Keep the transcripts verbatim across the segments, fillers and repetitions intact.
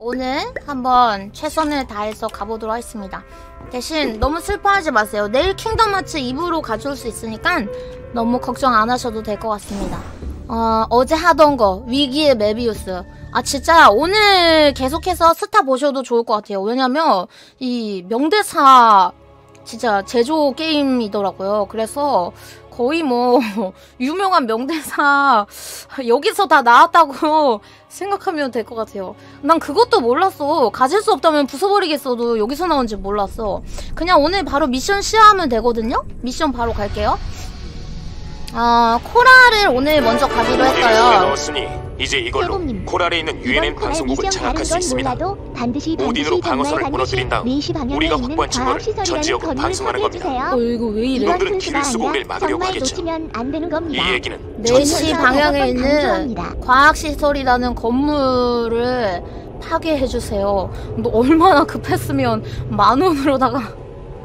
오늘 한번 최선을 다해서 가보도록 하겠습니다. 대신 너무 슬퍼하지 마세요. 내일 킹덤 하츠 이 부로 가져올 수 있으니까 너무 걱정 안 하셔도 될 것 같습니다. 어, 어제 하던 거 위기의 메비우스. 아 진짜 오늘 계속해서 스타 보셔도 좋을 것 같아요. 왜냐면 이 명대사 진짜 제조 게임이더라고요. 그래서 거의 뭐 유명한 명대사 여기서 다 나왔다고 생각하면 될 것 같아요. 난 그것도 몰랐어. 가질 수 없다면 부숴버리겠어도 여기서 나온지 몰랐어. 그냥 오늘 바로 미션 시작하면 되거든요? 미션 바로 갈게요. 어, 코라를 오늘 먼저 가기로 했어요. 넣었으니 이제 이걸로 코랄에 있는 유엔엔 방송국을 장악할 수 있습니다. 오딘으로 방어선을 무너뜨린 다음 우리가 확보한 증거를 전 지역으로 방송하는 겁니다. 어, 이거 왜 이래? 놈들은 길을 쓰고 우리를 막으려고 하겠죠. 이 얘기는 네 시 방향에 있는 과학시설이라는 건물을 파괴해주세요. 너 얼마나 급했으면 만 원으로다가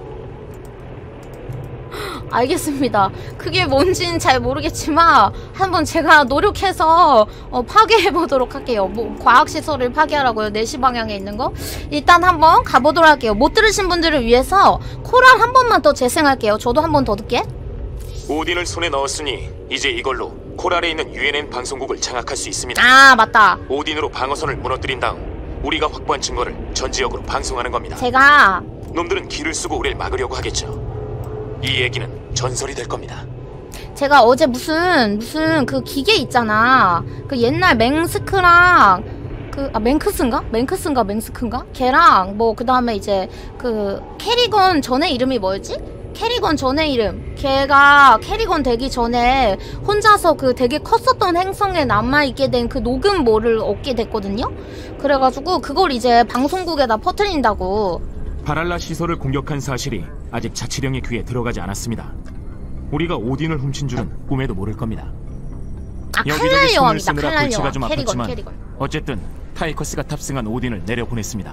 알겠습니다. 그게 뭔진 잘 모르겠지만 한번 제가 노력해서 어, 파괴해보도록 할게요. 뭐 과학시설을 파괴하라고요? 네 시 방향에 있는 거? 일단 한번 가보도록 할게요. 못 들으신 분들을 위해서 코랄 한 번만 더 재생할게요. 저도 한 번 더 듣게. 오딘을 손에 넣었으니 이제 이걸로 코랄에 있는 유엔엔 방송국을 장악할 수 있습니다. 아 맞다. 오딘으로 방어선을 무너뜨린 다음 우리가 확보한 증거를 전 지역으로 방송하는 겁니다. 제가 놈들은 길을 쓰고 우리를 막으려고 하겠죠. 이 얘기는 전설이 될 겁니다. 제가 어제 무슨 무슨 그 기계 있잖아. 그 옛날 맹스크랑 그 아 맹크스인가? 맹크스인가 맹스크인가? 걔랑 뭐 그 다음에 이제 그 캐리건 전에 이름이 뭐였지? 캐리건 전에 이름. 걔가 캐리건 되기 전에 혼자서 그 되게 컸었던 행성에 남아있게 된 그 녹음모를 얻게 됐거든요? 그래가지고 그걸 이제 방송국에다 퍼뜨린다고. 바랄라 시설을 공격한 사실이 아직 자치령의 귀에 들어가지 않았습니다. 우리가 오딘을 훔친 줄은 꿈에도 모를 겁니다. 아 칼날 여왕이다. 칼날 골치가 여왕. 좀 캐리건 아팠지만 캐리건. 어쨌든 타이커스가 탑승한 오딘을 내려보냈습니다.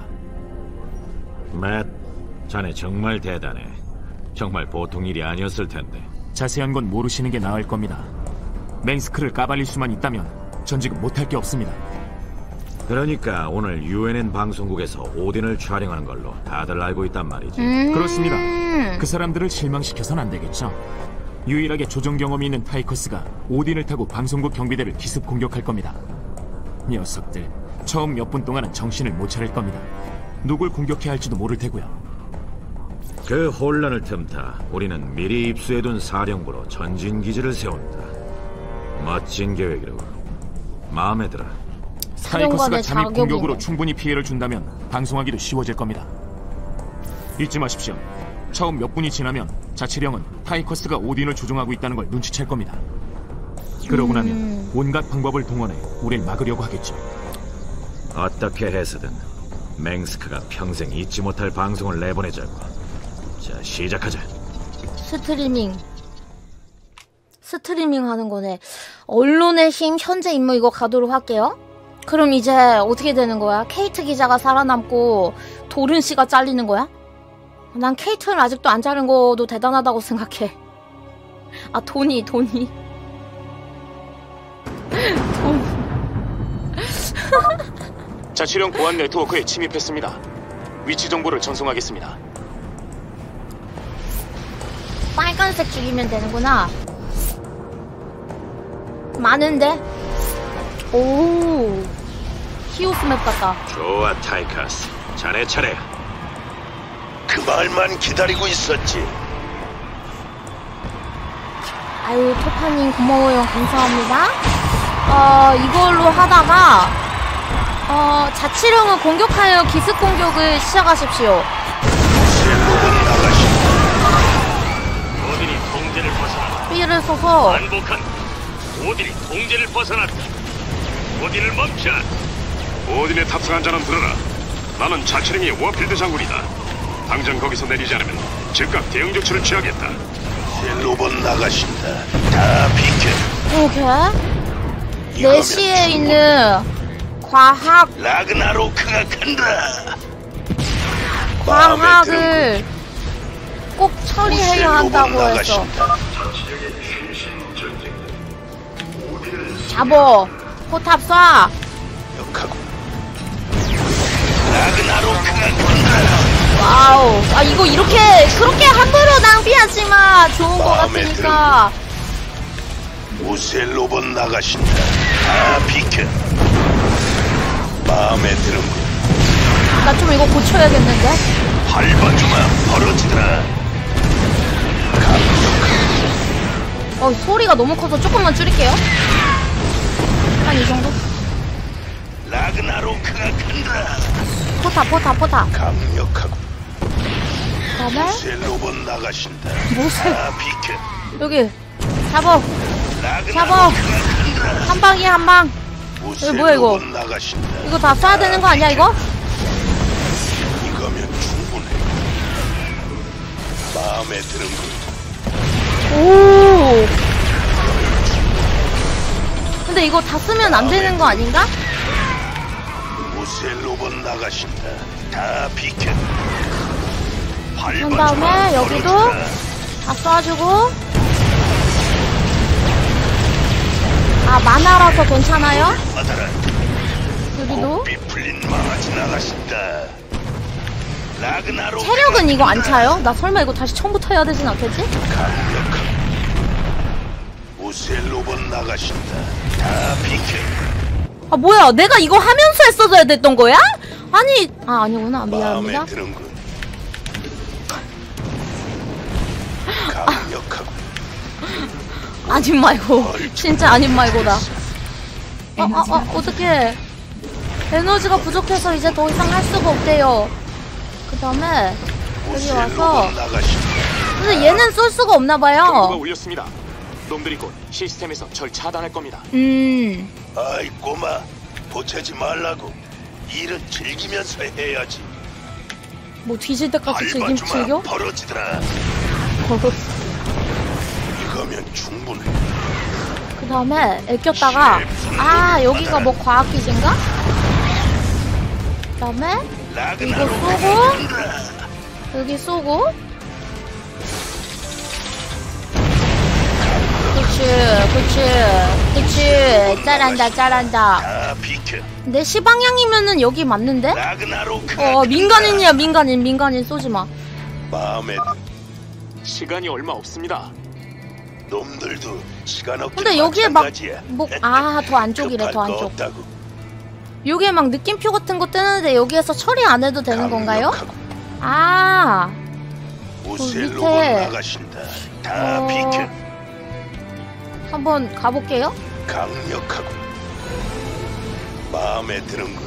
맷, 자네 정말 대단해. 정말 보통 일이 아니었을 텐데. 자세한 건 모르시는 게 나을 겁니다. 맹스크를 까발릴 수만 있다면 전 지금 못할 게 없습니다. 그러니까 오늘 유엔엔 방송국에서 오딘을 촬영하는 걸로 다들 알고 있단 말이지. 음 그렇습니다. 그 사람들을 실망시켜선 안 되겠죠. 유일하게 조종 경험이 있는 타이커스가 오딘을 타고 방송국 경비대를 기습 공격할 겁니다. 녀석들 처음 몇 분 동안은 정신을 못 차릴 겁니다. 누굴 공격해야 할지도 모를 테고요. 그 혼란을 틈타 우리는 미리 입수해둔 사령부로 전진기지를 세운다. 멋진 계획이라고. 마음에 들어. 타이커스가 잠입 공격으로 충분히 피해를 준다면 방송하기도 쉬워질 겁니다. 잊지 마십시오. 처음 몇 분이 지나면 자치령은 타이커스가 오딘을 조종하고 있다는 걸 눈치챌 겁니다. 그러고 나면 음... 온갖 방법을 동원해 우릴 막으려고 하겠죠. 어떻게 해서든 맹스크가 평생 잊지 못할 방송을 내보내자고. 자, 시작하자. 스트리밍 스트리밍 하는 거네. 언론의 힘 현재 임무 이거 가도록 할게요. 그럼 이제 어떻게 되는 거야? 케이트 기자가 살아남고 도른 씨가 잘리는 거야? 난 케이트를 아직도 안 자른 거도 대단하다고 생각해. 아 돈이 돈이 돈. 자치령 보안 네트워크에 침입했습니다. 위치 정보를 전송하겠습니다. 빨간색 죽이면 되는구나. 많은데? 오, 히오스 맵 같다. 좋아, 타이커스. 자네 차례. 그 말만 기다리고 있었지. 아유, 토파님 고마워요. 감사합니다. 어, 이걸로 하다가 어, 자치령을 공격하여 기습 공격을 시작하십시오. 오딘이 통제를 벗어났다. B를 써서 반복한. 오딘이 통제를 벗어났다. 오딘을 멈춰. 오딘에 탑승한 자는 들어라. 나는 자치령의 워필드 장군이다. 당장 거기서 내리지 않으면 즉각 대응 조치를 취하겠다. 로봇 나가신다. 다 비켜. 오케이. 네 시에 있는 과학 라그나로크가 간다. 과학을 꼭 처리해야 한다고 해서. 잡어. 포탑 쏴. 역하고 와우. 아 이거 이렇게 그렇게 함부로 낭비하지 마. 좋은 거 같으니까. 우셀 로봇 나가신다. 다 비켜. 마음에 드는군. 나 좀 이거 고쳐야겠는데. 밟아주마 벌어지더라. 어 소리가 너무 커서 조금만 줄일게요. 한 이 정도. 라그나로크가 간다. 포타 포타 포타. 강력하고. 그다음에 우셀 로봇 나가신다. 무슨 다 비켜. 여기 잡어 잡어 라그나로크가 한 방이야 한 방. 우셀 이거 뭐야, 이거? 로봇 나가신다. 이거 다 쏴야 되는 거 아니야 이거? 이거면 충분해. 마음에 드는군. 오. 근데 이거 다 쓰면 안 되는 거 아닌가? 우셀 로봇 나가신다. 다 비켜. 그런 다음에 여기도 다 쏴주고. 아 만화라서 괜찮아요? 여기도. 비 풀린 망아지 나가신다. 라그나로 체력은 이거 안 차요? 나 설마 이거 다시 처음부터 해야 되진 않겠지? 강력한 우셀 로봇 나가신다. 다 비켜. 아 뭐야 내가 이거 하면서 했어야 됐던 거야? 아니 아 아니구나 미안합니다. 마음에 드는군. 강력하고. 아님 말고 진짜 아님 말고다. 어, 어, 어, 어떡해. 에너지가 부족해서 이제 더 이상 할 수가 없대요. 그 다음에 여기 와서 근데 얘는 쏠 수가 없나봐요. 경고가 울렸습니다. 놈들이 곧 시스템에서 절 차단할 겁니다. 음 아이 꼬마 보채지 말라고. 일은 즐기면서 해야지. 뭐 뒤질 때까지 즐김 밟아주마 즐겨? 벌어지더라. 이거면 충분해. 그 다음에 애꼈다가 아 여기가 뭐 과학기지인가? 그 다음에 이거 쏘고 여기 쏘고 그치 그치 그치 잘한다 잘한다. 다 비켜. 내 시방향이면은 여기 맞는데? 라그나로크가 어 민간인이야 민간인 민간인 쏘지마. 마음에 드. 시간이 얼마 없습니다. 놈들도 시간 없기 근데 여기에 막 마찬가지야. 뭐 아 더 안쪽이래 더 급할 거 안쪽. 없다고. 여기에 막 느낌표 같은 거 뜨는데 여기에서 처리 안 해도 되는 건가요? 강력하고. 아 우셀 밑에. 로봇 나가신다. 다 어. 비켜. 한번 가볼게요. 강력하고. 마음에 드는군.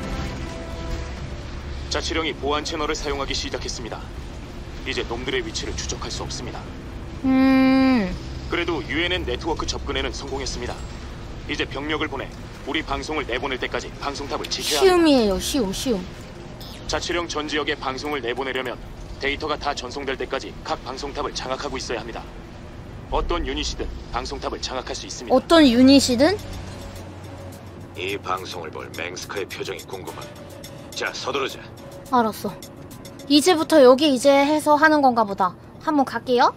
자치령이 보안 채널을 사용하기 시작했습니다. 이제 놈들의 위치를 추적할 수 없습니다. 음 그래도 유엔엔 네트워크 접근에는 성공했습니다. 이제 병력을 보내 우리 방송을 내보낼 때까지 방송탑을 지켜야 합니다. 쉬움이에요 쉬움 쉬움. 자치령 전 지역에 방송을 내보내려면 데이터가 다 전송될 때까지 각 방송탑을 장악하고 있어야 합니다. 어떤 유닛이든 방송탑을 장악할 수 있습니다. 어떤 유닛이든? 이 방송을 볼 맹스커의 표정이 궁금한. 자, 서두르자. 알았어. 이제부터 여기 이제 해서 하는 건가 보다. 한번 갈게요.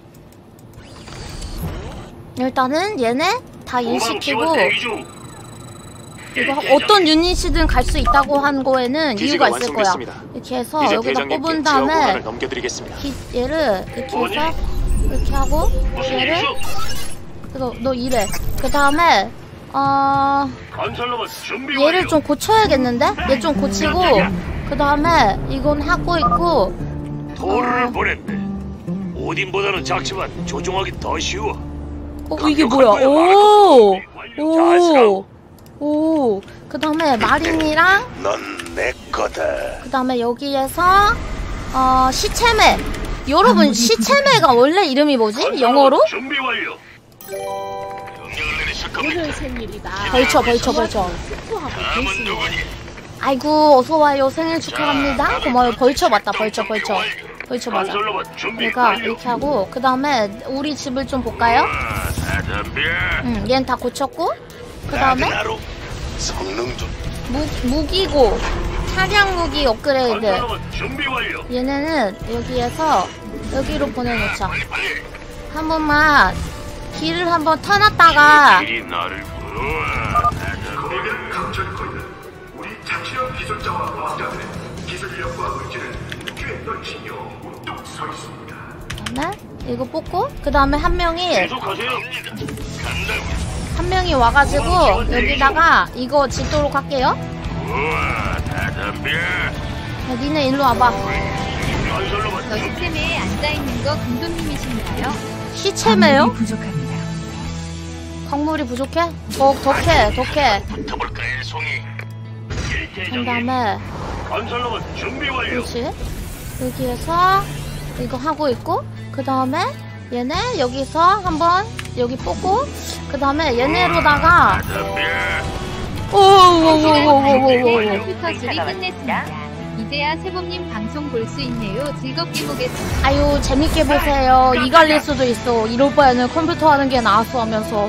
일단은 얘네 다 인식키고 이거 어떤 유닛이든 갈 수 있다고 한 거에는 이유가 있을 거야. 이렇게 해서 여기다 뽑은 다음에 기, 얘를 이렇게 해서 이렇게 하고 얘를 그래서 너 이래. 그 다음에 어 얘를 좀 고쳐야겠는데? 얘 좀 고치고 그 다음에 이건 하고 있고 도르를 보냈네. 오딘보다는 작지만 조종하기 더 쉬워. 어 이게 뭐야? 오! 오! 오! 그 다음에 마린이랑 넌 내 거다. 그 다음에 여기에서 어 시체매. 여러분 시체매가 원래 이름이 뭐지? 영어로? 준비 완료. 명령을 내리실 겁니다. 벌쳐 벌쳐 벌쳐. 다음은 누구니? 아이고 어서와요. 생일 축하합니다. 고마워요. 벌쳐 맞다. 벌쳐 벌쳐 벌쳐 맞아. 건설로봇 준비 얘가 완료. 이렇게 하고 그 다음에 우리 집을 좀 볼까요? 다 덤벼. 응 얘는 다 고쳤고 그 다음에 라그나로 성능 좀. 무, 무기고 차량 무기 업그레이드. 건설로봇 준비 완료. 얘네는 여기에서 여기로 보내놓자. 한 번만 길을 한번 터놨다가 길이 나를 부르. 거기는 강철거리는 우리 자치령 기술자와 과학자들의 그다음에 이거 뽑고 그 다음에 한 명이 계속하세요. 한 명이 와가지고 여기다가 이거 짓도록 할게요. 우와, 다 덤벼. 야, 니네 일로 와봐. 건설로봇 저 시체매에 앉아있는 거 금돈님이신가요? 시체매요? 부족합니다. 광물이 부족해? 더, 더 캐, 더 캐. 붙어볼까요, 송이? 그 다음에 건설로봇 준비 완료. 그렇지. 여기에서 이거 하고 있고 그 다음에 얘네 여기서 한번 여기 뽑고 그 다음에 얘네로다가 오오오오오오오오 컴퓨터 수리 끝냈습니다. 이제야 세범님 방송 볼 수 있네요. 즐겁게 보겠습니다. 아유 재밌게 보세요. 이갈릴 수도 있어. 이럴 바에는 컴퓨터 하는 게 나았어 하면서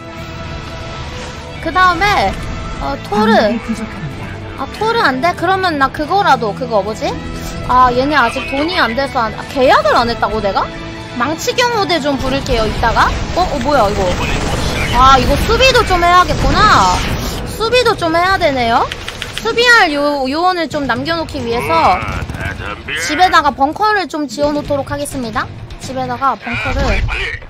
그 다음에 어 토르 광물이 부족합니다. 아 토르 안 돼? 그러면 나 그거라도 그거 뭐지? 아 얘네 아직 돈이 안 돼서 안, 아, 계약을 안 했다고 내가? 망치경 모대 좀 부를게요 이따가. 어? 어 뭐야 이거. 아 이거 수비도 좀 해야겠구나. 수비도 좀 해야 되네요. 수비할 요, 요원을 좀 남겨놓기 위해서 집에다가 벙커를 좀 지어놓도록 하겠습니다. 집에다가 벙커를.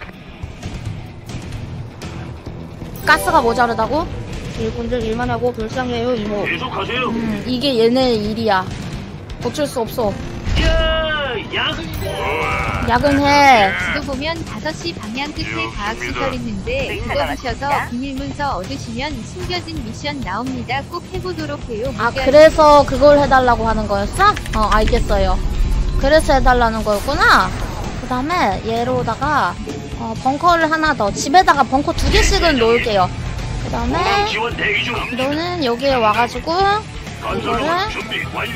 가스가 모자르다고? 일꾼들 일만 하고 불쌍해요 이모. 계속하세요. 음 이게 얘네 일이야. 어쩔 수 없어. 야, 야. 야근해. 지도 보면 다섯 시 방향 끝에 과학시설 있는데 그거 보셔서 비밀문서 얻으시면 숨겨진 미션 나옵니다. 꼭 해보도록 해요. 아 그래서 그걸 해달라고 하는 거였어? 어 알겠어요. 그래서 해달라는 거였구나. 그 다음에 얘로다가 어, 벙커를 하나 더. 집에다가 벙커 두 개씩은 놓을게요. 그 다음에 지원 대기 중. 너는 여기에 와가지고 이거를 건설로봇 준비 완료.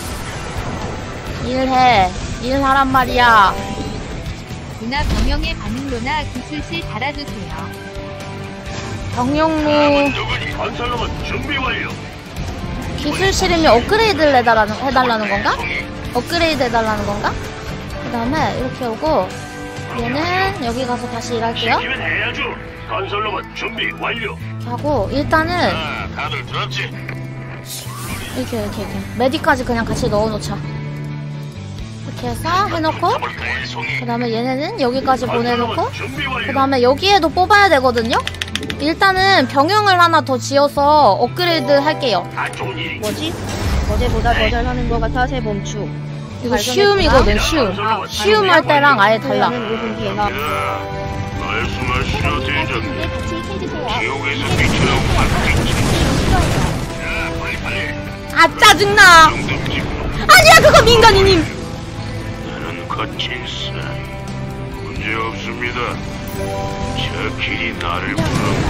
일해. 일하란 말이야. 누나 병영의 반응로나 기술실 달아주세요. 병용무 누구니? 건설로봇 준비 완료. 기술실이면 업그레이드를 해달라는, 해달라는 건가? 업그레이드 해달라는 건가? 그 다음에 이렇게 오고 얘는 여기 가서 다시 일할게요. 시키면 해야죠. 건설로봇 준비 완료. 이렇게 하고 일단은 아, 다들 들었지? 이렇게 이렇게 이렇게 메디까지 그냥 같이 넣어놓자. 이렇게 해서 해놓고 그 다음에 얘네는 여기까지 보내놓고 그 다음에 여기에도 뽑아야 되거든요? 일단은 병영을 하나 더 지어서 업그레이드 할게요. 아, 좋은 일이. 뭐지? 어제보다 더 잘하는 것 같아 새봄추. 이거 쉬움이거든 쉬움. 쉬움 할 때랑 아예 달라. 오분 뒤에 나. 말씀하시오, 대장님. 같이 해주세요. 지옥에서 미쳐나온 발길이. 야, 빨리 빨리. 아 짜증나. 아니야 그거 민간인님. 나는 거친 사. 문제 없습니다. 저 길이 나를 부르고.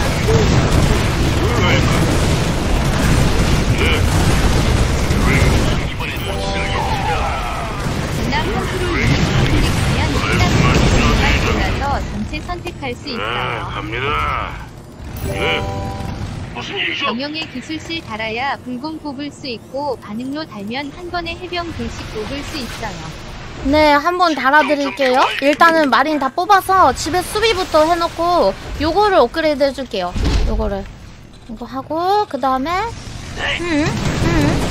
이번엔 못 살겠다. 누나 컨트롤 클릭하면 일단 골라서 전체 선택할 수 네, 있어요. 갑니다. 예. 무슨 일이죠? 병영의 기술실 달아야 불공 뽑을 수 있고 반응로 달면 한 번에 해병 둘씩 뽑을 수 있어요. 네, 한번 달아드릴게요. 일단은 마린 다 뽑아서 집에 수비부터 해놓고 요거를 업그레이드 해줄게요. 요거를 이거 하고 그 다음에 음, 음,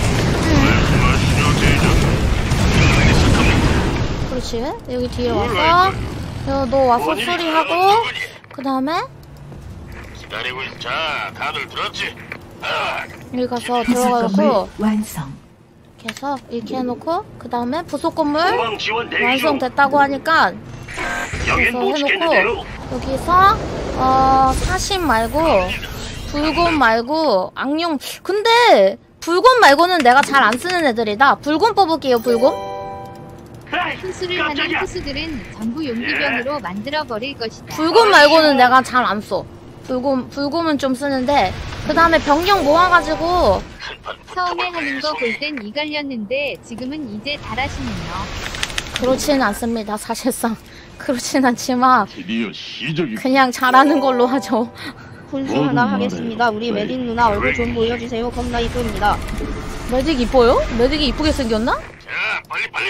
음. 그렇지. 여기 뒤에 와서 여, 너 와서 수리하고 그 다음에 기다리고 있. 자, 다들 들었지? 아, 여기 가서 부속 들어가고 건물 완성. 이렇게 해서 이렇게 해놓고 그 다음에 부속 건물 후방 지원 대기 중. 완성됐다고 하니까 여긴 그래서 못 해놓고 지켰는데요. 여기서 어 사신 말고 불곰 말고 악령. 근데 불곰 말고는 내가 잘 안 쓰는 애들이다. 불곰 뽑을게요. 불곰. 에이, 훈수를 하는 깜짝이야. 투수들은 전부 용기병으로 만들어 버릴 것이다. 불곰 말고는 내가 잘 안 써. 불곰 불곰은 좀 쓰는데 그 다음에 병력 모아가지고 처음에 하는 거 볼 땐 이갈렸는데 지금은 이제 잘하시네요. 그렇지는 않습니다. 사실상 그렇진 않지만 드디어 시작이. 그냥 잘하는 걸로 하죠. 훈수 하나 하겠습니다. 우리 메딕 누나 얼굴 좀 보여주세요. 겁나 이쁩니다. 메딕 이뻐요? 메딕이 이쁘게 생겼나? 자, 빨리 빨리.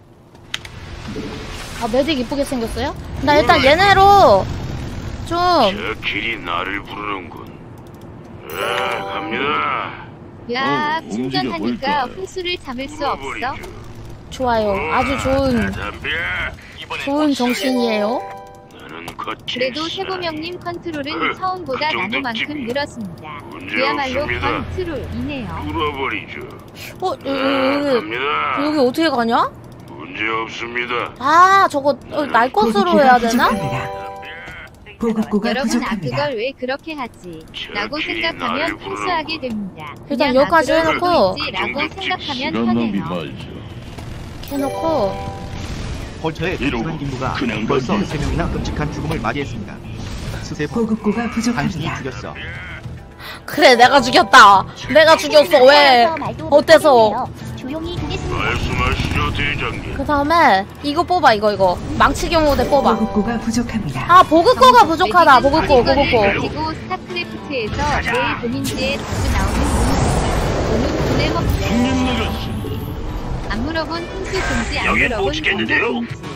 아 메딕 이쁘게 생겼어요? 나 일단 얘네로 좀 저 길이 나를 부르는군. 자, 갑니다. 야, 충전하니까 훈수를 참을 수 없어. 좋아요. 아주 좋은 좋은 정신이에요. 그래도 세고명님 컨트롤은 처음보다 나노만큼 늘었습니다. 그야말로 컨트롤이네요. 뚫어버리죠. 어? 여기, 여기 어떻게 가냐? 문제 없습니다. 아 저거 어, 날 것으로 해야 되나? 보급고가 여러분 아 부족합니다. 그걸 왜 그렇게 하지? 라고 생각하면 훈수하게 됩니다. 일단 그냥 여기까지 아, 그럴 해놓고 수도 있지 라고 생각하면 편해요. 해놓고 홀처의 튼튼한 인구가 벌써 세 명이나 끔찍한 죽음을 맞이했습니다. 스세 보급고가 당신이 부족합니다. 죽였어. 그래 내가 죽였다. 내가 죽였어. 왜? 어때서? 조용히 보겠습니다. 말씀하시죠, 대장님. 그 다음에 이거 뽑아 이거 이거 망치 경호대 뽑아. 보급고가 부족합니다. 아 보급고가 부족하다. 보급고 보급고. 그리고 스타크래프트에서 제일 고민지에 자주 나오는 돈은 돈에 먹지. 안 물어본 훈수 금지 안 여긴 못 물어본 지켰는데요? 정보 금지.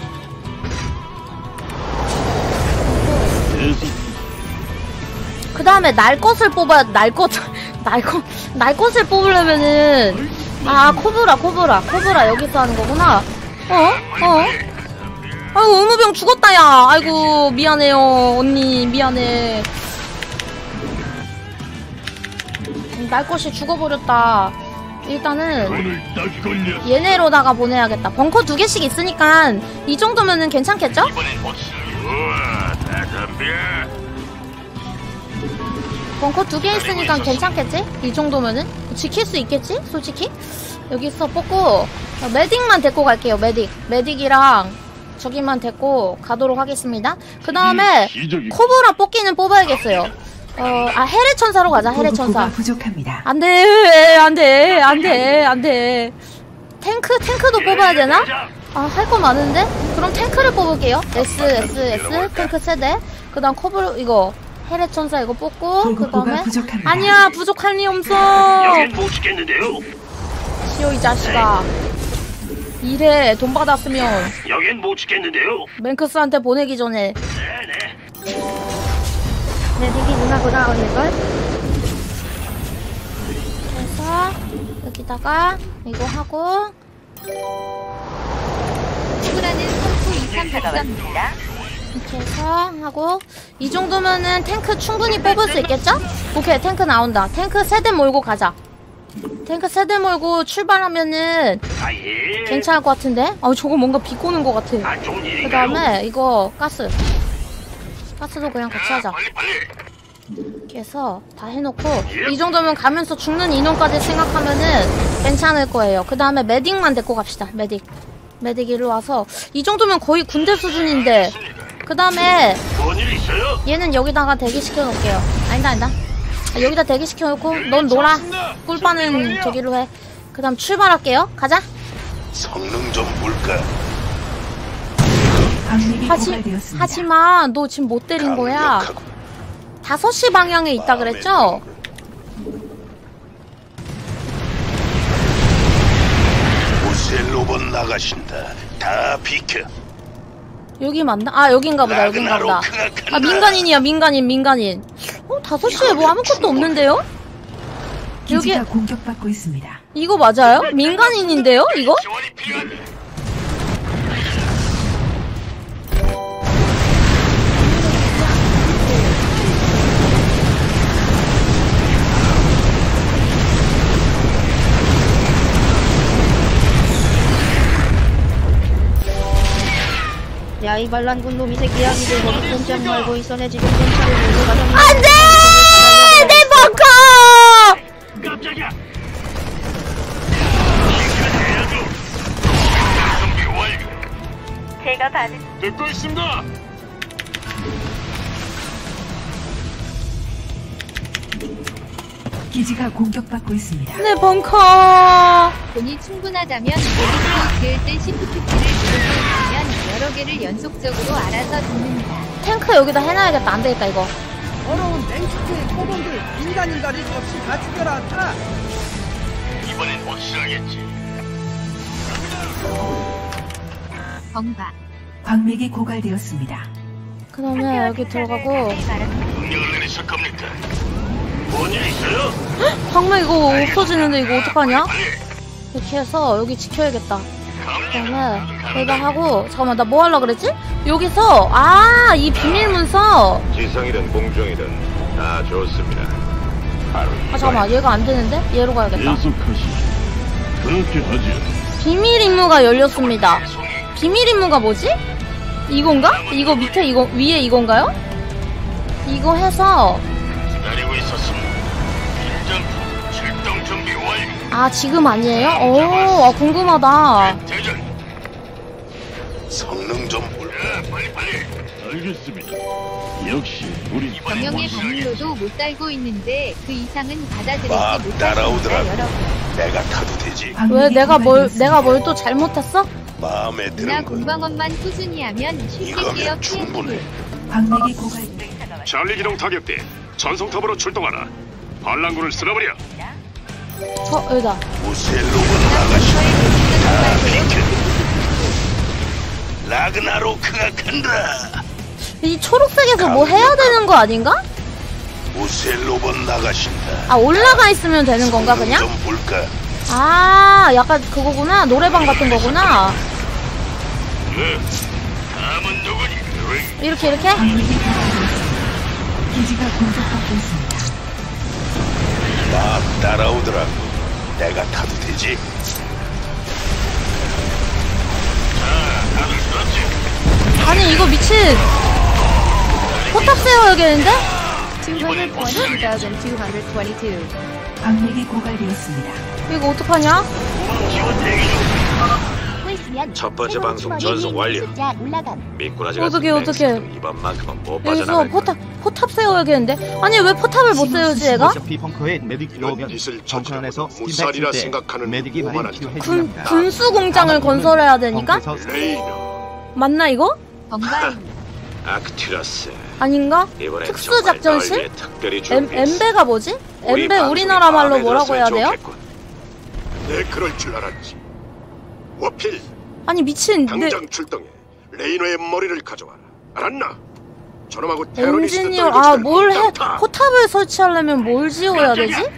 그 다음에 날 것을 뽑아야 날 것, 날 것, 날 것을 뽑으려면은 아 코브라 코브라 코브라 여기서 하는 거구나. 어? 어? 아이고 의무병 죽었다 야. 아이고 미안해요 언니 미안해. 날 것이 죽어버렸다. 일단은 얘네로다가 보내야겠다. 벙커 두 개씩 있으니까 이 정도면은 괜찮겠죠? 우와, 다 덤벼. 벙커 두 개 있으니까 괜찮겠지? 이 정도면은? 지킬 수 있겠지? 솔직히? 여기서 뽑고 메딕만 데리고 갈게요. 메딕 메딕이랑 저기만 데리고 가도록 하겠습니다. 그 다음에 코브라 뽑기는 뽑아야겠어요. 어, 아 해례천사로 가자. 해례천사. 부족합니다. 안돼 안돼 안돼 안돼. 탱크 탱크도 뽑아야 되나? 아 할 거 많은데? 그럼 탱크를 뽑을게요. S S S 탱크 세대. 그 다음 코브라 이거 해례천사 이거 뽑고 그 다음에 아니야 부족할 리 없어. 여긴 못 지켰는데요. 시오 이 자식아. 이래 돈 받았으면 여긴 못 지켰는데요. 맹크스한테 보내기 전에. 네네. 네, 되게 누나보다 어릴걸? 그래서 여기다가 이거 하고 친구라는 선수 이상 박사입니다. 이렇게 해서 하고 이 정도면은 탱크 충분히 뽑을 수 있겠죠? 오케이 탱크 나온다. 탱크 세대 몰고 가자. 탱크 세대 몰고 출발하면은 아, 예. 괜찮을 것 같은데? 아 저거 뭔가 비꼬는 것 같아. 아, 좋은 그 일인가요? 다음에 이거 가스 가스도 그냥 같이 하자. 빨리 빨리. 이렇게 해서 다 해놓고 이 정도면 가면서 죽는 인원까지 생각하면은 괜찮을 거예요. 그 다음에 메딕만 데리고 갑시다. 메딕 메딕 일로 와서 이 정도면 거의 군대 수준인데 그 다음에 뭔일 있어요? 얘는 여기다가 대기시켜 놓을게요. 아니다 아니다 아, 여기다 대기시켜 놓고 넌 놀아. 꿀빠는 저기로 해. 그 다음 출발할게요. 가자. 성능 좀 볼까? 하지, 하지마. 너 지금 못 때린 거야. 다섯 시 방향에 있다 그랬죠? 오셀 로봇 나가신다. 다 비켜. 여기 맞나? 아 여긴가 보다. 여긴가 보다. 아 민간인이야. 민간인 민간인. 어? 다섯 시에 뭐 아무것도 없는데요? 여기 기지가 공격받고 있습니다. 이거 맞아요? 민간인인데요? 이거? 지원이 필요하네. 야, 이 반란군 놈이 새끼야. 니들 거기 꼼짝 말고 있어. 내 지금 경찰을 몰고 가자면 안 돼! 내 벙커! 깜짝이야. 제가 받은 듣고 있습니다. 기지가 공격받고 있습니다. 내 벙커! 돈이 충분하다면 모두 지을 때 시프트키를 누르고 있으면 여러 개를 연속적으로 알아서 듣는다. 탱크 여기다 해놔야겠다. 안 되겠다 이거. 더러운 맹스크의 토론들 인간인간이 없이 다 죽여라. 다. 이번엔 확실하겠지. 벙바. 광맥이 고갈되었습니다. 그 다음에 여기 들어가고 명령을 내리실 겁니까? 방금 이거 없어지는데 이거 어떡하냐? 이렇게 해서 여기 지켜야겠다. 그다음에 여기다 하고 잠깐만 나 뭐 하려고 그랬지? 여기서 아 이 비밀 문서 지상이든 공중이든 다 좋습니다. 아 잠깐만 얘가 안 되는데? 얘로 가야겠다. 그렇게 하지. 비밀 임무가 열렸습니다. 비밀 임무가 뭐지? 이건가? 이거 밑에 이거 위에 이건가요? 이거 해서 기다리고 있었습니다. 긴장포 출동 준비 완료. 아 지금 아니에요? 오 아, 궁금하다. 대전. 성능 좀 볼까? 빨리 빨리. 알겠습니다. 역시 우리 경영의 법률로도 못 달고 있는데 그 이상은 받아들이지 막 못하십니다, 따라오더라고. 여러분. 내가 타도 되지. 왜 내가 뭘 내가 뭘 또 잘못했어? 마음에 누나 드는 건 공방업만 꾸준히 하면 쉽게 깨어 이거면 충분해. 광맥이 고갈. 찰리 기동 타격대 전송탑으로 출동하라. 반란군을 쓸어버려. 어 여기다. 오셀로군 나가시다. 다 비켜. 라그나로크가 간다. 이 초록색에서 뭐 해야 되는 거 아닌가? 오셀로군 나가신다. 아 올라가 있으면 되는 건가 그냥? 좀 볼까? 아 약간 그거구나. 노래방 같은 거구나. 다음은 누구니? 이렇게 이렇게? 기지가 공격받고 있습니다. 막 따라오더라고. 내가 타도 되지. 아니 이거 미친 포탑 세워야겠는데? 광맥이 고갈되었습니다. 이거 어떡하냐? 첫 번째 방송 전송 완료. 미꾸라지 어떡해, 같은 어떡해. 맹스도 이번만큼은 못 여기서 빠져나갈 포탑 포탑 세워야겠는데? 아니 왜 포탑을 못 세우지 얘가? 어차피 벙커에 메딕 들어오면 벙커 안에서 스팀백 쓸 때 메딕이 많이 필요해집니다. 군 군수 공장을 건설해야 되니까? 맞나 이거? 건강 아크튜러스. 아닌가? 이번엔 특수 정말 작전실? 널 위해 특별히 엠, 준비했어. 엠베가 뭐지? 우리 엠베 방송이 우리나라 말로 마음에 뭐라고 해야 들었으면 돼요? 좋겠군. 내 그럴 줄 알았지. 워필 아니 미친 내 당장 출동해. 레이노의 머리를 가져와라. 알았나? 저놈하고 테러리스트 엔지니어 아 뭘 해? 포탑을 설치하려면 뭘 지어야 되지?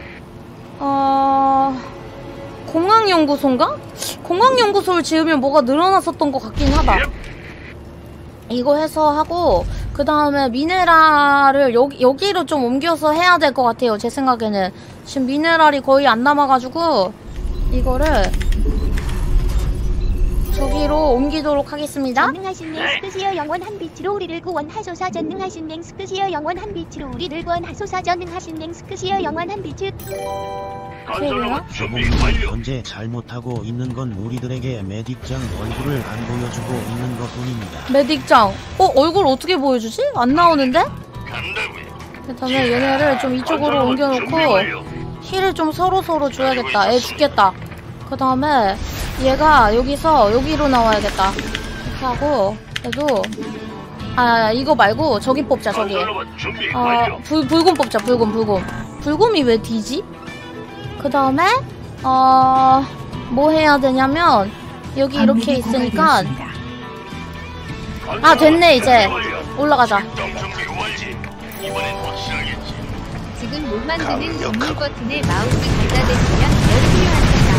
어... 공항연구소인가? 공항연구소를 지으면 뭐가 늘어났었던 것 같긴 하다. 이거 해서 하고 그 다음에 미네랄을 여기, 여기로 좀 옮겨서 해야 될 것 같아요. 제 생각에는 지금 미네랄이 거의 안 남아가지고 이거를 저기로 옮기도록 하겠습니다. 전능하신 맹스크시어 영원한 빛으로 우리를 구원하소서. 전능하신 맹스크시어 영원한 빛으로 우리를 구원하소서. 전능하신 맹스크시어 영원한 빛을 현재 잘못하고 있는 건 우리들에게 메딕장 얼굴을 안 보여주고 있는 것뿐입니다. 메딕장 어? 얼굴 어떻게 보여주지? 안 나오는데? 그 다음에 얘네를 좀 이쪽으로 옮겨놓고 힐을 좀 서로서로 줘야겠다. 애 죽겠다. 그 다음에 얘가 여기서 여기로 나와야겠다. 이렇게 하고 얘도 아 이거 말고 저기 뽑자. 저기 어 불, 불곰 뽑자. 불곰 불곰 불곰이 왜 D지? 그 다음에 어 뭐 해야 되냐면 여기 이렇게 있으니까 아 됐네. 이제 올라가자. 지금 못 만드는 전문 버튼에 마우스 갖다 대시면 더 필요합니다.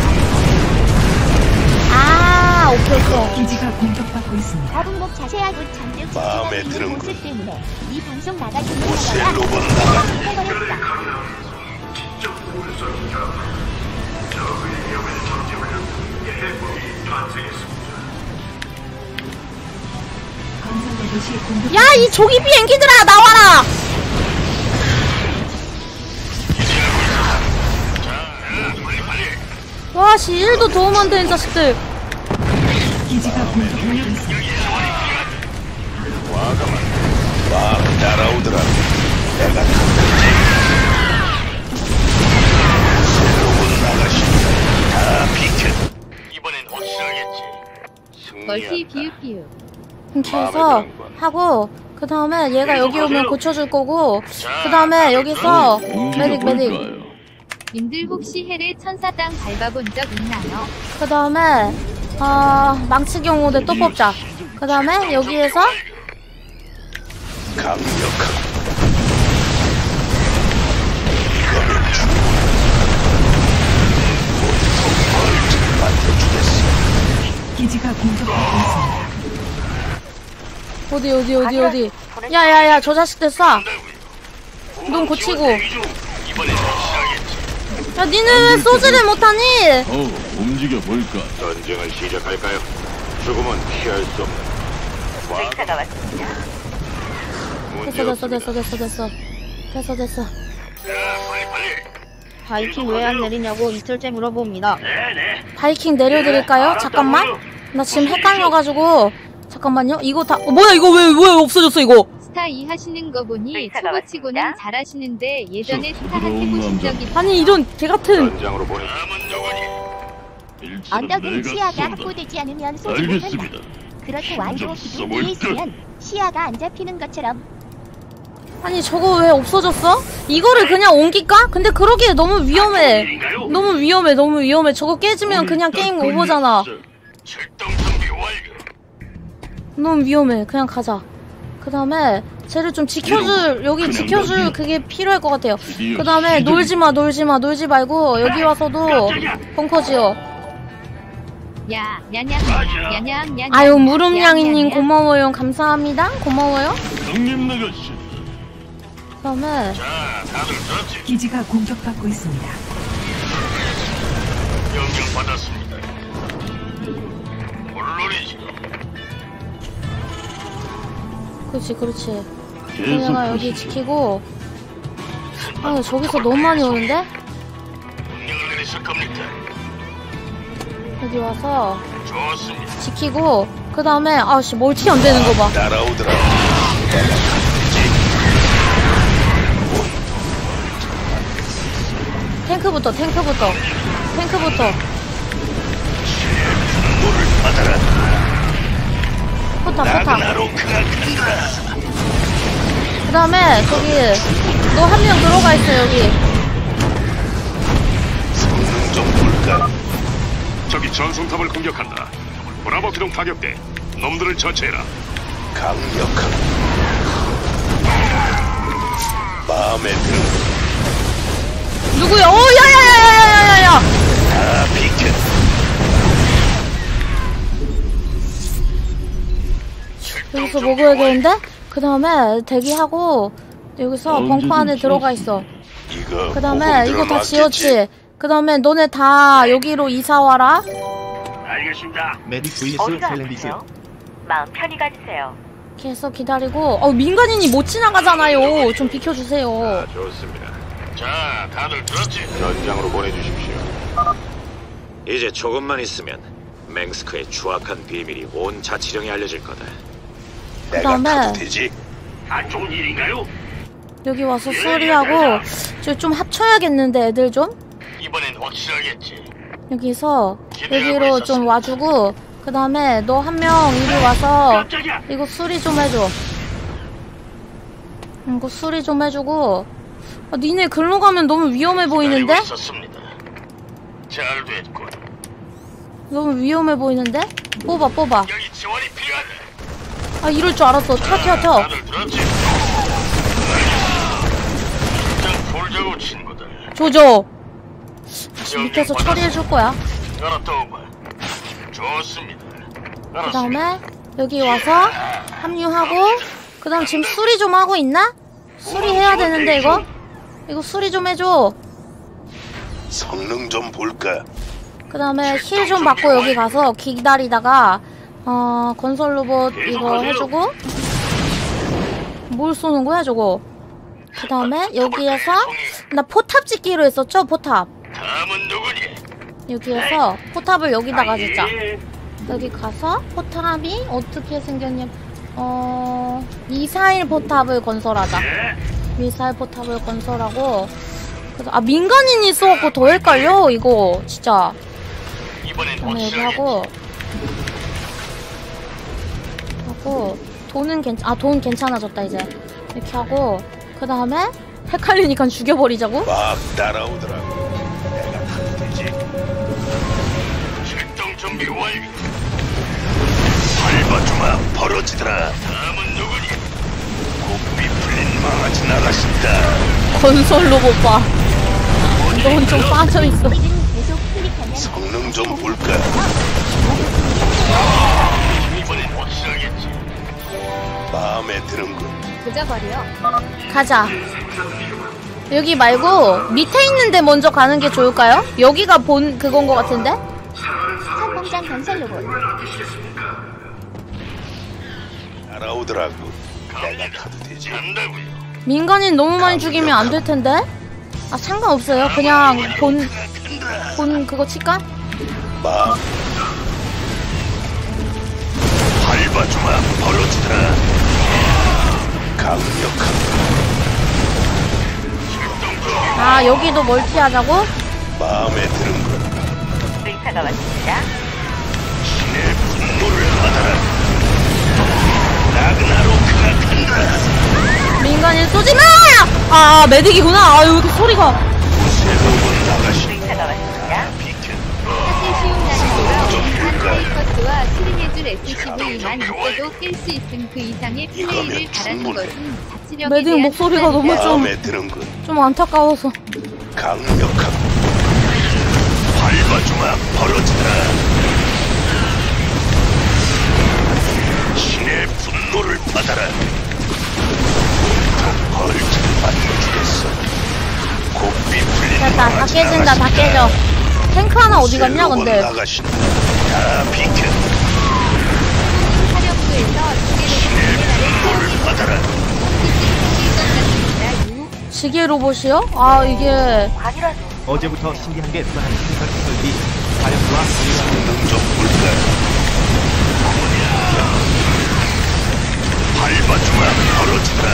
아 오케이 오케이. 기지가 공격받고 있습니다. 가분목 자세하고 잔뜩 마음에 집중하고 있는 드는 모습 때문에 이 방송 나가시는 오셀로군 나가. 야 이 조기 비행기들아 나와라. 와씨 일도 도움 안 되는 자식들. 기지가 공격받고 있습니다. 막 따라오더라. 내가 타든지. 오셀로군 나가신다. 다 비켜. 이번엔 확실하겠지. 멀티 비읍비읍 이렇게 해서 하고 그 다음에 얘가 여기 오면 고쳐줄 거고 그 다음에 여기서 메딕 메딕 님들 혹시 해를 천사 땅 밟아본 적 있나요? 그 다음에 어 망치 경호대 또 뽑자. 그 다음에 여기에서 강력한 기지가 공격받고 있습니다. 어디 어디 어디 어디. 야야야 저 자식들 쏴. 눈 고치고. 야 니네 왜 쏘지를 못하니? 어, 움직여 볼까? 전쟁을 시작할까요? 죽음은 피할 수 없는. 의사가 왔습니다. 됐어 됐어 됐어 됐어 됐어 됐어 됐어. 바이킹 왜 안 내리냐고 이틀째 물어봅니다. 바이킹 내려드릴까요? 잠깐만. 나 지금 헷갈려가지고. 잠깐만요. 이거 다 어, 뭐야 이거 왜 왜 없어졌어 이거? 스타 이 하시는 거 보니 초보치고는 잘하시는데 예전에 스타 한 해보신 적이 아니 이런 개같은. 언덕은 시야가 확보되지 않으면 쏘지 못한다. 그렇게 완도 기둥 위에 있으면 시야가 안 잡히는 것처럼. 아니 저거 왜 없어졌어? 이거를 그냥 옮길까? 근데 그러기에 너무 위험해. 너무 위험해 너무 위험해. 저거 깨지면 그냥 게임 오버잖아. 너무 위험해. 그냥 가자. 그 다음에 쟤를 좀 지켜줄 여기 지켜줄 그게 필요할 것 같아요. 그 다음에 놀지마 놀지마 놀지 말고 여기 와서도 벙커 지어. 야, 야냥, 야냥, 야냥. 아유 무릎냥이님 고마워요. 감사합니다. 고마워요. 형님 나가시. 그 다음에 기지가 공격받고 있습니다. 명령 받았습니다. 물론이지. 그렇지 그렇지. 내가 여기 지키고. 아 저기서 너무 많이 오는데? 명령을 내리실 겁니까? 여기 와서 좋습니다. 지키고 그 다음에 아씨 멀티 안 되는 거 봐. 따라오더라. 탱크부터 탱크부터 탱크부터. 물을 받아라. 포탑 포탑. 나그나로크가 간다. 그 다음에 저기 너 한 명 들어가 있어 여기. 성능 좀 볼까? 적이 전송탑을 공격한다. 브라보 기동 타격대. 놈들을 처치해라. 강력한. 마음에 들어. 누구야? 오 야야야야야야야야. 다 비켜. 여기서 먹어야겠는데? 그 다음에 대기하고 여기서 벙커 안에 들어가 있어. 그 다음에 이거 다 지었지? 그 다음에 너네 다 여기로 이사 와라. 알겠습니다. 메딕 vs 챌린디스. 마음 편히 가주세요. 계속 기다리고. 어 민간인이 못 지나가잖아요. 좀 비켜주세요. 아, 좋습니다. 자, 다들 들었지? 전장으로 보내주십시오. 이제 조금만 있으면 맹스크의 추악한 비밀이 온 자치령에 알려질 거다. 그 다음에 안 좋은 일인가요? 여기 와서 수리하고 저 좀 합쳐야겠는데 애들 좀? 이번엔 확실하겠지. 여기서 여기로 좀 와주고 그 다음에 너 한 명 이리 와서 이거 수리 좀 해줘. 이거 수리 좀 해주고. 아, 니네 글로 가면 너무 위험해 보이는데? 잘 됐군. 너무 위험해 보이는데? 뽑아 뽑아. 여기 지원이 필요하네. 아 이럴 줄 알았어. 튀어 튀어 튀어. 다들 들었지? 장 풀자고 친구들. 조져. 다시 밑에서 처리해줄 거야. 알았다 오바. 좋습니다. 그 다음에 여기 와서 합류하고 그 다음 지금 수리 좀 하고 있나? 수리해야 되는데 이거? 이거 수리 좀 해줘. 성능 좀 볼까? 그 다음에 힐 좀 받고 여기 가서 기다리다가 어 건설 로봇 이거 해주고. 뭘 쏘는 거야 저거? 그 다음에 여기에서 나 포탑 짓기로 했었죠? 포탑. 다음은 누구니? 여기에서 포탑을 여기다가 짓자. 여기 가서 포탑이 어떻게 생겼냐? 어 미사일 포탑을 건설하자. 미사일 포탑을 건설하고. 그래서 아 민간인이 있어갖고 더 헷갈려 이거 진짜. 그다음에 여기 하고 하고 돈은 괜찮. 아 돈 괜찮아졌다 이제. 이렇게 하고 그 다음에 헷갈리니까 죽여버리자고. 막 따라오더라고. 내가 타도 되지. 출동 준비 완료. 밟아주마 벌어지더라. 다음은 누구니? 고삐 풀린 망아지 나가신다. 건설 로봇 봐. 넌 좀 빠져있어. 성능 좀 볼까? 확실하겠지. 마음에 드는군. 조져버려. 가자. 여기 말고 밑에 있는데 먼저 가는 게 좋을까요? 여기가 본 그건 것 같은데? 선공장 건설 로봇. 알아오더라고. 내가 가도 되지. 민간인 너무 많이 죽이면 안 될 텐데? 아 상관없어요. 그냥 본, 본 그거 칠까? 마. 밟아주마 벌어지더라. 강력한. 아 여기도 멀티하자고? 마음에 드는군. 의사가 왔습니다. 신의 분노를 받아라. 라그나로크가 간다. 민간인 쏘지마! 아 메딕이구나. 아 여기 소리가. 의사가 왔습니다. 사실 쉬운 난이도라 타이커스와 수링해줄 에스씨브이만 있어도 깰 수 있음. 그 이상의 플레이를 바라는 것은 자치력에 메딕 대한 목소리가 너무 좀, 좀 안타까워서. 강력한. 밟아주마 벌어지더라. 신의 분노를 받아라. 더 벌집을 만들어주겠어. 곱비 풀리는 됐다. 다 깨진다. 다 깨져. 탱크 하나 어디 갔냐 근데. 다 비켜. 신의 분노를 받아라. 지게 로봇이요? 아 이게 어제부터 신기한 게 수많은 생각 설비 사령부와 성능 좀 볼까? 밟아주마 벌어지더라.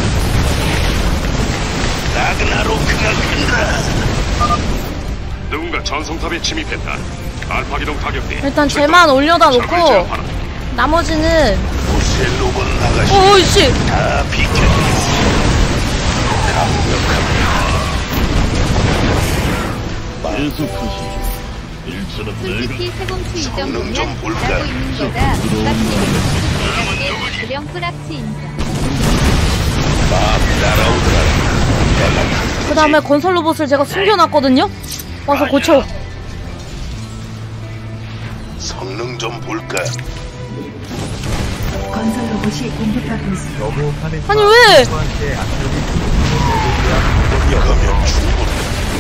라그나로크가 간다. 누군가 전송탑에 침입했다. 알파 기동 타격대. 일단 쟤만 올려다 놓고 나머지는 보셀 로봇 나가시. 오이씨. 다 비켜. 계속하시죠. 일선은 솔직히 세공추 이 정도면 좀 볼까? 잘하고 있는 거다. 부각되는 대령 프락치 인정. 마음이 날아오더라. 그 다음에 건설 로봇을 제가 숨겨놨거든요? 와서 고쳐. 성능 좀 볼까? 건설 로봇이 공격받고 있습니다. 아니 왜? 이거면 충분.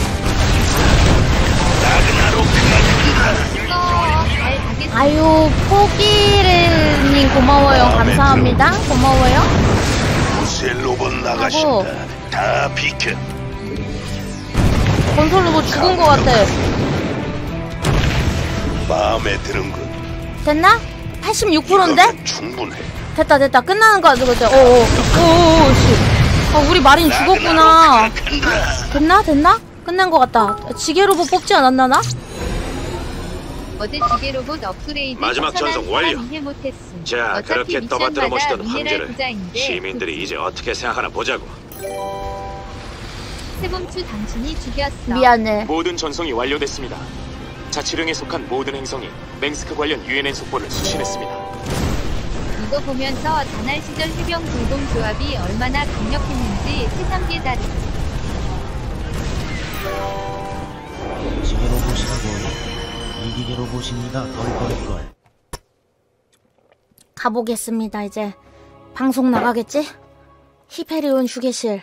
아유 포기르님 고마워요. 감사합니다. 고마워요. 보셀 로봇 나가신다. 다 비켜. 건설 로봇 죽은 것 같아. 마음에 드는군. 됐나? 팔십육 퍼센트인데? 충분해. 됐다 됐다. 끝나는 거 같아. 그때. 오오 오오 씨. 아 우리 마린 죽었구나. 됐나? 됐나? 끝난 것 같다. 지게 로봇 뽑지 않았나 나? 어제 지게 로봇 업그레이드 마지막 전송 완료. 이해 못했음. 자, 그렇게 어차피 떠받들어 미션마다 모시던 미네랄 황제를 부자인데 시민들이 이제 어떻게 생각하나 보자고. 세범추 당신이 죽였어. 미안해. 모든 전송이 완료됐습니다. 자치령에 속한 모든 행성이 맹스크 관련 유엔엔 속보를 수신했습니다. 이거 보면서 다날 시절 해병 불공조합이 얼마나 강력했는지 세상 깨달음. 지게 로봇이라고. 이기게 로봇입니다. 덜덜걸. 가보겠습니다. 이제 방송 나가겠지? 히페리온 휴게실.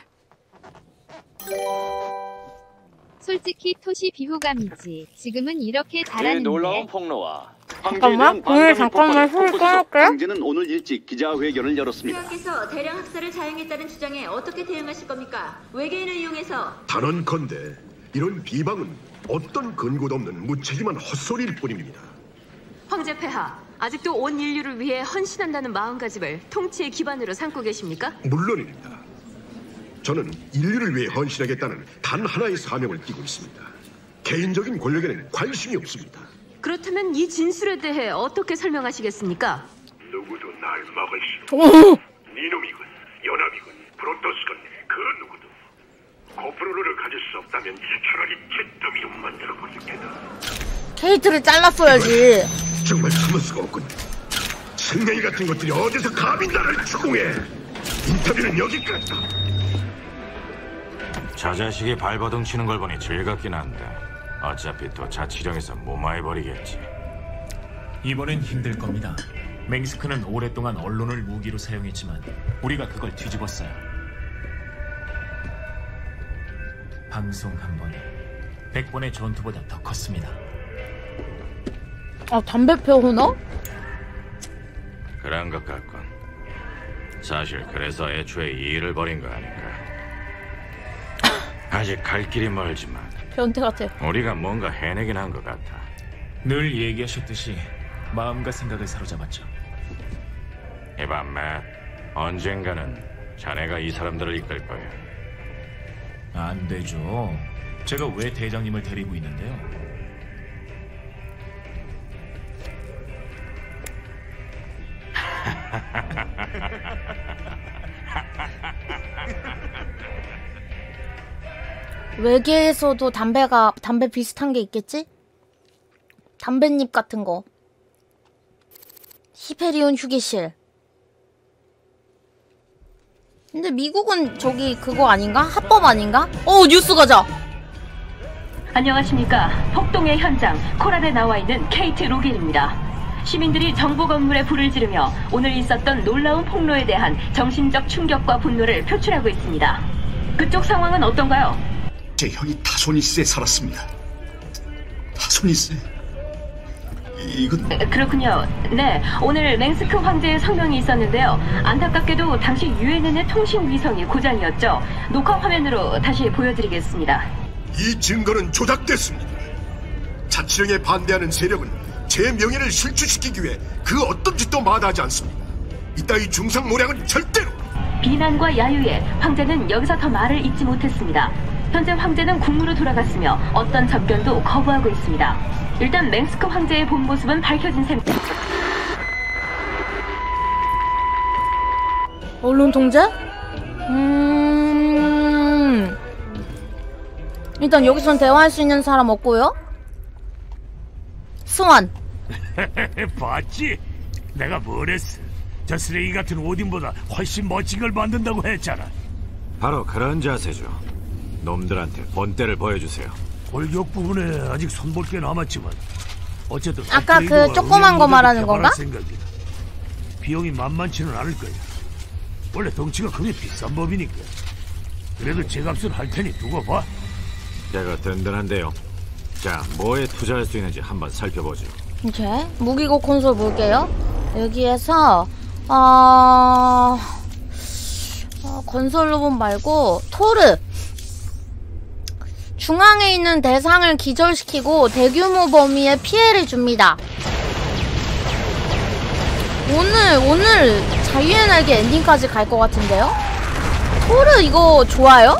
솔직히 토시 비호감이지. 지금은 이렇게 잘하는데. 놀라운 폭로와 잠깐만 오늘 잠깐만 손을 꺼놓을게. 황제는 오늘 일찍 기자회견을 열었습니다. 수석께서 대량 학살을 자행했다는 주장에 어떻게 대응하실 겁니까? 외계인을 이용해서 단언컨대 이런 비방은 어떤 근거도 없는 무책임한 헛소리일 뿐입니다. 황제 폐하, 아직도 온 인류를 위해 헌신한다는 마음가짐을 통치의 기반으로 삼고 계십니까? 물론입니다. 저는 인류를 위해 헌신하겠다는 단 하나의 사명을 띠고 있습니다. 개인적인 권력에는 관심이 없습니다. 그렇다면 이 진술에 대해 어떻게 설명하시겠습니까? 누구도 날 막을 수 오! 니놈이군, 연합이군, 프로토스건 그 누구도 코프로를 가질 수 없다면 차라리 잿더미로 만들어버릴 게다. 케이트를 잘랐어야지. 정말 참을 수가 없군. 승냥이 같은 것들이 어디서 감히 나를 추궁해. 인터뷰는 여기까지다. 저 자식이 발버둥 치는 걸 보니 즐겁긴 한데 어차피 또 자치령에서 무마해버리겠지. 이번엔 힘들 겁니다. 맹스크는 오랫동안 언론을 무기로 사용했지만 우리가 그걸 뒤집었어요. 방송 한 번이 백 번의 전투보다 더 컸습니다. 아, 담배 피우나? 그런 것 같군. 사실 그래서 애초에 이 일을 벌인 거 아닌가. 아직 갈 길이 멀지만 변태 같아. 우리가 뭔가 해내긴 한 것 같아. 늘 얘기하셨듯이 마음과 생각을 사로잡았죠. 이봐, 맷. 언젠가는 자네가 이 사람들을 이끌 거야. 안 되죠. 제가 왜 대장님을 데리고 있는데요? 외계에서도 담배가 담배 비슷한 게 있겠지? 담뱃잎 같은 거. 히페리온 휴게실. 근데 미국은 저기 그거 아닌가? 합법 아닌가? 어, 뉴스 가자. 안녕하십니까. 폭동의 현장 코랄에 나와 있는 케이트 로길입니다. 시민들이 정부 건물에 불을 지르며 오늘 있었던 놀라운 폭로에 대한 정신적 충격과 분노를 표출하고 있습니다. 그쪽 상황은 어떤가요? 제 형이 타소니스에 살았습니다. 타소니스? 이건... 그렇군요. 네, 오늘 맹스크 황제의 성명이 있었는데요. 안타깝게도 당시 유엔엔의 통신 위성이 고장이었죠. 녹화 화면으로 다시 보여드리겠습니다. 이 증거는 조작됐습니다. 자치령에 반대하는 세력은 제 명예를 실추시키기 위해 그 어떤 짓도 마다하지 않습니다. 이따위 중상모략은 절대로! 비난과 야유에 황제는 여기서 더 말을 잇지 못했습니다. 현재 황제는 국무로 돌아갔으며 어떤 접견도 거부하고 있습니다. 일단 맹스크 황제의 본 모습은 밝혀진 셈입니다. 언론 통제? 음... 일단 여기선 대화할 수 있는 사람 없고요. 스완. 봤지? 내가 뭐랬어? 저 쓰레기 같은 오딘보다 훨씬 멋진 걸 만든다고 했잖아. 바로 그런 자세죠. 놈들한테 본때를 보여주세요. 골격 부분에 아직 손볼 게 남았지만 어쨌든 아까 그 조그만 거 말하는 건가? 생각이다. 비용이 만만치는 않을 거야. 원래 덩치가 크게 비싼 법이니까. 그래도 제값은 할 테니 두고 봐. 제가 든든한데요. 자, 뭐에 투자할 수 있는지 한번 살펴보죠. 오케이. 무기고 콘솔 볼게요. 여기에서 어... 어... 건설 로봇 말고 토르. 중앙에 있는 대상을 기절시키고 대규모 범위의 피해를 줍니다. 오늘 오늘 자유의 날개 엔딩까지 갈 것 같은데요? 토르 이거 좋아요?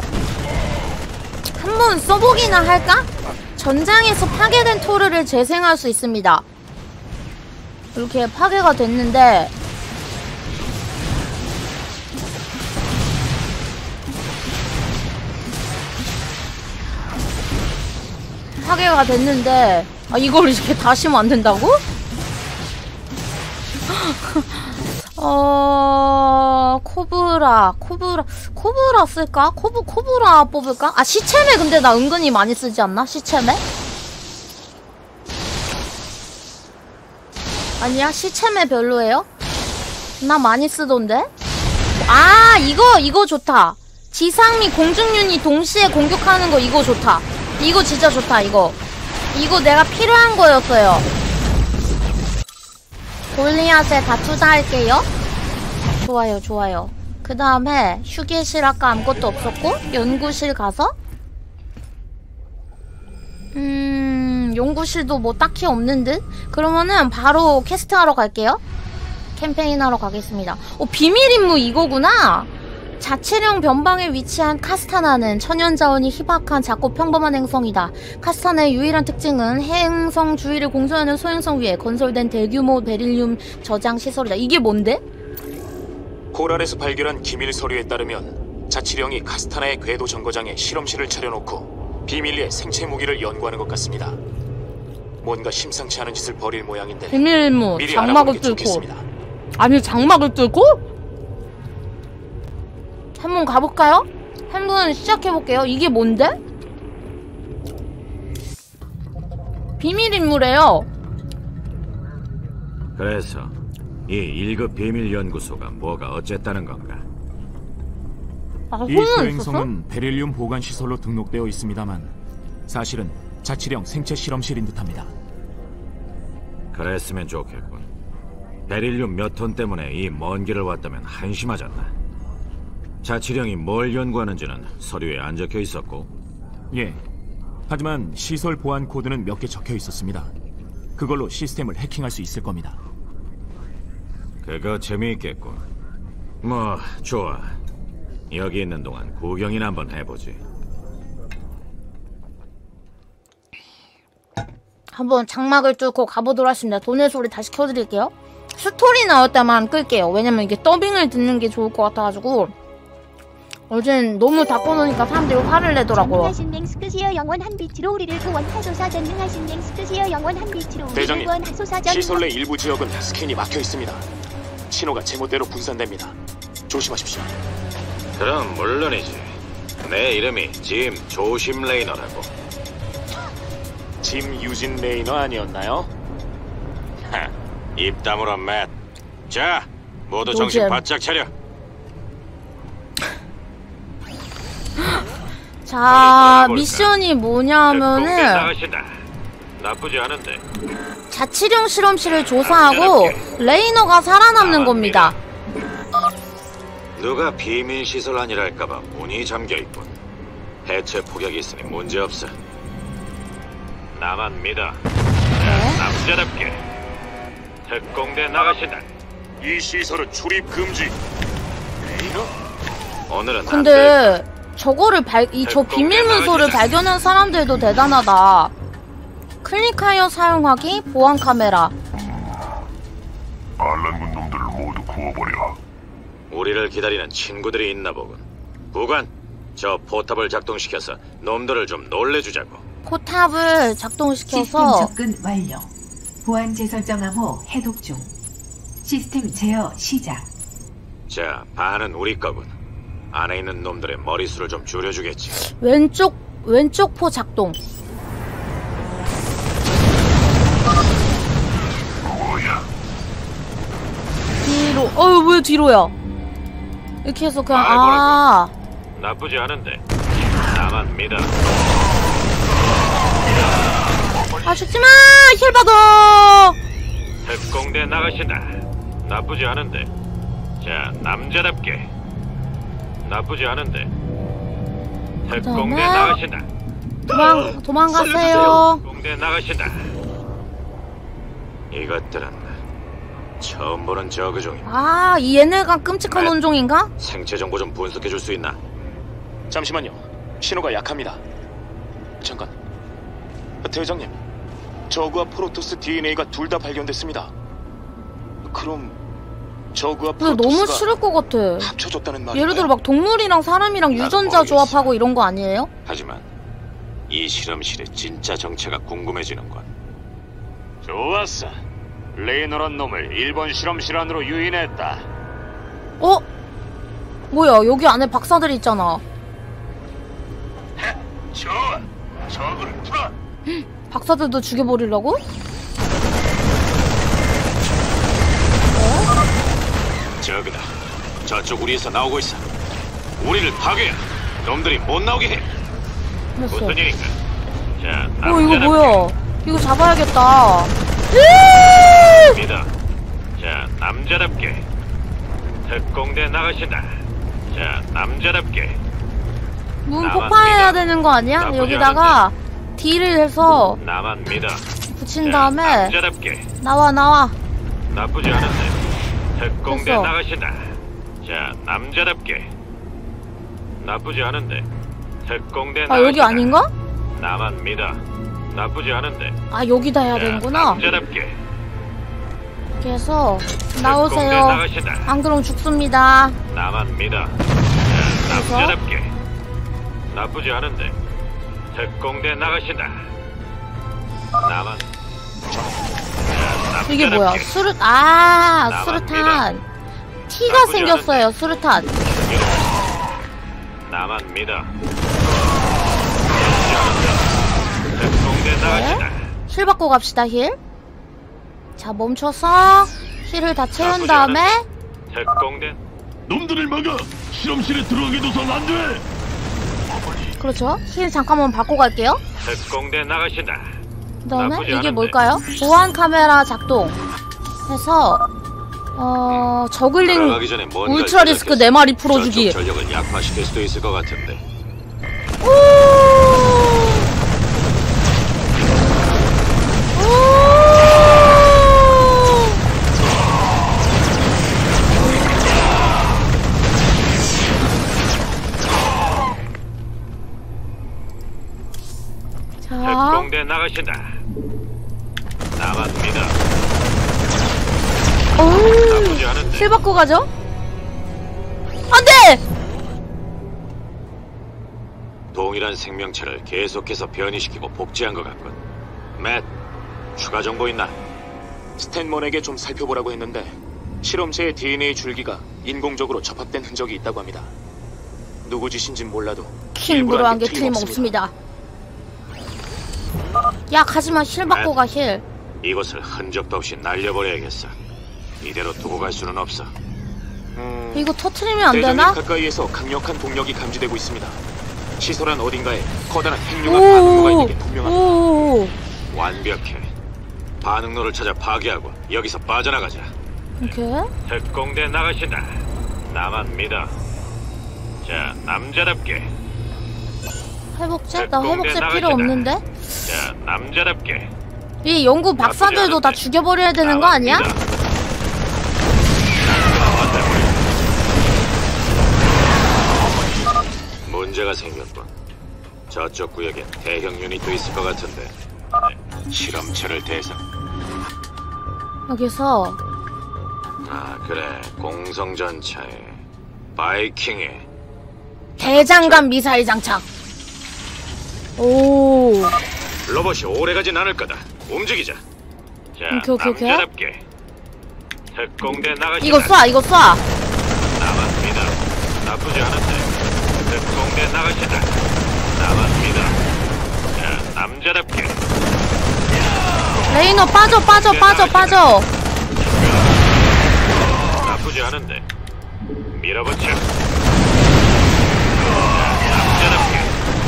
한번 써보기나 할까? 전장에서 파괴된 토르를 재생할 수 있습니다. 이렇게 파괴가 됐는데 파괴가 됐는데 아 이걸 이렇게 다시 만든다고? 어... 코브라 코브라 코브라 쓸까? 코브 코브라 뽑을까? 아 시체메 근데 나 은근히 많이 쓰지 않나? 시체메? 아니야 시체메 별로예요? 나 많이 쓰던데? 아 이거 이거 좋다. 지상 및 공중 유닛 동시에 공격하는 거 이거 좋다. 이거 진짜 좋다 이거. 이거 내가 필요한 거였어요. 골리앗에 다 투자할게요. 좋아요 좋아요. 그 다음에 휴게실 아까 아무것도 없었고 연구실 가서 음... 연구실도 뭐 딱히 없는 듯? 그러면은 바로 캐스트하러 갈게요. 캠페인 하러 가겠습니다. 어 비밀 임무 이거구나. 자치령 변방에 위치한 카스타나는 천연자원이 희박한 작고 평범한 행성이다. 카스타나의 유일한 특징은 행성 주위를 공존하는 소행성 위에 건설된 대규모 베릴륨 저장 시설이다. 이게 뭔데? 코랄에서 발견한 기밀 서류에 따르면 자치령이 카스타나의 궤도 정거장에 실험실을 차려놓고 비밀리에 생체 무기를 연구하는 것 같습니다. 뭔가 심상치 않은 짓을 벌일 모양인데 비밀 임무 장막을 뚫고 좋겠습니다. 아니 장막을 뚫고? 한번 가볼까요? 한번 시작해볼게요. 이게 뭔데? 비밀 인물이에요. 그래서 이 일 급 비밀 연구소가 뭐가 어쨌다는 건가? 아, 이 소행성은 베릴륨 보관 시설로 등록되어 있습니다만 사실은 자치령 생체 실험실인 듯합니다. 그랬으면 좋겠군. 베릴륨 몇 톤 때문에 이 먼 길을 왔다면 한심하잖아. 자치령이 뭘 연구하는지는 서류에 안 적혀 있었고. 예. 하지만 시설 보안 코드는 몇 개 적혀 있었습니다. 그걸로 시스템을 해킹할 수 있을 겁니다. 그거 재미있겠군. 뭐 좋아. 여기 있는 동안 구경이나 한번 해보지. 한번 장막을 뚫고 가보도록 하겠습니다. 돈의 소리 다시 켜드릴게요. 스토리 나올 때만 끌게요. 왜냐면 이게 더빙을 듣는 게 좋을 것 같아가지고. 어젠 너무 다 꺼놓으니까 사람들이 화를 내더라고요. 전능하신 맹스크시어 영원 한 빛으로 우리를 구원하소서. 전능하신 맹스크시어 영원 한 빛으로 우리를 대장님, 구원하소서. 시설 내 일부 지역은 스캔이 막혀 있습니다. 신호가 제멋대로 분산됩니다. 조심하십시오. 그럼 물론이지. 내 이름이 짐 조심 레이너라고. 짐 유진 레이너 아니었나요? 하, 입 다물어 맷. 자, 모두 노잼. 정신 바짝 차려. 자, 미션이 뭐냐면은 나가신다. 나쁘지 않은데. 자치령 실험실을 조사하고 레이너가 살아남는 겁니다. 누가 비밀 시설 아니랄까봐 문이 잠겨 있군. 해체 폭격이 있으니 문제 없어. 나만 믿어. 자, 남자답게 특공대 나가신다. 이 시설은 출입 금지. 레이너? 오늘은 근데 저거를 발, 이 저 비밀 문서를 발견한 사람들도 대단하다. 클릭하여 사용하기, 보안 카메라. 반란군 놈들을 모두 구워버려. 우리를 기다리는 친구들이 있나 보군. 부관, 저 포탑을 작동시켜서 놈들을 좀 놀래주자고. 포탑을 작동시켜서 시스템 접근 완료. 보안 재설정 암호 해독 중. 시스템 제어 시작. 자, 반은 우리 거군. 안에 있는 놈들의 머리수를 좀 줄여주겠지. 왼쪽 왼쪽 포 작동. 뭐야? 뒤로. 어휴, 왜 뒤로야? 이렇게 해서 그냥 아. 나쁘지 않은데. 나만 믿어. 아, 죽지마! 힐 받아! 특공대 나가신다. 나쁘지 않은데. 자, 남자답게. 나쁘지 않은데. 특공대 그다음에 나가신다. 도망 도망가세요. 특공대 나가신다. 이것들은 처음 보는 저그종이. 아, 이 얘네가 끔찍한 온종인가? 생체 정보 좀 분석해 줄 수 있나? 잠시만요. 신호가 약합니다. 잠깐. 대장님, 저그와 프로토스 디엔에이가 둘 다 발견됐습니다. 그럼 저그와 근데 프로토스가 너무 싫을 것 같아. 합쳐졌다는 말이에요? 예를 들어 막 동물이랑 사람이랑 유전자 조합하고 이런 거 아니에요? 하지만 이 실험실의 진짜 정체가 궁금해지는군. 좋았어. 레이너란 놈을 일본 실험실 안으로 유인했다. 어? 뭐야, 여기 안에 박사들이 있잖아. 좋아. 저그를 풀어. 박사들도 죽여버리려고? 저그다. 저쪽 우리에서 나오고 있어. 우리를 파괴해. 놈들이 못 나오게 해. 됐어. 무슨 일인가? 자, 어, 이거 남자답게. 뭐야? 이거 잡아야겠다. 믿어. 자, 남자답게. 특공대 나가신다. 자, 남자답게. 문 나만 폭파해야 믿어. 되는 거 아니야? 나쁘지 여기다가 D를 해서 나만 믿어. 붙인 자, 다음에 남자답게. 나와 나와. 나쁘지 않은데. 특공대 됐어. 나가신다. 자, 남자답게. 나쁘지 않은데. 특공대 아, 나가신다. 여기 아닌가? 나만 믿어. 나쁘지 않은데. 아, 여기다 해야 자, 되는구나. 남자답게. 이렇게 해서 특공대 나오세요. 나가신다. 안 그러면 죽습니다. 나만 믿어. 자, 그래서? 남자답게. 나쁘지 않은데. 특공대 나가신다. 나만. 자, 이게 뭐야? 남자답게. 수류 아 나만 수류탄. 티가 나쁘지 생겼어요. 수류탄. 나만 믿어. 특공대 나가신다. 힐 받고 갑시다. 힐. 자, 멈춰서 힐을 다 채운 다음에 특공대 놈들을 막아. 실험실에 들어가게 둬선 안 돼. 그렇죠. 힐 잠깐만 바꿔 갈게요. 특공대 나가신다. 그 다음에 이게 뭘까요? 보안 카메라 작동 해서 어... 저글링 울트라 리스크 네 마리 풀어주기. 전력을 약화시킬 수도 있을 것 같은데. 특공대 나가신다. 나갑니다. 나쁘지 않은데. 힐 받고 가죠? 안돼! 동일한 생명체를 계속해서 변이시키고 복제한 것 같군. 맷, 추가 정보 있나? 스탠먼에게 좀 살펴보라고 했는데 실험체의 디엔에이 줄기가 인공적으로 접합된 흔적이 있다고 합니다. 누구 짓인진 몰라도 킹으로 한 게 틀림없습니다. 야, 가지마. 힐 받고 가. 힐. 이곳을 흔적도 없이 날려버려야겠어. 이대로 두고 갈 수는 없어. 음... 이거 터트리면 안 되나? 가까이에서 강력한 동력이 감지되고 있습니다. 시설 안 어딘가에 커다란 핵융합 반응로가 있는 게 분명합니다. 완벽해. 반응로를 찾아 파괴하고 여기서 빠져나가자. 오케이. 특공대 나가신다. 나만 믿어. 자, 남자답게. 회복제? 나 회복제 필요 없는데? 자, 남자답게. 이 연구 박사들도 다 죽여버려야 되는 거 아니야? 문제가 생겼군. 저쪽 구역에 대형 유닛도 있을 것 같은데. 실험체를 대상. 여기서 아, 그래. 공성전차에 바이킹에 대장간 미사일 장착. 오. 로봇이 오래가진 않을 거다. 움직이자. 자, 오케이, 오케이, 남자답게. 특공대 나가신다. 이거 쏴, 이거 쏴. 나만 믿어. 나쁘지 않은데. 특공대 나가신다. 나만 믿어. 자, 남자답게. 레이너 빠져, 빠져, 빠져, 빠져. 나쁘지 않은데. 밀어붙여. 자, 남자답게.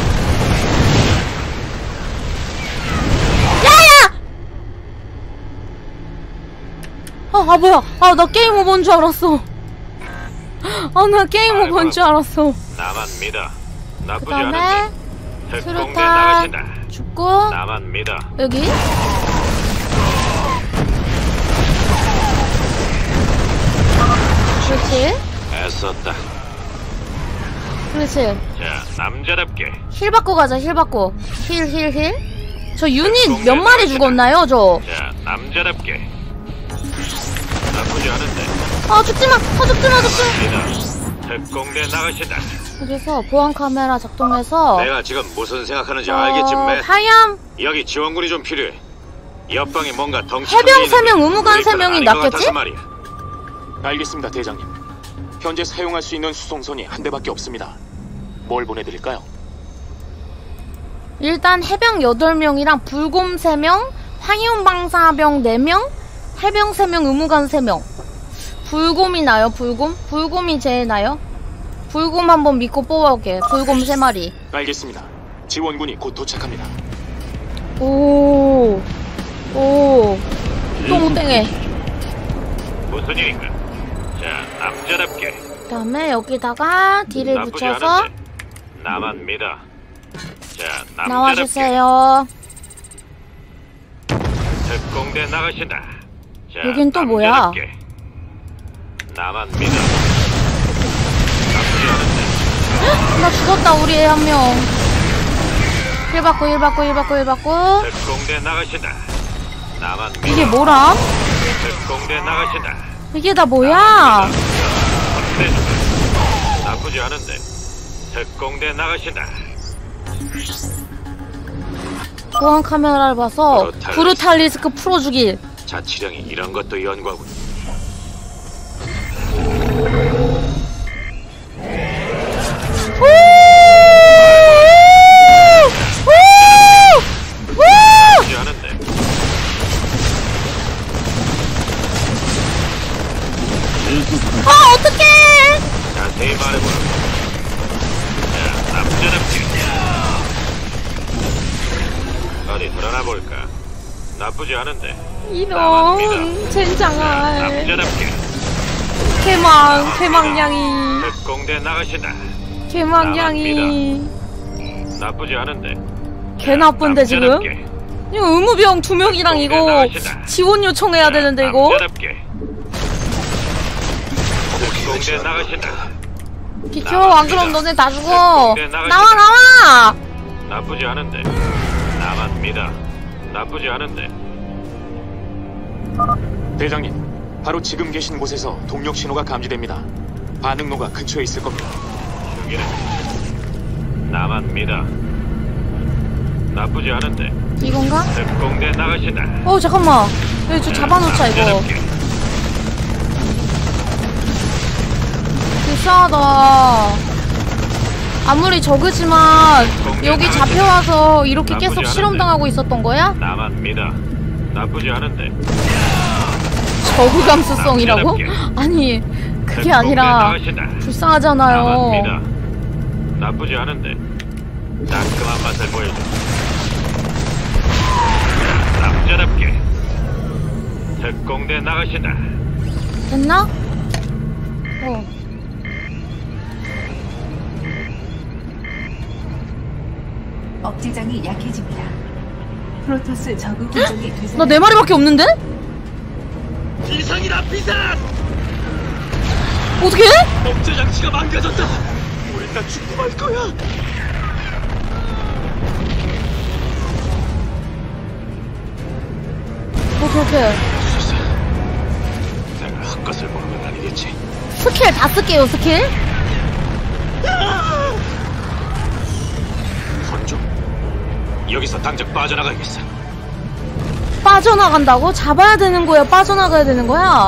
아, 아 뭐야? 아, 나 게임 오버인 줄 알았어. 아, 나 게임 오버인 줄 알았어. 나만 믿어. 나쁘지 그다음에 않은데. 특공대 수류탄 나가신다. 죽고 나만 믿어. 여기 그렇지. 애썼다. 그렇지. 자, 남자답게. 힐 받고 가자. 힐 받고. 힐, 힐, 힐. 저 유닛 몇 마리 죽었나요, 저? 자, 남자답게. 나쁘지 않은데. 아, 죽지마! 아, 죽지마, 죽지마! 특공대 나가신다. 그래서 보안 카메라 작동해서 내가 지금 무슨 생각하는지 어... 알겠지, 매? 하얌! 여기 지원군이 좀 필요해. 옆방에 뭔가 덩치 해병 세 명, 의무관 세 명이 낫겠지? 알겠습니다, 대장님. 현재 사용할 수 있는 수송선이 한 대밖에 없습니다. 뭘 보내드릴까요? 일단 해병 여덟 명이랑 불곰 세 명, 황해운방사병 네 명, 해병 세 명, 의무관 세 명. 불곰이 나요, 불곰? 불곰이 제일 나요? 불곰 한번 믿고 뽑아올게. 불곰 세 마리. 알겠습니다. 지원군이 곧 도착합니다. 오, 오, 똥땡해. 무슨 일인가? 자, 남자답게. 그 다음에 여기다가 딜을 붙여서 않은데. 나만 믿어. 자, 남자답게. 나와주세요. 특공대 나가신다. 자, 여긴 또 뭐야? 남자답게. 나만 믿어. 나쁘지 않은데. 나 죽었다. 우리 애 한 명. 일 받고 일 받고 일 받고 일 받고. 특공대 나가신다. 나만 믿어. 이게 뭐라? 특공대 나가신다. 이게 다 뭐야? 나쁘지 않은데. 특공대 나가신다. 보안 카메라를 봐서 브루탈리스크. 브루탈리스크 풀어주길. 자치령이 이런 것도 연구하고. 나쁘지 않은데. 아, 어떡해! 자세히 말해보라. 자, 남자답게. 어디 드러나 볼까? 나쁘지 않은데. 이런 젠장할. 남자답게. 개망, 개망냥이. 특공대 나가신다. 개망냥이. 나쁘지 않은데. 개 나쁜데 지금? 이거 의무병 두 명이랑 이거 지원 요청해야 되는데 이거? 남자답게. 특공대 나가신다. 비켜, 안 그럼 너네 다 죽어. 나와, 나와! 나쁘지 않은데. 나만 믿어. 나쁘지 않은데. 대장님, 바로 지금 계신 곳에서 동력 신호가 감지됩니다. 반응로가 근처에 있을 겁니다. 여기는 나만 믿어. 나쁘지 않은데. 이건가? 특공대 나가신다. 어, 잠깐만. 여기 저 잡아놓자 이거. 불쌍하다. 아무리 적으지만 여기 잡혀와서 이렇게 계속 실험당하고 있었던 거야? 나만 믿어. 나쁘지 않은데. 저그 감수성이라고? 아니, 그게 아니라 불쌍하잖아요. 나만 믿어. 나쁘지 않은데. 따끔한 맛을 보여줘. 남자답게. 특공대 나가신다. 됐나? 어. 억제장이 약해집니다. 프로토스 저그 공격이 되살. 나 네 마리밖에 없는데? 비상이다, 비상! 어떻게? 억제 장치가 망가졌다. 우린 다 죽고 말 거야. 오케이, 오케이. 내가 헛것을 보는 건 아니겠지. 스킬 다 쓸게요, 스킬. 혼종? 여기서 당장 빠져나가야겠어. 빠져나간다고? 잡아야 되는 거야? 빠져나가야 되는 거야?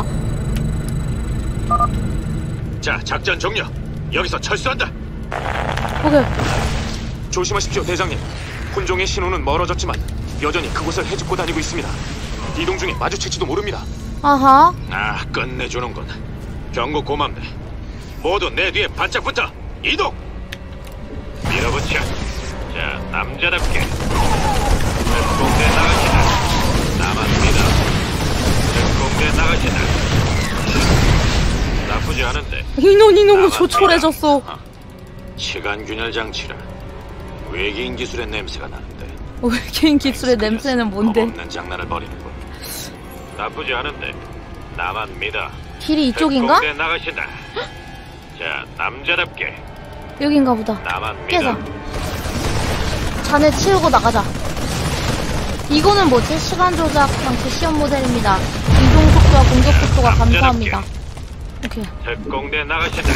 자, 작전 종료. 여기서 철수한다. 오케이. 조심하십시오, 대장님. 혼종의 신호는 멀어졌지만 여전히 그곳을 헤집고 다니고 있습니다. 이동 중에 마주칠지도 모릅니다. 아하. 아, 끝내주는군. 경고 고맙네. 모두 내 뒤에 바짝 붙어. 이동! 밀어붙여. 자, 남자답게. 특공대 나가시다. 나만 믿어. 특공대 나가시다. 나쁘지 않은데. 인원이 너무 조촐해졌어. 시간 균열 장치라. 외계인 기술의 냄새가 나는데. 외계인 기술의 냄새는 뭔데? 없는 장난을 벌이는군. 나쁘지 않은데. 나만 믿어. 길이 이쪽인가? 특공대 나가신다. 자, 남자답게. 여긴가 보다. 나만 믿어. 깨자. 자네 치우고 나가자. 이거는 뭐지? 시간 조작 장치 시험 모델입니다. 이동 속도와 공격 속도가 감소합니다. 오케이. 특공대 나가신다.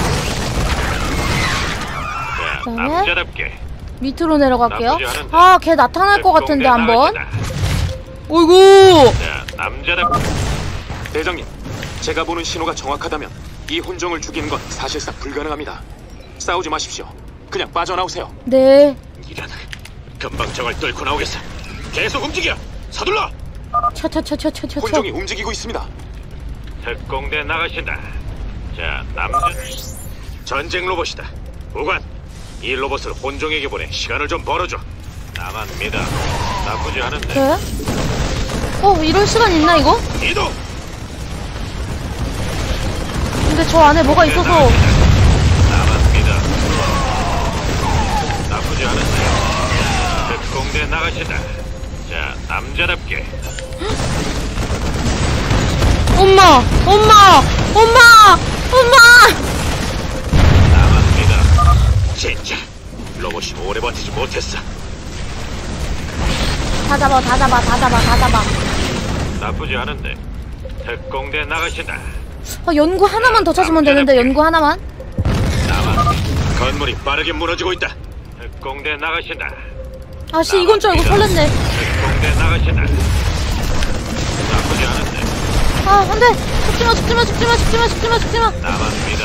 자, 그다음에 남자답게. 밑으로 내려갈게요. 아, 걔 나타날 것 같은데 한번. 어이구. 자, 남자답게. 대장님, 제가 보는 신호가 정확하다면 이 혼종을 죽이는 건 사실상 불가능합니다. 싸우지 마십시오. 그냥 빠져나오세요. 네. 이런, 금방 저걸 뚫고 나오겠어. 계속 움직여. 서둘러. 차차차차차차. 혼종이 움직이고 있습니다. 특공대 나가신다. 자, 남자. 전쟁 로봇이다. 우관, 이 로봇을 혼종에게 보내 시간을 좀 벌어줘. 나만 믿어. 나쁘지 않은데. 네? 어, 이럴 시간 있나 이거? 이동. 근데 저 안에 뭐가 있어서. 나만 믿어. 나쁘지 않은데. 특공대 나가신다. 자, 남자답게. 엄마! 엄마! 엄마! 엄마! 나만 믿어. 진짜 로봇이 오래 버티지 못했어. 다 잡아, 다 잡아, 다 잡아, 다 잡아. 나쁘지 않은데. 특공대 나가신다. 아, 연구 하나만 더 찾으면 되는데, 연구 하나만. 나만. 건물이 빠르게 무너지고 있다. 특공대 나가신다. 아씨, 이건 줄 알고 설렜네. 특공대 나가신다. 나쁘지 않은데. 아, 안 돼! 죽지마, 죽지마, 죽지마, 죽지마, 죽지마, 죽지마! 나만 믿어.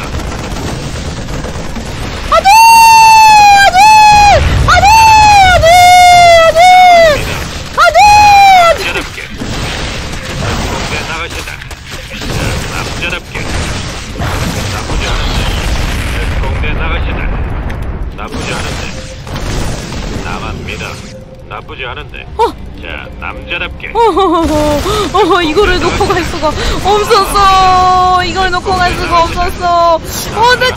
안 돼! 안 돼! 안 돼! 안 돼! 안 돼! 남자답게. 특공대 나가신다. 자, 남자답게. 나쁘지 않은데. 어? 자, 남자답게. 어허허허, 이거를 놓고 갈 수가 없었어. 이걸 놓고 갈 수가 없었어. 어떡해!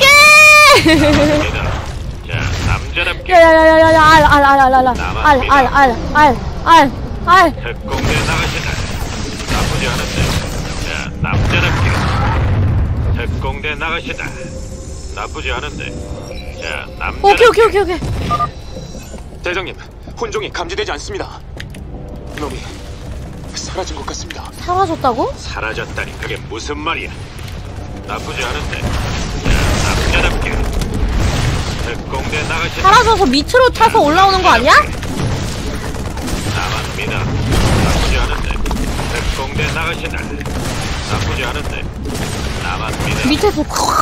자, 남자답게. 야야야야야, 알, 알, 알, 알, 알, 알, 알, 알, 알, 알, 알. 특공대 나가시다. 나쁘지 않은데. 자, 남자답게. 특공대 나가시다. 나쁘지 않은데. 자, 남자. 오케이, 오케이, 오케이, 오케이. 대장님, 혼종이 감지되지 않습니다. 놈이 사라진 것 같습니다. 사라졌다고? 사라졌다니 그게 무슨 말이야? 나쁘지 않은데. 자, 남자답게. 특공대 나가시다. 사라져서 밑으로 타서 올라오는 거 아니야? 남았습니다. 나쁘지 않은데. 특공대 나가시다. 나쁘지 않은데. 남았습니다. 밑에서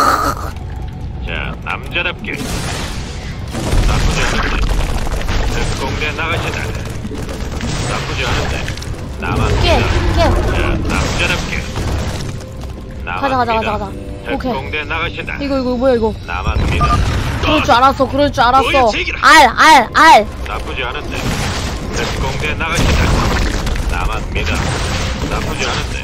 자, 남자답게. 나쁘지 않은데. 특공대 나가시다. 나쁘지 않은데. 남았습니다. 깨, 깨. 자, 남자답게. 가자, 가자, 가자, 가자. 오케이. 특공대 나가시다. 이거, 이거, 뭐야, 이거. 남았습니다. 그럴 줄 알았어, 그럴 줄 알았어. 뭐야, 제기라. 알, 알, 알. 나쁘지 않은데. 특공대 나가시다. 남았습니다. 나쁘지 않은데.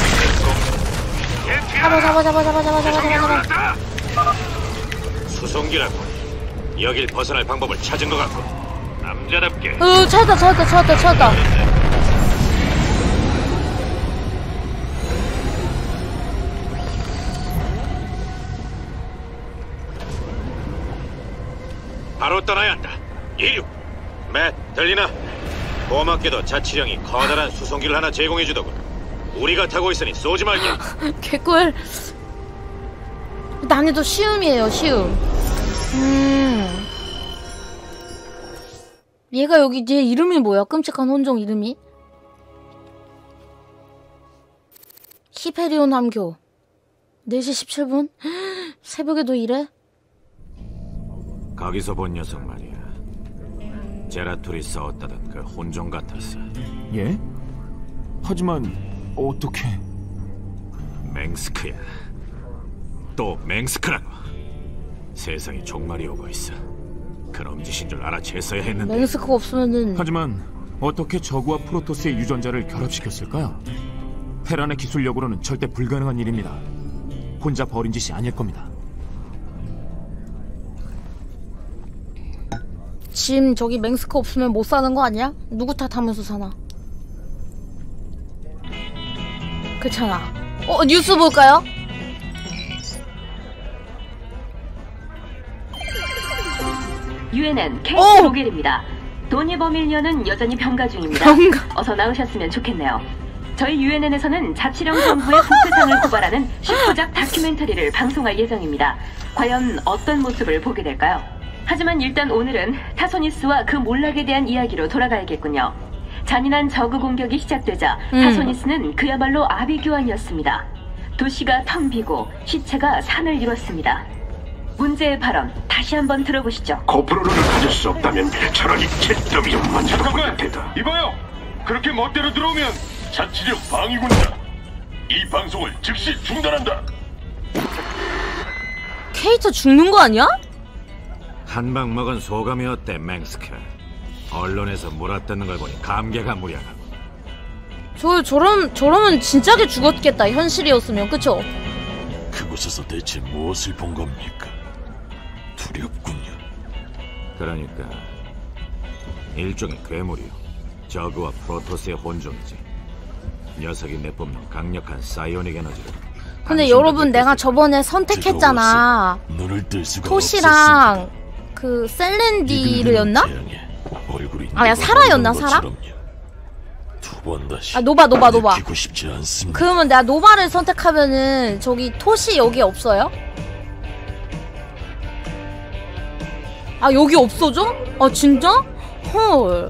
특공대. 잡아, 잡아, 잡아, 잡아, 잡아, 잡아, 잡아, 잡아. 수송기라고. 여길 벗어날 방법을 찾은 것 같고. 남자답게. 으, 찾았다, 찾았다, 찾았다, 찾았다. 바로 떠나야 한다. 이륙. 맷, 들리나? 고맙게도 자치령이 커다란 수송기를 하나 제공해주더군. 우리가 타고 있으니 쏘지 말게. 개꿀. 난이도 쉬움이에요, 쉬움. 음. 얘가 여기, 얘 이름이 뭐야? 끔찍한 혼종 이름이? 히페리온 함교. 네 시 십칠 분? 새벽에도 이래? 거기서 본 녀석 말이야. 제라툴이 싸웠다던 그 혼종 같았어. 예? 하지만 어떻게? 맹스크야. 또 맹스크라고. 세상에 종말이 오고 있어. 그놈 짓인 줄 알아챘어야 했는데. 맹스크가 없으면은. 하지만 어떻게 저그와 프로토스의 유전자를 결합시켰을까요? 테란의 기술력으로는 절대 불가능한 일입니다. 혼자 벌인 짓이 아닐 겁니다. 지금 저기 맹스크 없으면 못 사는 거 아니야? 누구 탓하면서 사나? 그렇잖아. 어, 뉴스 볼까요? 유엔엔 케이티 로겔입니다. 도니 버밀리언은 여전히 병가 중입니다. 병가. 어서 나으셨으면 좋겠네요. 저희 유엔엔에서는 자치령 정부의 부패상을 고발하는 슈퍼작 다큐멘터리를 방송할 예정입니다. 과연 어떤 모습을 보게 될까요? 하지만 일단 오늘은 타소니스와 그 몰락에 대한 이야기로 돌아가야겠군요. 잔인한 저그 공격이 시작되자 음. 타소니스는 그야말로 아비규환이었습니다. 도시가 텅 비고 시체가 산을 이뤘습니다. 문제의 발언 다시 한번 들어보시죠. 코프로를 가질 수 없다면 차라리 채더미 좀 만져도 볼 테다. 이봐요. 그렇게 멋대로 들어오면 자치령 방위군이다. 이 방송을 즉시 중단한다. 케이트 죽는 거 아니야? 한 방 먹은 소감이 어때, 맹스크? 언론에서 몰아뜯는 걸 보니 감개가 무량하고. 저 저럼 저러면 진짜게 죽었겠다. 현실이었으면, 그쵸? 그곳에서 대체 무엇을 본 겁니까? 두렵군요. 그러니까 일종의 괴물이요. 저그와 프로토스의 혼종이지. 녀석이 내뿜는 강력한 사이오닉 에너지를. 근데 여러분, 내가 저번에 선택했잖아. 토시랑 그 셀렌디르였나? 아야, 사라였나? 사라? 아, 노바 노바 노바. 그러면 내가 노바를 선택하면은 저기 토시 여기 없어요? 아, 여기 없어져? 아, 진짜? 헐.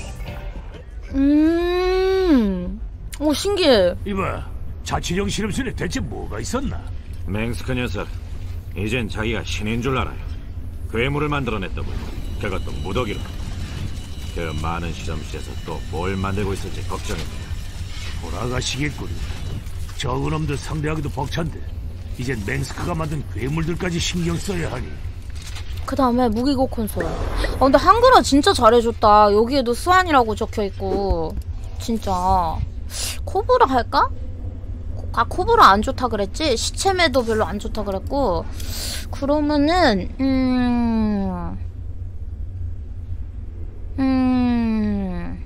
음. 오, 신기해. 이봐, 자치령 실험실에 대체 뭐가 있었나? 맹스크 녀석, 이젠 자기가 신인 줄 알아요. 괴물을 만들어냈다고요. 그것도 무더기로. 그 많은 실험실에서 또 뭘 만들고 있을지 걱정입니다. 돌아가시겠군. 적은 놈들 상대하기도 벅찬데 이젠 맹스크가 만든 괴물들까지 신경 써야 하니. 그 다음에 무기고 콘솔. 아 근데 한글화 진짜 잘해줬다. 여기에도 스완이라고 적혀있고. 진짜 코브라 할까? 아 코브라 안 좋다 그랬지? 시체매도 별로 안 좋다 그랬고. 그러면은 음... 음...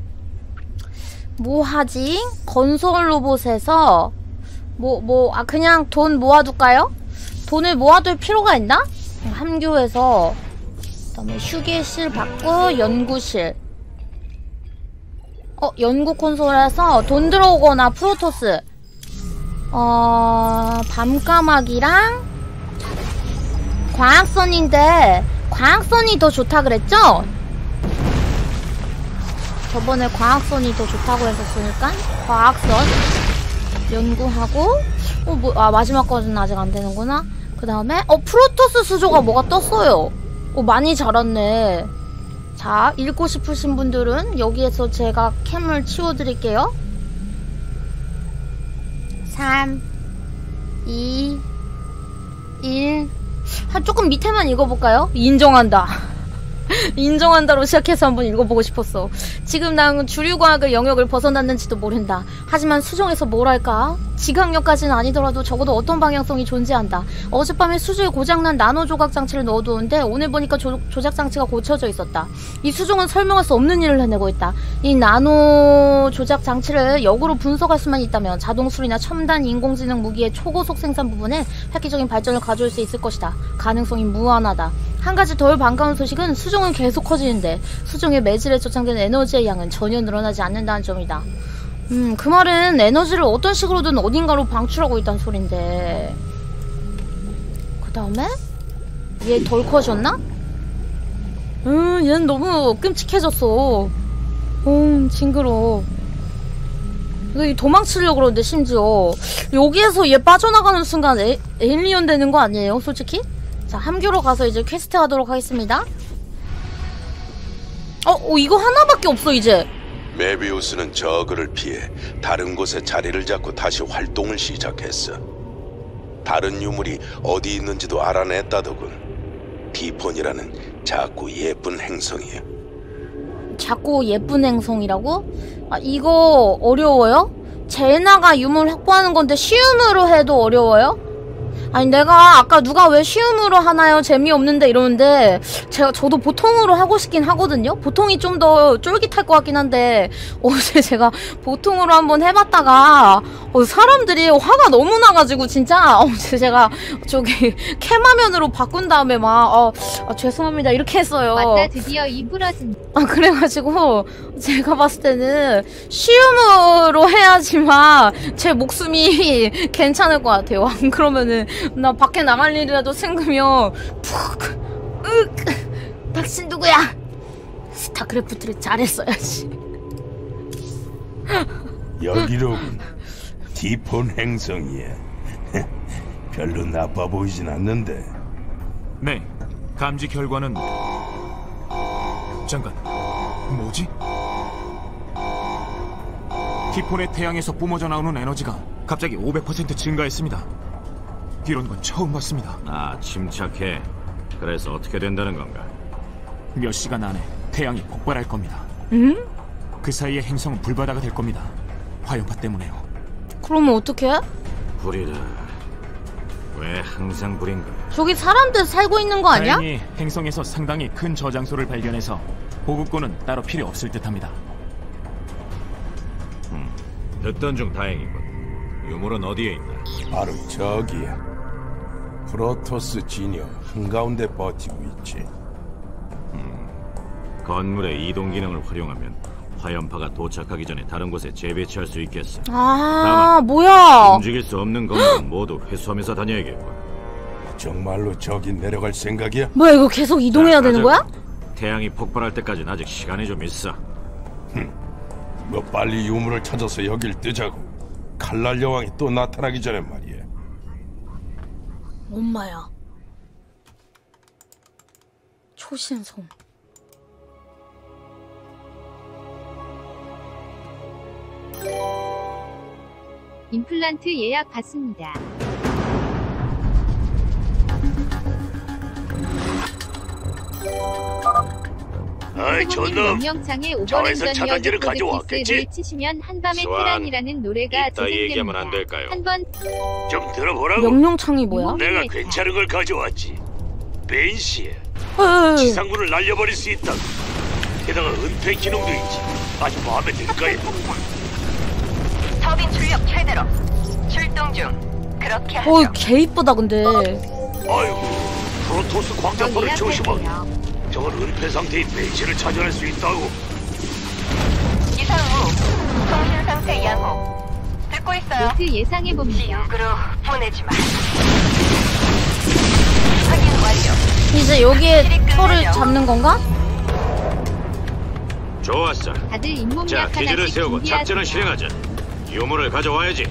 뭐 하지? 건설 로봇에서 뭐, 뭐, 아, 그냥 돈 모아둘까요? 돈을 모아둘 필요가 있나? 함교에서 그 다음에 휴게실 받고 연구실. 어, 연구 콘솔에서 돈 들어오거나 프로토스. 어, 밤까마귀랑 광학선인데 광학선이 더 좋다 그랬죠? 저번에 광학선이 더 좋다고 했었으니까 광학선 연구하고. 어, 뭐, 아, 마지막까지는 아직 안 되는구나. 그 다음에, 어, 프로토스 수조가 뭐가 떴어요. 어, 많이 자랐네. 자, 읽고 싶으신 분들은 여기에서 제가 캠을 치워드릴게요. 삼, 이, 일. 한 조금 밑에만 읽어볼까요? 인정한다. 인정한다로 시작해서 한번 읽어보고 싶었어. 지금 난 주류과학의 영역을 벗어났는지도 모른다. 하지만 수정에서 뭐랄까? 지각력까지는 아니더라도 적어도 어떤 방향성이 존재한다. 어젯밤에 수조에 고장난 나노 조각 장치를 넣어두었는데 오늘 보니까 조, 조작 장치가 고쳐져 있었다. 이 수정은 설명할 수 없는 일을 해내고 있다. 이 나노 조작 장치를 역으로 분석할 수만 있다면 자동술이나 첨단 인공지능 무기의 초고속 생산 부분에 획기적인 발전을 가져올 수 있을 것이다. 가능성이 무한하다. 한 가지 덜 반가운 소식은 수정은 계속 커지는데 수정의 매질에 저장된 에너지의 양은 전혀 늘어나지 않는다는 점이다. 음, 그 말은 에너지를 어떤 식으로든 어딘가로 방출하고 있다는 소린데. 그 다음에 얘 덜 커졌나? 음, 얘는 너무 끔찍해졌어. 음, 징그러워. 이거 도망치려고 그러는데 심지어 여기에서 얘 빠져나가는 순간 에, 에일리언 되는 거 아니에요? 솔직히? 자, 함교로 가서 이제 퀘스트 하도록 하겠습니다. 어, 어 이거 하나밖에 없어 이제. 메비우스는 저그를 피해 다른 곳에 자리를 잡고 다시 활동을 시작했어. 다른 유물이 어디 있는지도 알아냈다더군. 티폰이라는 작고 예쁜 행성이야. 작고 예쁜 행성이라고? 아, 이거 어려워요? 제나가 유물 확보하는 건데 쉬움으로 해도 어려워요? 아니 내가 아까 누가 왜 쉬움으로 하나요? 재미없는데 이러는데 제가 저도 보통으로 하고 싶긴 하거든요? 보통이 좀 더 쫄깃할 것 같긴 한데 어제 제가 보통으로 한번 해봤다가 어, 사람들이 화가 너무 나가지고 진짜 어제 제가 저기 캠화면으로 바꾼 다음에 막 어, 아, 죄송합니다 이렇게 했어요. 맞다 드디어 이 부러진. 아 그래가지고 제가 봤을 때는 쉬움으로 해야지만 제 목숨이 괜찮을 것 같아요. 안 그러면은 나 밖에 나갈 일이라도 생기면 푹 윽 당신 누구야? 스타크래프트를 잘했어야지. 여기로군. 티폰 행성이야. 별로 나빠 보이진 않는데. 네, 감지 결과는 잠깐 뭐지? 티폰의 태양에서 뿜어져 나오는 에너지가 갑자기 오백 퍼센트 증가했습니다. 이런 건 처음 봤습니다. 아, 침착해. 그래서 어떻게 된다는 건가? 몇 시간 안에 태양이 폭발할 겁니다. 응? 그 사이에 행성은 불바다가 될 겁니다. 화염파 때문에요. 그러면 어떡해? 불이다. 왜 항상 불인 거야? 저기 사람들 살고 있는 거 아니야? 다행히 행성에서 상당히 큰 저장소를 발견해서 보급고는 따로 필요 없을 듯합니다. 음, 듣던 중 다행이군. 유물은 어디에 있나? 바로 저기야. 프로토스 진영 한가운데 버티고 있지. 음, 건물의 이동 기능을 활용하면 화염파가 도착하기 전에 다른 곳에 재배치할 수 있겠어. 아, 뭐야? 움직일 수 없는 건물은 모두 회수하면서 다녀야겠군. 정말로 저기 내려갈 생각이야? 뭐야, 이거 계속 이동해야 자, 되는 거야? 태양이 폭발할 때까지는 아직 시간이 좀 있어. 흠, 뭐 빨리 유물을 찾아서 여길 뜨자고. 칼날 여왕이 또 나타나기 전에 말이야. 엄마야. 초신성. 임플란트 예약 받습니다. 아이 저놈 명령창에 오버랜던 차단지를 가져왔겠지? 치시면 한밤의 스완, 테란이라는 노래가 이따 얘기하면 안 재생됩니다. 될까요? 한번 좀 들어보라고. 명령창이 뭐야? 내가 괜찮은 걸 가져왔지. 벤시에 에이. 지상군을 날려버릴 수 있다. 게다가 은폐 기능도 있지. 아주 마음에 들 거야. 터빈 출력 최대로 출동 중. 그렇게 하죠. 어, 개 이쁘다 근데. 아이고, 프로토스 광자포를 조심하라. 저건 은폐 상태인 벤시를 찾아낼 수 있다고. 이상 후 통신 상태 양호. 듣고 있어요. 노트 예상해봅니다. 지옥으로 보내지 마. 확인 완료. 이제 여기에 털을 잡는 건가? 좋았어. 다들 잇몸 자, 약 기지를 하나씩 세우고 작전을 준비하세요. 실행하자. 유물을 가져와야지.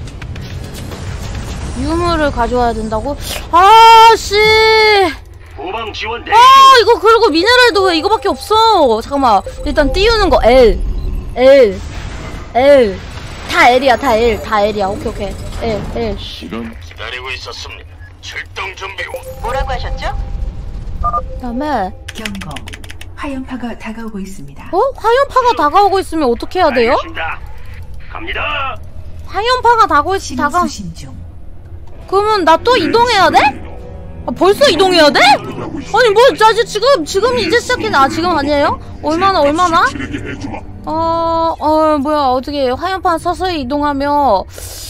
유물을 가져와야 된다고? 아, 씨. 후방 지원 대기. 아, 이거 그리고 미네랄도 왜 이거밖에 없어? 잠깐만. 일단 띄우는 거 L. L. L. 다 L이야, 다 L. 다 L이야. 오케이, 오케이. L, L. 시간 기다리고 있었습니다. 출동 준비. 뭐라고 하셨죠? 그다음에 경고. 화염파가 다가오고 있습니다. 어? 화염파가 다가오고 있으면 어떻게 해야 돼요? 알겠습니다. 갑니다. 화염파가 다가오 있, 다가. 수신 중. 그러면 나 또 이동해야 돼? 아, 벌써 이동해야 돼? 아니 뭐, 나 지금 지금 이제 시작했나? 아, 지금 아니에요? 얼마나 얼마나? 어, 어 뭐야 어떻게 화염파 서서히 이동하며.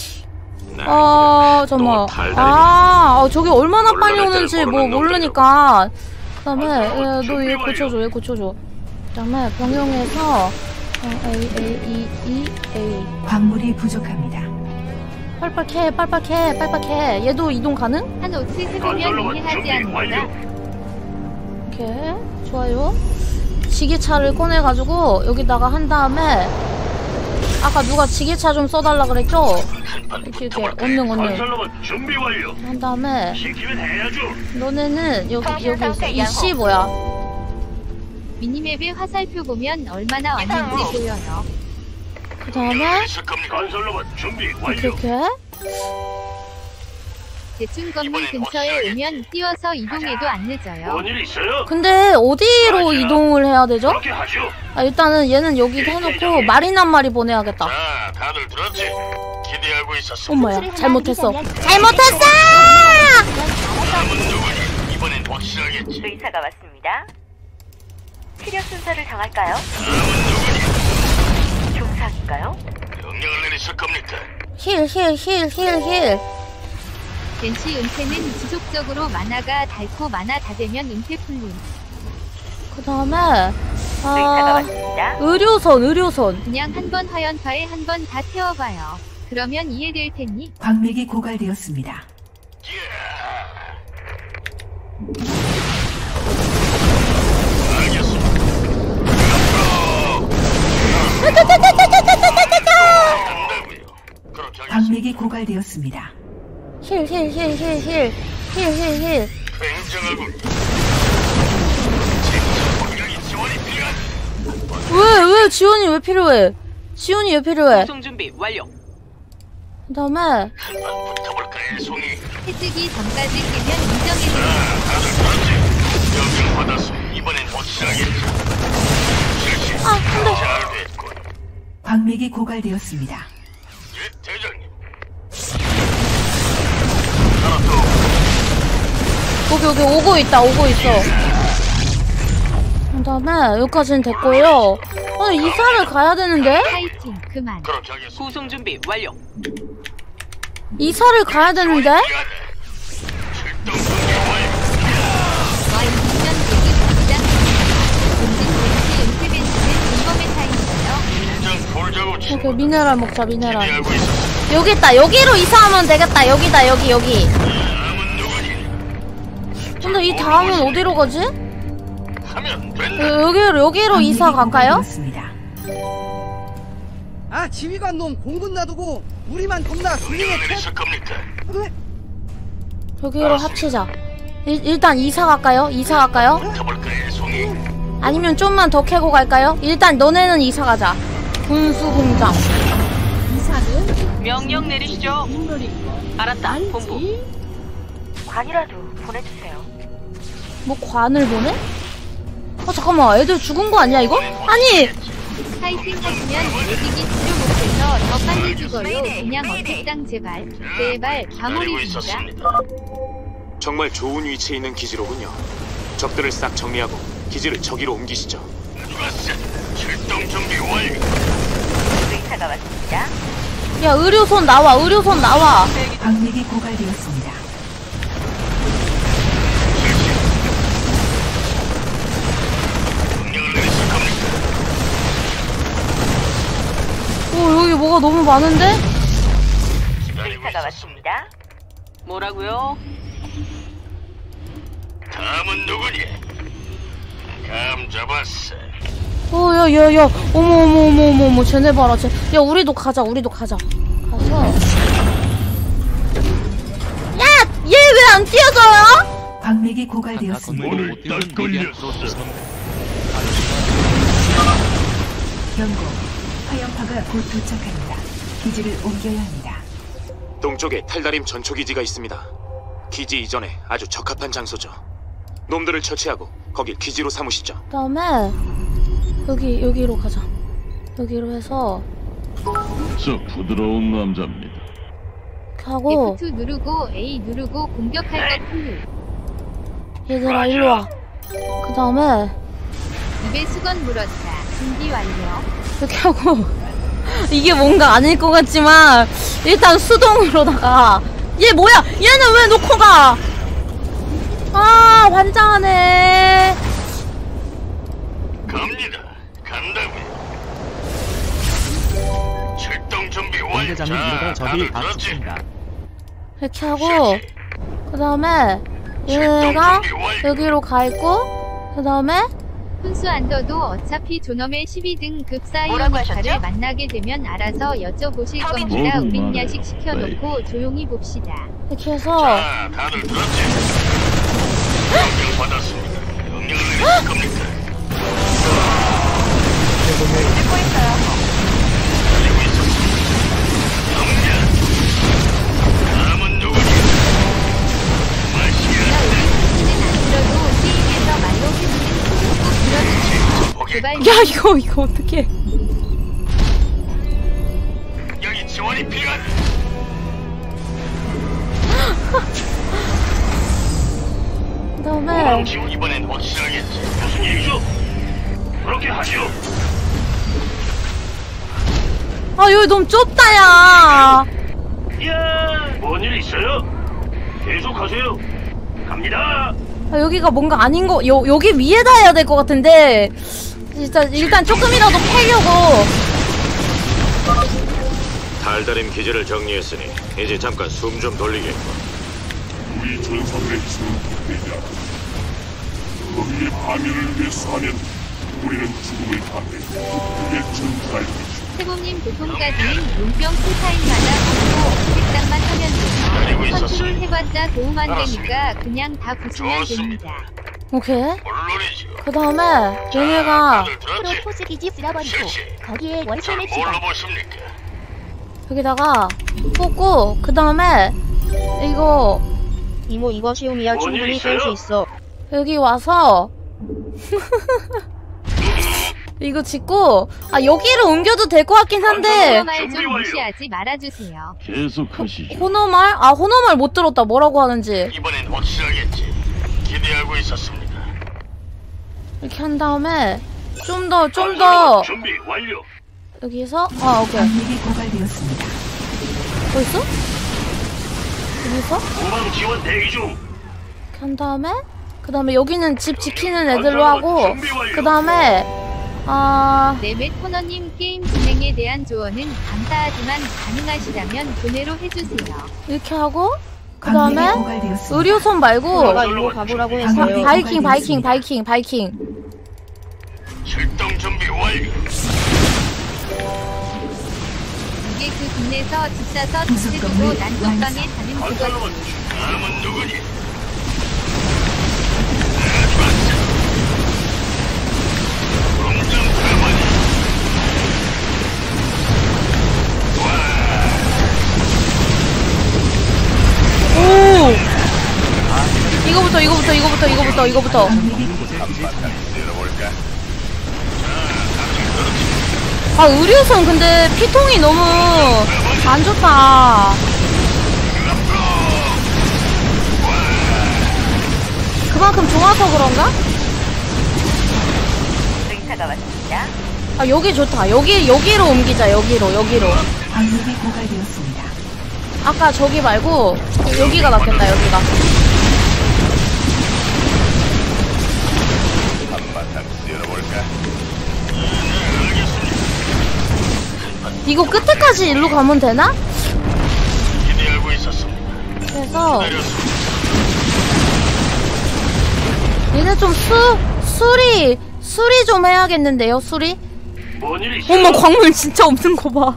아, 잠깐만. 아, 어, 저기 얼마나 빨리 오는지 뭐 모르니까. 그 다음에, 야, 너 얘 고쳐줘, 얘 고쳐줘. 그 다음에, 병영에서, 어, A, A, E, E, A. 광물이 부족합니다. 빨빨 캐, 빨빨 캐, 빨빨 캐. 얘도 이동 가능? 한 오트 해보면 이해하지 않는다. 오케이, 좋아요. 지게차를 꺼내가지고, 여기다가 한 다음에, 아까 누가 지게차 좀 써달라 그랬죠? 이렇게, 이렇게, 언능, 언능. 준비 완료. 한 다음에, 시키면 해야죠. 너네는 여기, 여기 있어. 이씨 뭐야? 미니맵에 화살표 보면 얼마나 왔는지 보여요. 그 다음에, 건설로봇 준비 이렇게, 완료. 이렇게. 대충 건물 근처에 오면 띄워서 이동해도 안 늦어요. 뭔일 있어요? 근데, 어디로 이동을 해야 되죠? 그렇게 하죠. 아, 일단은 얘는 여기 해놓고, 마린 한 마리 보내야겠다. 자, 다들 들었지? 기대하고 있었어. 엄마야, 잘못했어. 잘못했어! 이번엔 확실하겠지. 의사가 왔습니다. 치료 순서를 정할까요? 종사인가요? 명령을 내리실 겁니까? 힐, 힐, 힐, 힐, 힐. 벤시 은폐는 지속적으로 만화가 닳고 만화 다 되면 은폐 풀림. 그 다음에, 의사가 아, 왔습니다. 의료선, 의료선. 그냥 한 번 화연파에 한 번 다 태워봐요. 그러면 이해될 테니. 광맥이 고갈되었습니다. 광맥이 고갈되었습니다. 힐, 힐, 힐, 힐, 힐. 힐, 힐, 힐. 굉장하군. 지원이 필요한. 왜, 왜, 지원이 왜 필요해? 지원이 왜 필요해? 구성 준비 완료. 그 다음에, 한번 붙어볼까요, 송이? 해지기 전까지 깨면 인정해드려요. 다들 그렇지? 명령 받았어. 이번엔 확실하겠지. 실시. 아, 안 돼. 잘 됐군. 광맥이 고갈되었습니다. 예, 대장님. 여기, 여기 오고 있다, 오고 있어. 그 다음에, 여기까지는 됐고요. 아니, 이사를 가야 되는데? 파이팅, 그만. 구성 준비 완료. 이사를 가야 되는데? 와인 미션 대기 당장. 음식 벤시 은폐 벤시는 인범의 타임이에요. 오케이, 미네랄 먹자, 미네랄. 여기 있다, 여기로 이사하면 되겠다, 여기다, 여기, 여기. 근데 이 다음은 어디로 가지? 여, 여기로, 여기로 이사 갈까요? 아, 지휘관 놈 공군 놔두고 우리만 겁나 훌륭해. 여기로 합치자. 일, 일단 이사 갈까요? 이사 갈까요? 아니면 좀만 더 캐고 갈까요? 일단 너네는 이사 가자. 군수 공장. 이사는? 명령 내리시죠. 알았다, 본부. 관이라도 보내주세요. 뭐 관을 보내? 어 잠깐만, 애들 죽은 거 아니야 이거? 아니. 파이팅 하시면 외기기 치료 못해서 더 빨리 죽어요. 그냥 어택당 제발 제발 과몰입입니다. 정말 좋은 위치에 있는 기지로군요. 적들을 싹 정리하고 기지를 저기로 옮기시죠. 출동 준비 완료. 의사가 왔습니다. 야, 의료선 나와, 의료선 나와. 광맥이 고갈되었습니다. 오, 여기 뭐가 너무 많은데? 의사가 왔습니다. 뭐라고요? 다음은 누구니? 감 잡았어. 어, 야, 야, 야. 어머, 어머, 어머, 어머, 어머. 쟤네 봐라, 쟤. 야, 우리도 가자, 우리도 가자. 가서. 야! 얘 왜 안 뛰어져요? 광맥이 고갈되었습니다. 오늘 딱 걸렸어. 경고. 화염파가 곧 도착합니다. 기지를 옮겨야 합니다. 동쪽에 탈다림 전초기지가 있습니다. 기지 이전에 아주 적합한 장소죠. 놈들을 처치하고 거길 기지로 삼으시죠. 그 다음에 여기, 여기로 가자. 여기로 해서 저 부드러운 남자입니다. 하고 에프 투 누르고 A 누르고 공격할 것 클릭. 얘들아 일로 와. 그 다음에 입에 수건 물었다. 준비 완료. 이렇게 하고 이게 뭔가 아닐 것 같지만 일단 수동으로다가 얘 뭐야? 얘는 왜 놓고 가? 아 환장하네. 갑니다. 간다고요. 출동 준비 완료. 공대장님 이름에 저를 받습니다. 이렇게 하고 그 다음에 얘가 여기로 가 있고 그 다음에 훈수 안더도 어차피 존엄의 십이 등급 사이오니카를 만나게 되면 알아서 여쭤보실 겁니다. 우린 야식 시켜놓고 조용히 봅시다. 이렇게 해서 자, 다들 들었지? 명령 받았습니다. 명령을 내릴 겁니까? 듣고 있어요. 달리고 있었습니다. 정면. 다음은 누구니? 마시아. 들어도 게임에서 말로 해주는 야 이거 이거 어떡해. 여기 지원이 필요하다. 그 다음에 지원 이번엔 확실하겠지. 무슨 일이죠? 그렇게 하죠. 아 여기 너무 좁다 야. 야, 뭔 일 있어요? 계속하세요. 갑니다. 아, 여기가 뭔가 아닌 거, 요, 여기 위에다 해야 될 것 같은데 일단 일단 조금이라도 패려고. 달다림 기지를 정리했으니 이제 잠깐 숨 좀 돌리겠고. 우리 전사들의 중국대자. 거기에 파멸을 위해서 하면 우리는 죽음을 반대하고 그게 전사일 것이다. 태국님 보통까지는 용병 풀타임마다 받고 책당만 하면 돼요. 컨트롤 해봤자 도움 안 되니까 그냥 다 부수면 됩니다. 오케이. 그 다음에 얘네가 프로포즈 기지 쓸어버리고 거기에 원심을 집어 여기다가 뽑고 그 다음에 이거 이모 이거 쉬움이야. 충분히 뺄 수 있어. 여기 와서 이거 짓고 아 여기를 옮겨도 될 것 같긴 한데 호노말 좀 무시하지 말아주세요. 계속하시죠. 호노말? 아 호노말 못 들었다. 뭐라고 하는지. 이번엔 확실하겠지. 기대하고 있었습니다. 이렇게 한 다음에 좀 더 좀 더 준비 완료. 여기서 아 오케이. 광맥이 고갈되었습니다. 어딨어? 여기서 후방 지원 대기 중. 이렇게 한 다음에 그 다음에 여기는 집 지키는 애들로 하고 그 다음에 아... 네메 코너님 게임 진행에 대한 조언은 감사하지만 가능하시다면 돈으로 해주세요. 이렇게 하고 그 다음에 의료선 말고 내가 이거 가보라고 했어요. 바이킹 바이킹 바이킹 바이킹 출동 준비 완료. 이게 그 동네에서 집 사서 전체주고 난적방에 사는 그거지. 다음은 누구니? 오! 이거부터 이거부터 이거부터 이거부터 이거부터 아, 의료선 근데 피통이 너무 안 좋다. 그만큼 좋아서 그런가? 의사가 왔습니다. 아, 여기 좋다. 여기, 여기로 옮기자, 여기로, 여기로. 광맥이 고갈되었습니다. 아까 저기 말고, 여기가 낫겠다, 여기가. 한바탕 쓸어볼까? 이거 끝에까지 일로 가면 되나? 기대하고 있었습니다. 그래서 얘네 좀 수, 수리 수리 좀 해야겠는데요, 수리? 뭔일 있어? 어머, 광물 진짜 없는 거 봐.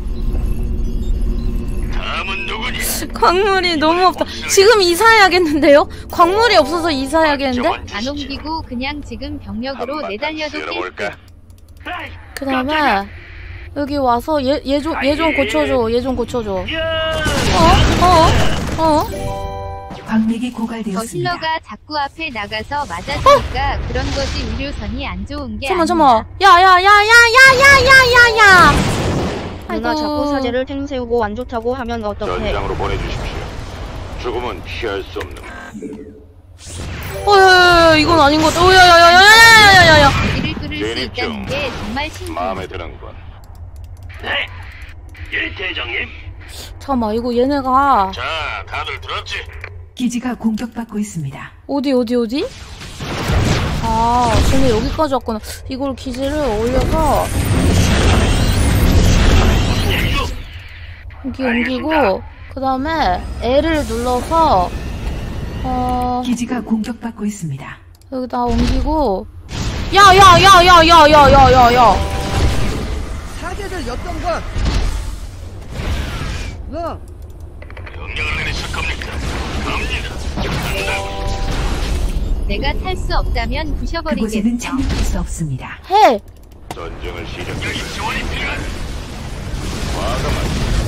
다음은 누구니? 광물이 너무 없다. 지금 이사해야겠는데요? 광물이 없어서 이사해야겠는데? 안 옮기고 그냥 지금 병력으로 내달려도 깰. 그 다음에 여기 와서 얘 얘 좀 얘 좀 고쳐줘. 얘 좀 고쳐줘. 어? 어? 어? 광맥이 저 고갈되었습니다. 힐러가 자꾸 앞에 나가서 맞아주니까 어? 그런 거지. 의료선이 안 좋은 게 잠깐만, 아니야. 잠깐만. 야야야야야야야야야야. 누나 자꾸 사제를 탱 세우고 안 좋다고 하면 어떡해? 전장으로 보내주십시오. 죽음은 피할 수 없는. 어야야야, 이건 아닌 것 같아. 어야야야야야야야야. 길을 뚫을 수 있다는 게 정말 신기해. 마음에 드는 건. 네. 예, 대장님. 잠깐만, 이거 얘네가 자, 다들 들었지? 기지가 공격받고 있습니다. 어디 어디 어디? 아, 쟤네 여기까지 왔구나. 이걸 기지를 올려서 여기 옮기고 그 다음에 L을 눌러서 어 기지가 공격받고 있습니다. 여기다 옮기고 야야야야야야야야야 사제들 엿던 건 명령을 내리실 겁니까? 갑니다. 내가 탈 수 없다면 부셔버리겠어. 그곳에는 착륙할 수 없습니다. 해! 전쟁을 시작해. 여기 지원이 필요한. 과감한.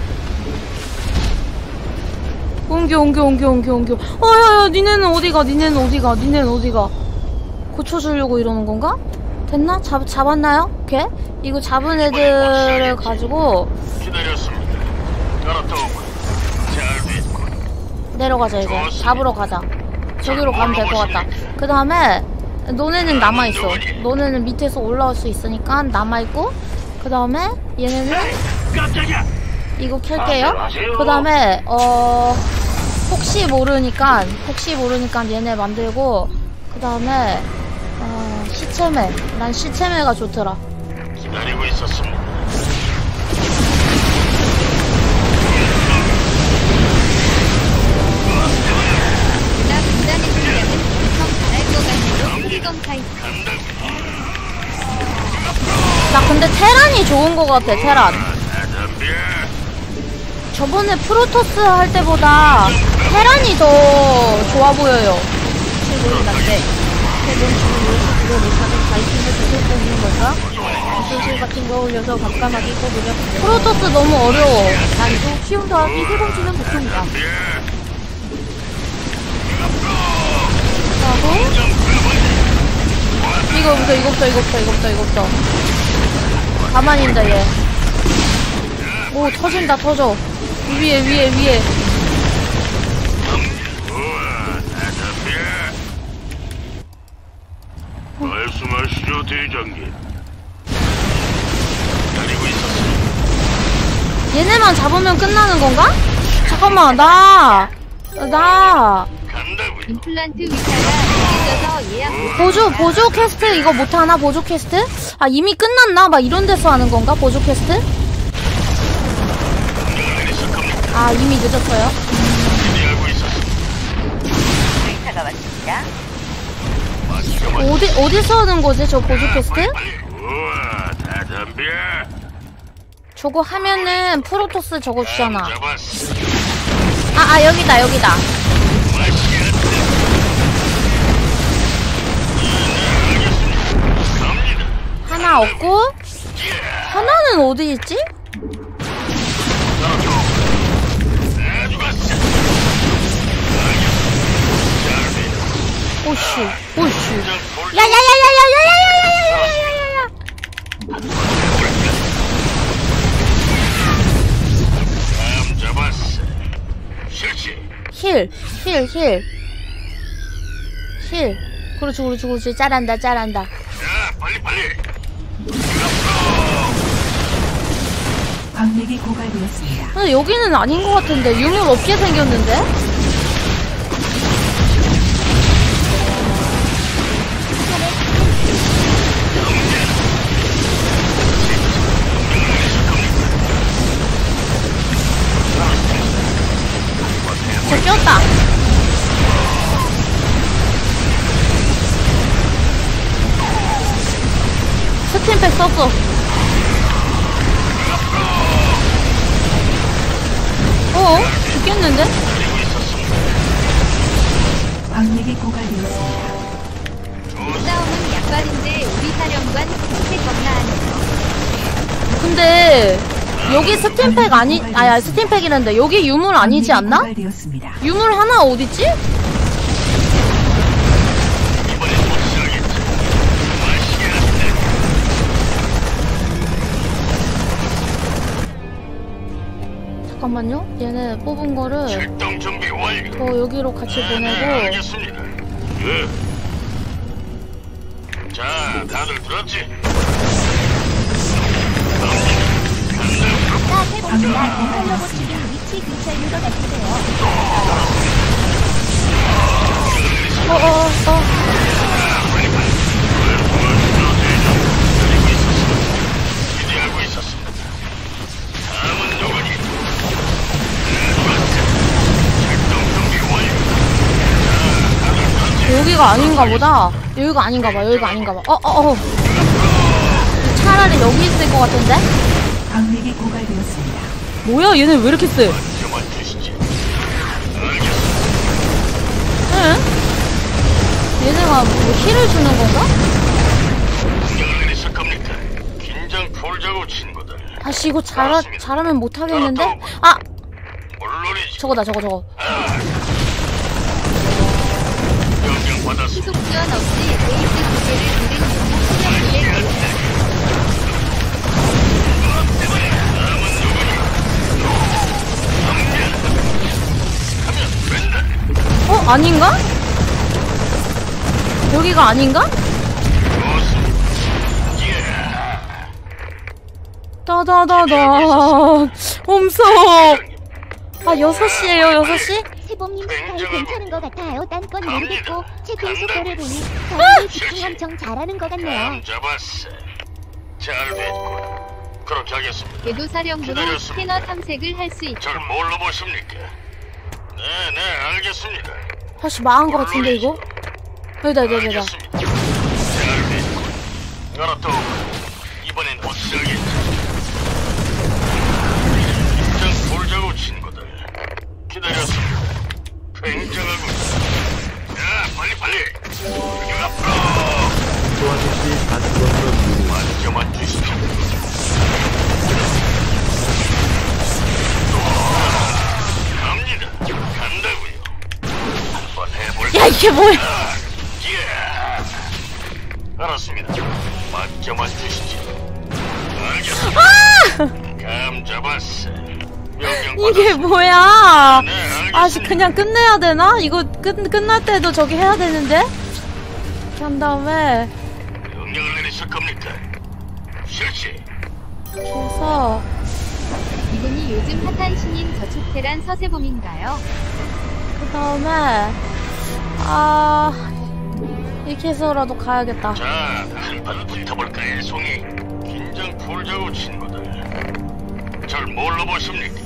옮겨 옮겨 옮겨 옮겨 옮겨. 어야야, 니네는 어디가? 니네는 어디가? 니네는 어디가? 고쳐주려고 이러는 건가? 됐나? 잡, 잡았나요? 오케이. 이거 잡은 애들을 가지고 기다렸습니다. 알았다고. 잘 됐고. 내려가자. 이제 잡으러 가자. 저기로 가면 될 것 같다. 그 다음에 너네는 남아있어. 너네는 밑에서 올라올 수 있으니까 남아있고, 그 다음에 얘네는 이거 켤게요. 그 다음에 어 혹시 모르니까 혹시 모르니까 얘네 만들고, 그 다음에 어 시체매. 난 시체매가 좋더라. 기다리고 있었습니다. 나 군단의 분량은 엄청 잘할 것 같아요. 프리검 타입. 나 근데 테란이 좋은 것 같아. 테란. 저번에 프로토스 할 때보다 테란이 더 좋아 보여요. 모르겠는데 최근 지금 요소수로 못하는 바이킹을 계속 뽑는 걸까? 기술실 같은 거 올려서 감감하게 뽑으면 프로토스 너무 어려워. 난이도 쉬운 더하기 세번치는 보통이다. 하고 이거부터 이거부터 이거부터 이거부터 이거부터 가만히 있다 얘. 오, 터진다. 터져. 위에 위에 위에. 말씀하시죠, 대장님. 기다리고 있었습니다. 얘네만 잡으면 끝나는 건가? 잠깐만, 나, 나. 임플란트 위사가 늦어서 예약 못. 보조, 보조 캐스트 이거 못하나? 보조 캐스트? 아, 이미 끝났나? 막 이런 데서 하는 건가? 보조 캐스트? 아, 이미 늦었어요. 의사가 왔습니다. 어디, 어디서 하는 거지, 저 보조 캐스트? 우와, 다 덤벼. 저거 하면은 프로토스 저거 주잖아. 아, 아, 여기다, 여기다. 하나 없고, 하나는 어디 있지? 오씨, 오씨. 야야야야야야야야야야야야야야. 힐, 힐, 힐. 힐. 그렇지, 그렇지, 그렇지. 잘한다, 잘한다. 자, 빨리 빨리. 광맥이 고갈되었습니다. 근데 여기는 아닌 것 같은데. 유물 없게 생겼는데? 저 꼈다. 스팀팩 썼어. 어? 죽겠는데? 광맥이 고갈되었습니다. 싸움은 약발인데 우리 사령관 그렇게 겁나 하네. 근데 여기 스팀팩 아니.. 아야 스팀팩이란데 여기 유물 아니지 않나? 유물 하나 어딨지? 잠깐만요. 얘네 뽑은 거를 출동 준비 완료. 저 여기로 같이 보내고. 네, 알겠습니다. 예. 자, 다들 들었지? 아까 해보니까 공팔로봇 지금 위치 근처인 것 같은데요. 어어어 어. 기대하고 있었습니다. 다음은 누구니? 여기가 아닌가 보다. 여기가 아닌가 봐. 여기가 아닌가 봐. 어어어. 차라리 여기 있을 것 같은데? 광맥이 고갈되었습니다. 뭐야? 얘네 왜 이렇게 세? 응? 얘네가 뭐 힐을 주는 건가? 공격을 내리실 겁니까? 긴장 풀자고 친구들. 아씨 이거 잘하, 잘하면 못하겠는데? 아! 저거다 저거 저거. 시속 지원 없이 베이스 두 개를 누른 수령 딜레이. 어? 아닌가? 여기가 아닌가? 다다다다 엄서. 아 여섯 시에요 여섯 시? 세범님 스타일 괜찮은 것 같아요. 딴 건 모르겠고 채팅 속도를 보니 저한테 집중 엄청 잘하는 것 같네요. 잡았어. 잘 됐군. 그렇게 하겠습니다. 궤도사령부로 스캐너 탐색을 할 수 있다. 절 뭘로 보십니까? 네네 알겠습니다. 다시 망한 것 같은데 이거? 여기다 여기다 여기다. 잘 됐군. 알았다. 이번엔 확실하겠지. 긴장 풀자고 친구들. 기다렸습니다. 굉장하군. 자 빨리 빨리. 여기 앞으로. 도와주실 가스원으로 완전만 주십시오. 갑니다. 간다고요. 한번 해볼까? 야 이게 뭐야? 예. 알았습니다. 맞점만 주시지. 알겠습니다. 아! 감 잡았어. 이게 뭐야? 아씨 그냥 끝내야 되나? 이거 끝 끝날 때도 저기 해야 되는데? 이렇게 한 다음에 명령을 내리실 겁니까? 실시. 그래서 이분이 요즘 핫한 신인 저축테란 서세범인가요? 그 다음에 아 이렇게 해서라도 가야겠다. 자, 한판 붙어볼까 애송이. 긴장 풀자고 친구들. 절 뭘로 보십니까?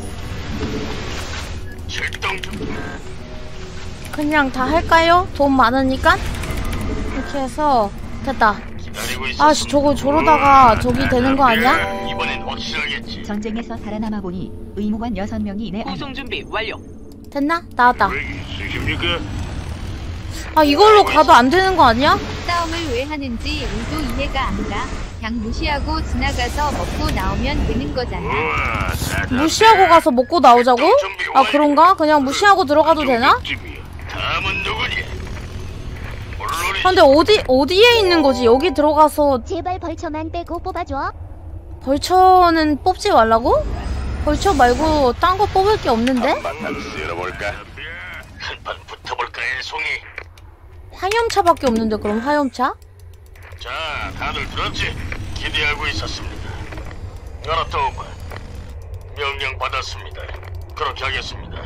출동 중. 그냥 다 할까요? 돈 많으니까? 이렇게 해서 됐다. 아씨 저거 저러다가 저기 되는 거 아니야? 이번엔 확실하겠지. 전쟁에서 살아남아 보니 의무관 여섯 명이 내 구성 준비 완료. 됐나? 나왔다. 있으십니까? 아 이걸로 가도 안 되는 거 아니야? 싸움을 왜 하는지 우도 이해가 안 가. 그냥 무시하고 지나가서 먹고 나오면 되는 거잖아. 무시하고 가서 먹고 나오자고? 아 그런가? 그냥 무시하고 들어가도 되나? 다음은 누구니? 아, 근데 어디 어디에 있는 거지? 여기 들어가서 제발 벌처만 빼고 뽑아줘. 벌처는 뽑지 말라고? 벌처 말고 딴 거 뽑을 게 없는데? 쓸어볼까? 송이. 화염차밖에 없는데 그럼 화염차? 자, 다들 들었지? 기대하고 있었습니다. 알았다, 오바. 명령 받았습니다. 그렇게 하겠습니다.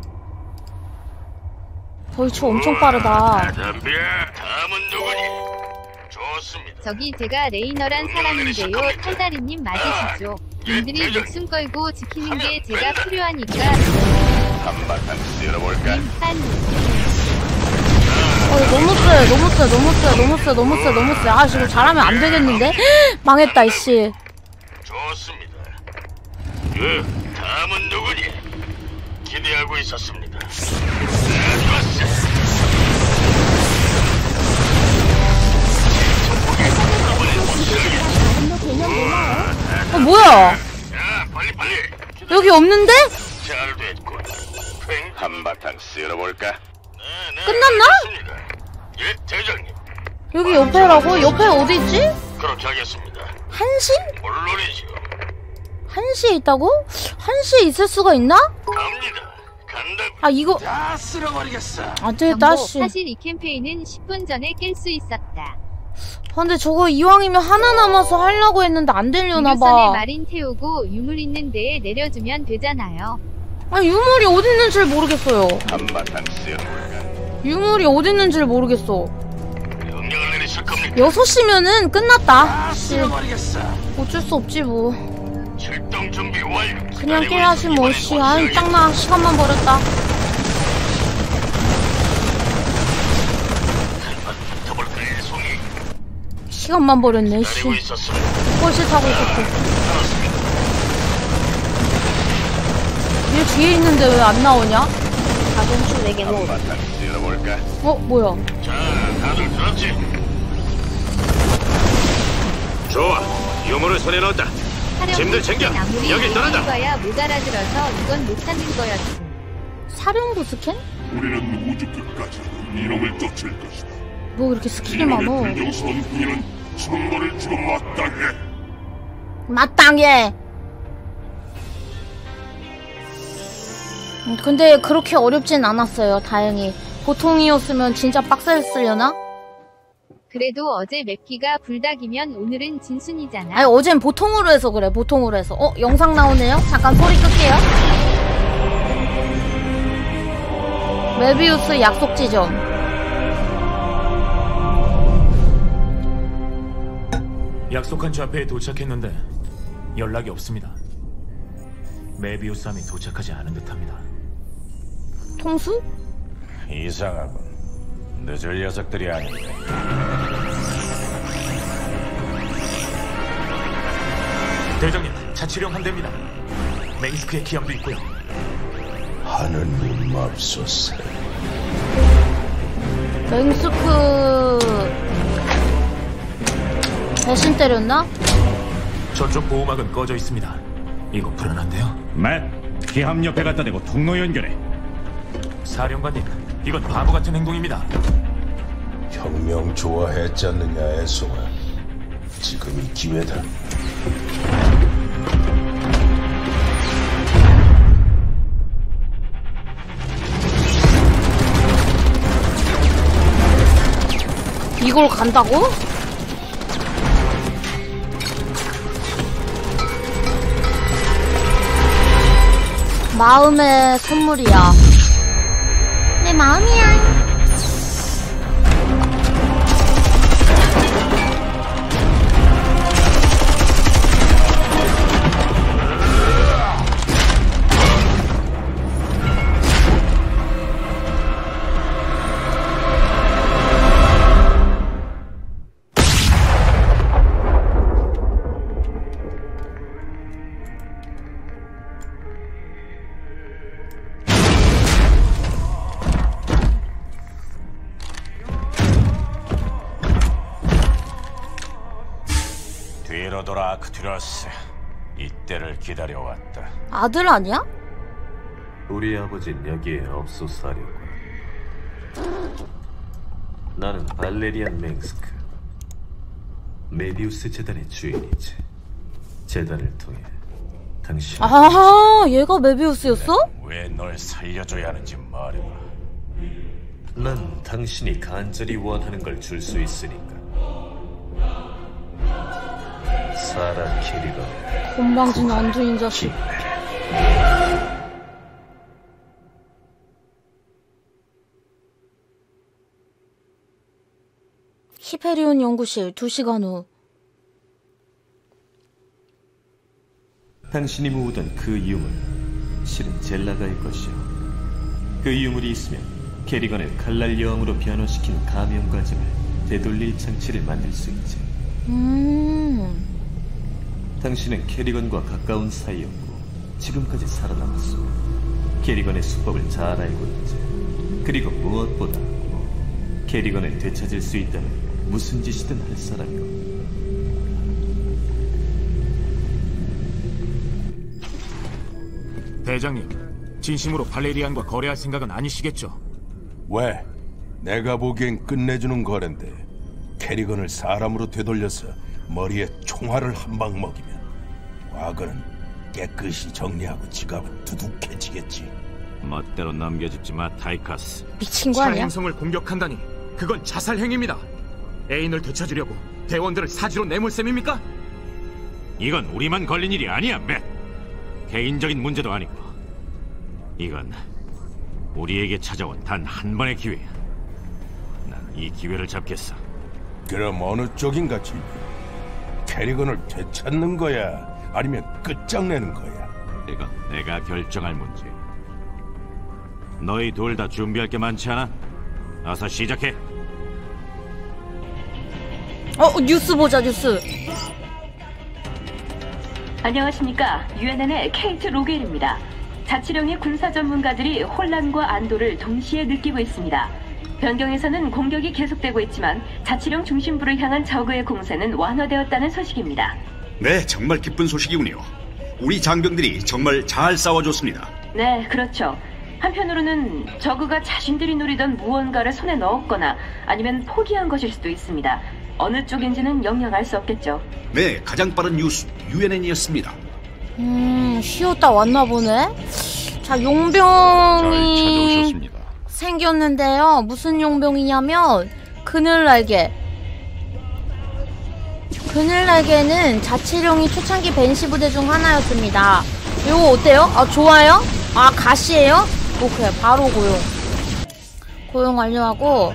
벌써 엄청 빠르다. 담비야, 다음은 누구니? 좋습니다. 저기 제가 레이너란 사람인데요. 탈다리님 맞으시죠? 님들이 목숨 걸고 지키는 게 제가 필요하니까. 한바탕 쓸어볼까? 어, 너무 쎄, 너무 쎄, 너무 쎄, 너무 쎄, 너무 쎄, 너무 쎄. 아, 지금 잘하면 안 되겠는데? 망했다, 이씨. 좋습니다. 그 다음은 누구니? 기대하고 있었습니다. 어, 뭐야? 여기 없는데? 잘 됐군. 한바탕 쓸어볼까? 끝났나? 예, 대장님. 여기 옆에라고? 옆에 어디 있지? 그렇게 하겠습니다. 한시? 물론이죠. 한시에 있다고? 한시에 있을 수가 있나? 갑니다. 간다. 아, 이거. 다 쓸어버리겠어. 안 되겠다, 씨. 사실 이 캠페인은 십 분 전에 깰 수 있었다. 근데 저거 이왕이면 하나 남아서 하려고 했는데 안 되려나봐. 유선에 마린 태우고 유물 있는 데에 내려주면 되잖아요. 아, 유물이 어디 있는지 모르겠어요. 한바탕 쓸어볼까? 유물이 어디 있는지 모르겠어. 명령을 내리실 겁니까? 여섯 시면은 끝났다. 씨. 쓸어버리겠어. 어쩔 수 없지 뭐. 출동 준비 완료. 그냥 깨야지 뭐. 씨. 아이 짱나. 시간만 버렸다. 시간만 버렸네. 씨. 펄실 타고 있었어. 얘 뒤에 있는데 왜 안 나오냐? 자동차 네 개 뭐. 어, 뭐야? 자, 다들 들었지? 좋아, 유물을 손에 넣었다. 짐들 챙겨. 여기 떠난다. 거야 못 알아들어서 이건 못 찾는 거였지. 사령부 스캔? 우리는 우주 끝까지 이놈을 쫓을 것이다. 뭐 이렇게 스킬이 많어? 불경선 선물을 주고 마땅해. 마땅해. 근데 그렇게 어렵진 않았어요. 다행히. 보통이었으면 진짜 빡셌으려나? 그래도 어제 맵기가 불닭이면 오늘은 진순이잖아. 아니 어젠 보통으로 해서 그래. 보통으로 해서. 어? 영상 나오네요? 잠깐 소리 끌게요. 메비우스 약속 지점. 약속한 좌표에 도착했는데 연락이 없습니다. 메비우스함이 도착하지 않은 듯합니다. 통수? 이상하군. 늦을 녀석들이 아닌데. 대장님, 자치령 한 대입니다. 맹스크의 기함도 있고요. 하느님 맙소사. 맹스크 대신 때렸나? 저쪽 보호막은 꺼져 있습니다. 이거 불안한데요? 맷, 기함 옆에 갖다 대고 통로 연결해. 사령관님, 이건 바보 같은 행동입니다. 혁명 좋아했지 않느냐, 애송아. 지금이 기회다. 이걸 간다고? 마음의 선물이야. 내 마음이야. 뒤로 돌아, 아크투러스. 이때를 기다려왔다. 아들 아니야? 우리 아버진 여기에 없소사령관. 나는 발레리안 맹스크. 메비우스 재단의 주인이지. 재단을 통해 당신. 아, 얘가 메비우스였어? 왜 널 살려줘야 하는지 말해봐. 난 당신이 간절히 원하는 걸 줄 수 있으니까. 사라 캐리건. 건방진 안주인 자식. 히페리온 연구실 두 시간 후. 당신이 모으던 그 유물, 실은 젤라가일 것이오. 그 유물이 있으면 캐리건을 칼날 여왕으로 변화시킨 가면 과정을 되돌릴 장치를 만들 수 있지. 음. 당신은 캐리건과 가까운 사이였고 지금까지 살아남았어. 캐리건의 수법을 잘 알고 있지. 그리고 무엇보다 캐리건을 되찾을 수 있다면 무슨 짓이든 할 사람이고. 대장님, 진심으로 발레리안과 거래할 생각은 아니시겠죠? 왜? 내가 보기엔 끝내주는 거랜데 캐리건을 사람으로 되돌려서 머리에 총알을 한 방 먹이면 과거는 깨끗이 정리하고 지갑은 두둑해지겠지. 멋대로 넘겨짚지 마, 타이커스. 미친 거 아니야? 차행성을 공격한다니 그건 자살 행위입니다. 애인을 되찾으려고 대원들을 사지로 내몰 셈입니까? 이건 우리만 걸린 일이 아니야, 맷. 개인적인 문제도 아니고 이건 우리에게 찾아온 단 한 번의 기회야. 난 이 기회를 잡겠어. 그럼 어느 쪽인가 지금? 캐리건을 되찾는 거야? 아니면 끝장내는 거야? 이건 내가 결정할 문제야. 너희 둘 다 준비할 게 많지 않아? 어서 시작해. 어, 뉴스 보자, 뉴스. 안녕하십니까. 유엔엔의 케이트 로겔입니다. 자치령의 군사 전문가들이 혼란과 안도를 동시에 느끼고 있습니다. 변경에서는 공격이 계속되고 있지만 자치령 중심부를 향한 적의 공세는 완화되었다는 소식입니다. 네, 정말 기쁜 소식이군요. 우리 장병들이 정말 잘 싸워줬습니다. 네, 그렇죠. 한편으로는 저그가 자신들이 노리던 무언가를 손에 넣었거나 아니면 포기한 것일 수도 있습니다. 어느 쪽인지는 영영 알 수 없겠죠. 네, 가장 빠른 뉴스 유엔엔이었습니다. 음, 쉬었다 왔나 보네. 자, 용병이 생겼는데요. 무슨 용병이냐면 그늘날개. 그늘날개는 자치령이 초창기 벤시 부대 중 하나였습니다. 이거 어때요? 아, 좋아요? 아, 가시예요? 오케이, 바로 고용. 고용 완료하고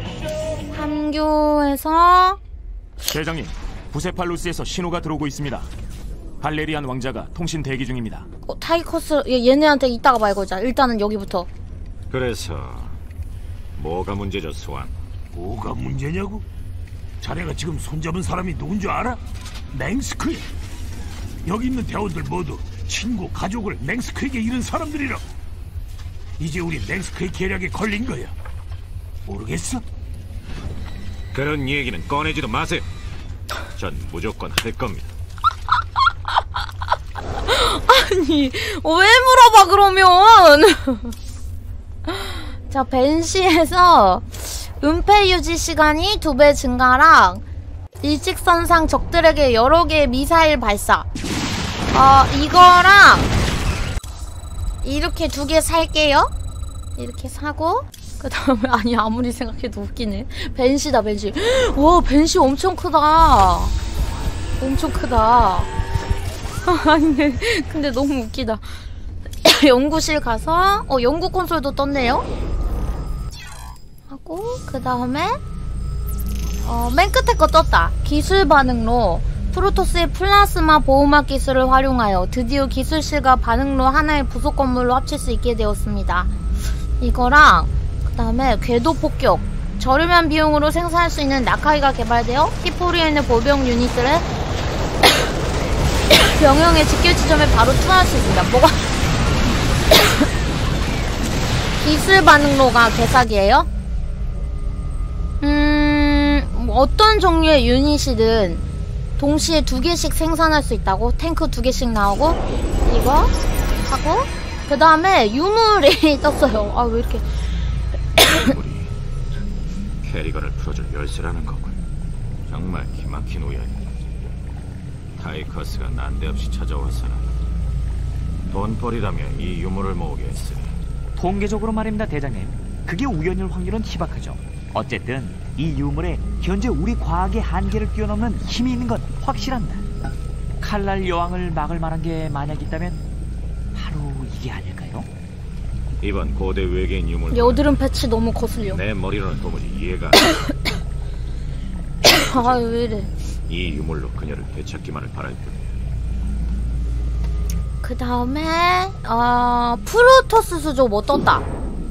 함교에서 대장님, 부세팔루스에서 신호가 들어오고 있습니다. 발레리안 왕자가 통신 대기 중입니다. 어, 타이커스 얘, 얘네한테 이따가 말거자. 일단은 여기부터. 그래서 뭐가 문제죠, 스완? 뭐가 문제냐고? 자네가 지금 손잡은 사람이 누군 줄 알아? 맹스크야. 여기 있는 대원들 모두 친구, 가족을 맹스크에게 잃은 사람들이라. 이제 우리 맹스크의 계략에 걸린 거야. 모르겠어? 그런 얘기는 꺼내지도 마세요. 전 무조건 할 겁니다. 아니, 왜 물어봐 그러면? 자, 벤시에서 은폐 유지 시간이 두 배 증가랑 일직선상 적들에게 여러 개의 미사일 발사. 어, 이거랑 이렇게 두 개 살게요. 이렇게 사고 그 다음에 아니 아무리 생각해도 웃기네. 벤시다 벤시. 와, 벤시 엄청 크다. 엄청 크다. 아니 근데 너무 웃기다. 연구실 가서 어 연구 콘솔도 떴네요. 하고 그 다음에 어 맨 끝에 거 떴다. 기술 반응로. 프로토스의 플라스마 보호막 기술을 활용하여 드디어 기술실과 반응로 하나의 부속 건물로 합칠 수 있게 되었습니다. 이거랑 그 다음에 궤도 폭격. 저렴한 비용으로 생산할 수 있는 나카이가 개발되어 히포리에 있는 보병 유닛들을 병영의 직결 지점에 바로 투하할 수 있습니다. 뭐가 기술 반응로가 개사기예요? 음... 어떤 종류의 유닛이든 동시에 두 개씩 생산할 수 있다고? 탱크 두 개씩 나오고 이거 하고 그 다음에 유물이 떴어요. 아, 왜 이렇게 유물이 캐리건을 풀어줄 열쇠라는 거군. 정말 기막힌 우연이다. 타이커스가 난데없이 찾아와서는 돈벌이라며 이 유물을 모으게 했으니. 통계적으로 말입니다, 대장님. 그게 우연일 확률은 희박하죠. 어쨌든 이 유물에 현재 우리 과학의 한계를 뛰어넘는 힘이 있는 건 확실합니다. 칼날 여왕을 막을 만한 게 만약 있다면 바로 이게 아닐까요? 이번 고대 외계인 유물 여드름 패치 너무 거슬려. 내 머리로는 도무지 이해가 안 아, 왜 이래. 이 유물로 그녀를 되찾기만을 바랄 뿐이야. 그 다음에 어, 프로토스 수조 뭐 떴다.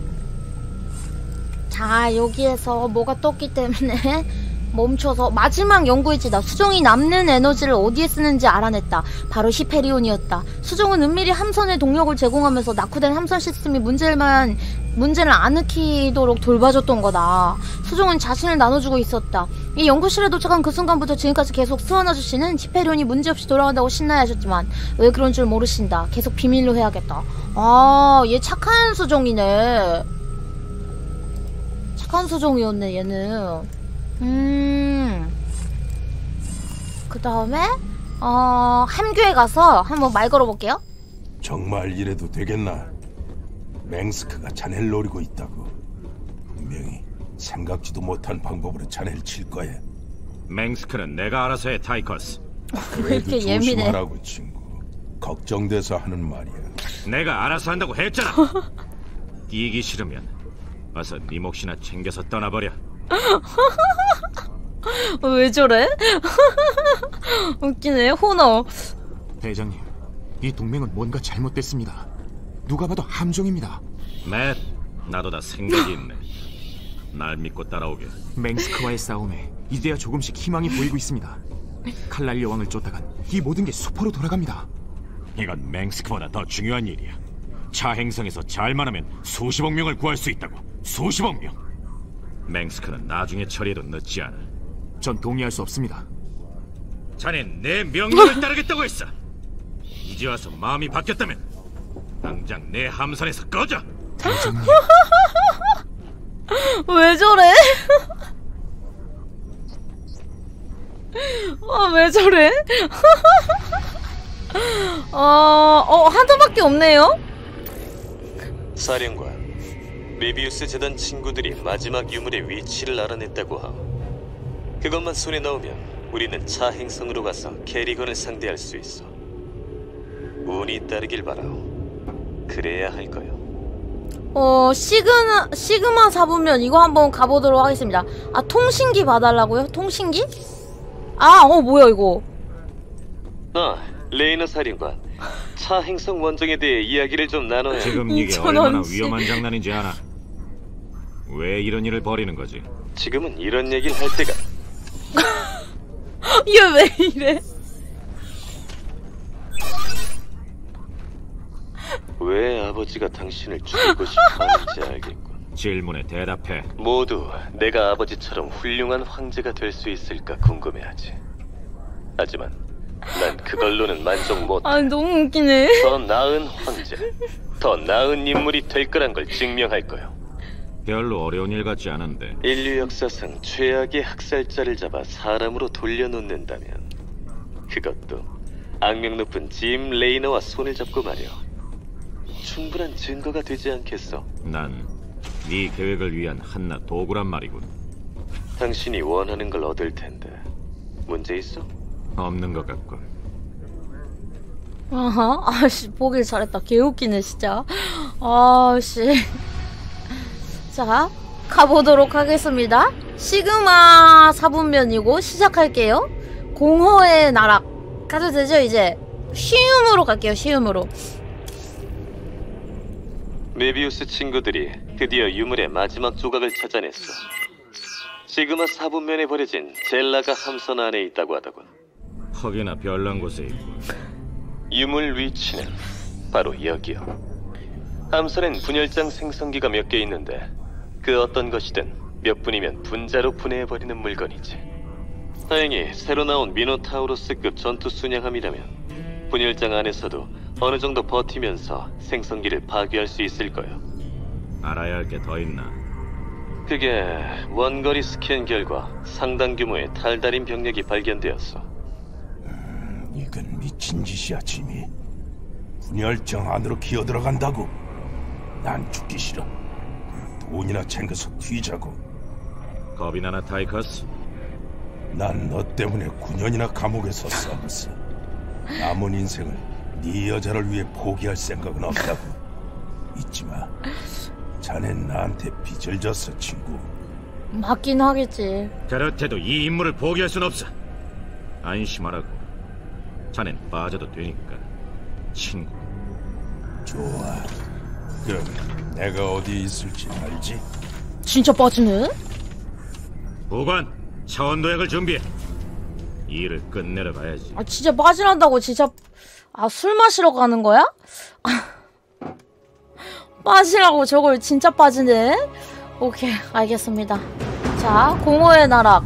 자, 여기에서 뭐가 떴기 때문에 멈춰서 마지막 연구일지다. 수종이 남는 에너지를 어디에 쓰는지 알아냈다. 바로 히페리온이었다. 수종은 은밀히 함선의 동력을 제공하면서 낙후된 함선 시스템이 문제만, 문제를 안 일으키도록 돌봐줬던 거다. 수종은 자신을 나눠주고 있었다. 이 연구실에 도착한 그 순간부터 지금까지 계속 스완 아저씨는 히페리온이 문제없이 돌아간다고 신나야 하셨지만 왜 그런 줄 모르신다. 계속 비밀로 해야겠다. 아, 얘 착한 수종이네. 착한 수종이었네, 얘는. 음. 그 다음에 어 함교에 가서 한번 말 걸어볼게요. 정말 이래도 되겠나? 맹스크가 자네를 노리고 있다고. 분명히 생각지도 못한 방법으로 자네를 칠 거야. 맹스크는 내가 알아서 해, 타이커스. 왜 이렇게 예민해? 조심하라고, 친구. 걱정돼서 하는 말이야. 내가 알아서 한다고 했잖아. 뛰기 싫으면 어서 네 몫이나 챙겨서 떠나버려. 왜 저래? 웃기네. 호너. 대장님, 이 동맹은 뭔가 잘못됐습니다. 누가 봐도 함정입니다. 맷, 나도 다 생각이 있네. 날 믿고 따라오게. 맹스크와의 싸움에 이제야 조금씩 희망이 보이고 있습니다. 칼날 여왕을 쫓다간 이 모든 게 수포로 돌아갑니다. 이건 맹스크보다 더 중요한 일이야. 차행성에서 잘만 하면 수십억 명을 구할 수 있다고. 수십억 명. 맹스크는 나중에 처리해도 늦지 않아. 전 동의할 수 없습니다. 자넨 내 명령을 따르겠다고 했어. 이제 와서 마음이 바뀌었다면 당장 내 함선에서 꺼져. 대장님. 왜 저래? 아, 왜 저래? 어, 어, 하나밖에 없네요? 사령관, 메비우스 재단 친구들이 마지막 유물의 위치를 알아냈다고 하오. 그것만 손에 넣으면 우리는 차행성으로 가서 캐리건을 상대할 수 있어. 운이 따르길 바라오. 그래야 할 거요. 어, 시그마, 시그마 사부면 이거 한번 가보도록 하겠습니다. 아, 통신기 봐달라고요? 통신기? 아, 어, 뭐야 이거. 아, 레이너 사령관. 차행성 원정에 대해 이야기를 좀 나눠야. 지금 이게 얼마나 위험한 장난인지 알아? 왜 이런 일을 벌이는 거지? 지금은 이런 얘기를 할 때가. 얘 왜 이래? 왜 아버지가 당신을 죽이고 싶어 하는지 알겠군. 질문에 대답해. 모두 내가 아버지처럼 훌륭한 황제가 될 수 있을까 궁금해하지. 하지만 난 그걸로는 만족 못해. 아, 너무 웃기네. 더 나은 황제, 더 나은 인물이 될 거란 걸 증명할 거요. 별로 어려운 일 같지 않은데. 인류 역사상 최악의 학살자를 잡아 사람으로 돌려놓는다면 그것도 악명 높은 짐 레이너와 손을 잡고 말이야. 충분한 증거가 되지 않겠어? 난 네 계획을 위한 한낱 도구란 말이군. 당신이 원하는 걸 얻을 텐데 문제 있어? 없는 것 같군. 아하, 아씨, 보길 잘했다. 개웃기네 진짜. 아씨. 자, 가보도록 하겠습니다. 시그마 사분면이고 시작할게요. 공허의 나락 가도 되죠? 이제 쉬움으로 갈게요. 쉬움으로. 메비우스 친구들이 드디어 유물의 마지막 조각을 찾아냈어. 시그마 사분면에 버려진 젤라가 함선 안에 있다고 하더군. 퍽이나 별난 곳에 있군. 유물 위치는 바로 여기요. 함선엔 분열장 생성기가 몇 개 있는데 그 어떤 것이든 몇 분이면 분자로 분해해버리는 물건이지. 다행히 새로 나온 미노타우로스급 전투 순양함이라면 분열장 안에서도 어느 정도 버티면서 생성기를 파괴할 수 있을 거요. 알아야 할 게 더 있나? 그게 원거리 스캔 결과 상당 규모의 탈달인 병력이 발견되었어. 음, 이건 미친 짓이야, 지미. 분열장 안으로 기어들어간다고? 난 죽기 싫어. 돈이나 챙겨서 튀자고. 겁이 나나 타이커스? 난 너 때문에 구 년이나 감옥에서 썩었어. 남은 인생을 네 여자를 위해 포기할 생각은 없다고. 잊지 마. 자넨 나한테 빚을 졌어, 친구. 맞긴 하겠지. 그렇대도 이 임무를 포기할 순 없어. 안심하라고. 자넨 빠져도 되니까, 친구. 좋아. 그럼 내가 어디에 있을지 알지? 진짜 빠지네? 보관, 차원도약을 준비해. 일을 끝내러 가야지. 아 진짜 빠지란다고. 진짜 아 술 마시러 가는 거야? 빠지라고 저걸 진짜 빠지네? 오케이 알겠습니다. 자 공허의 나락.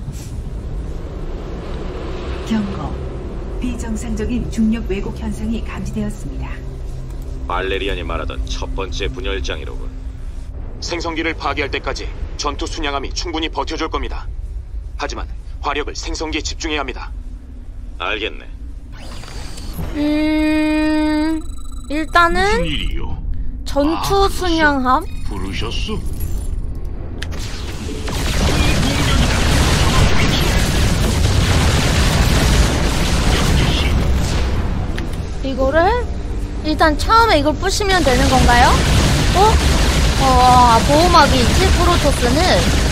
경고. 비정상적인 중력 왜곡 현상이 감지되었습니다. 발레리안이 말하던 첫 번째 분열장이로군. 생성기를 파괴할 때까지 전투 순양함이 충분히 버텨줄 겁니다. 하지만 화력을 생성기에 집중해야 합니다. 알겠네. 음... 일단은 무슨 일이요? 전투 아, 순양함? 부르셨어? 이거를 일단 처음에 이걸 부시면 되는 건가요? 어? 어, 보호막이 있지? 프로토스는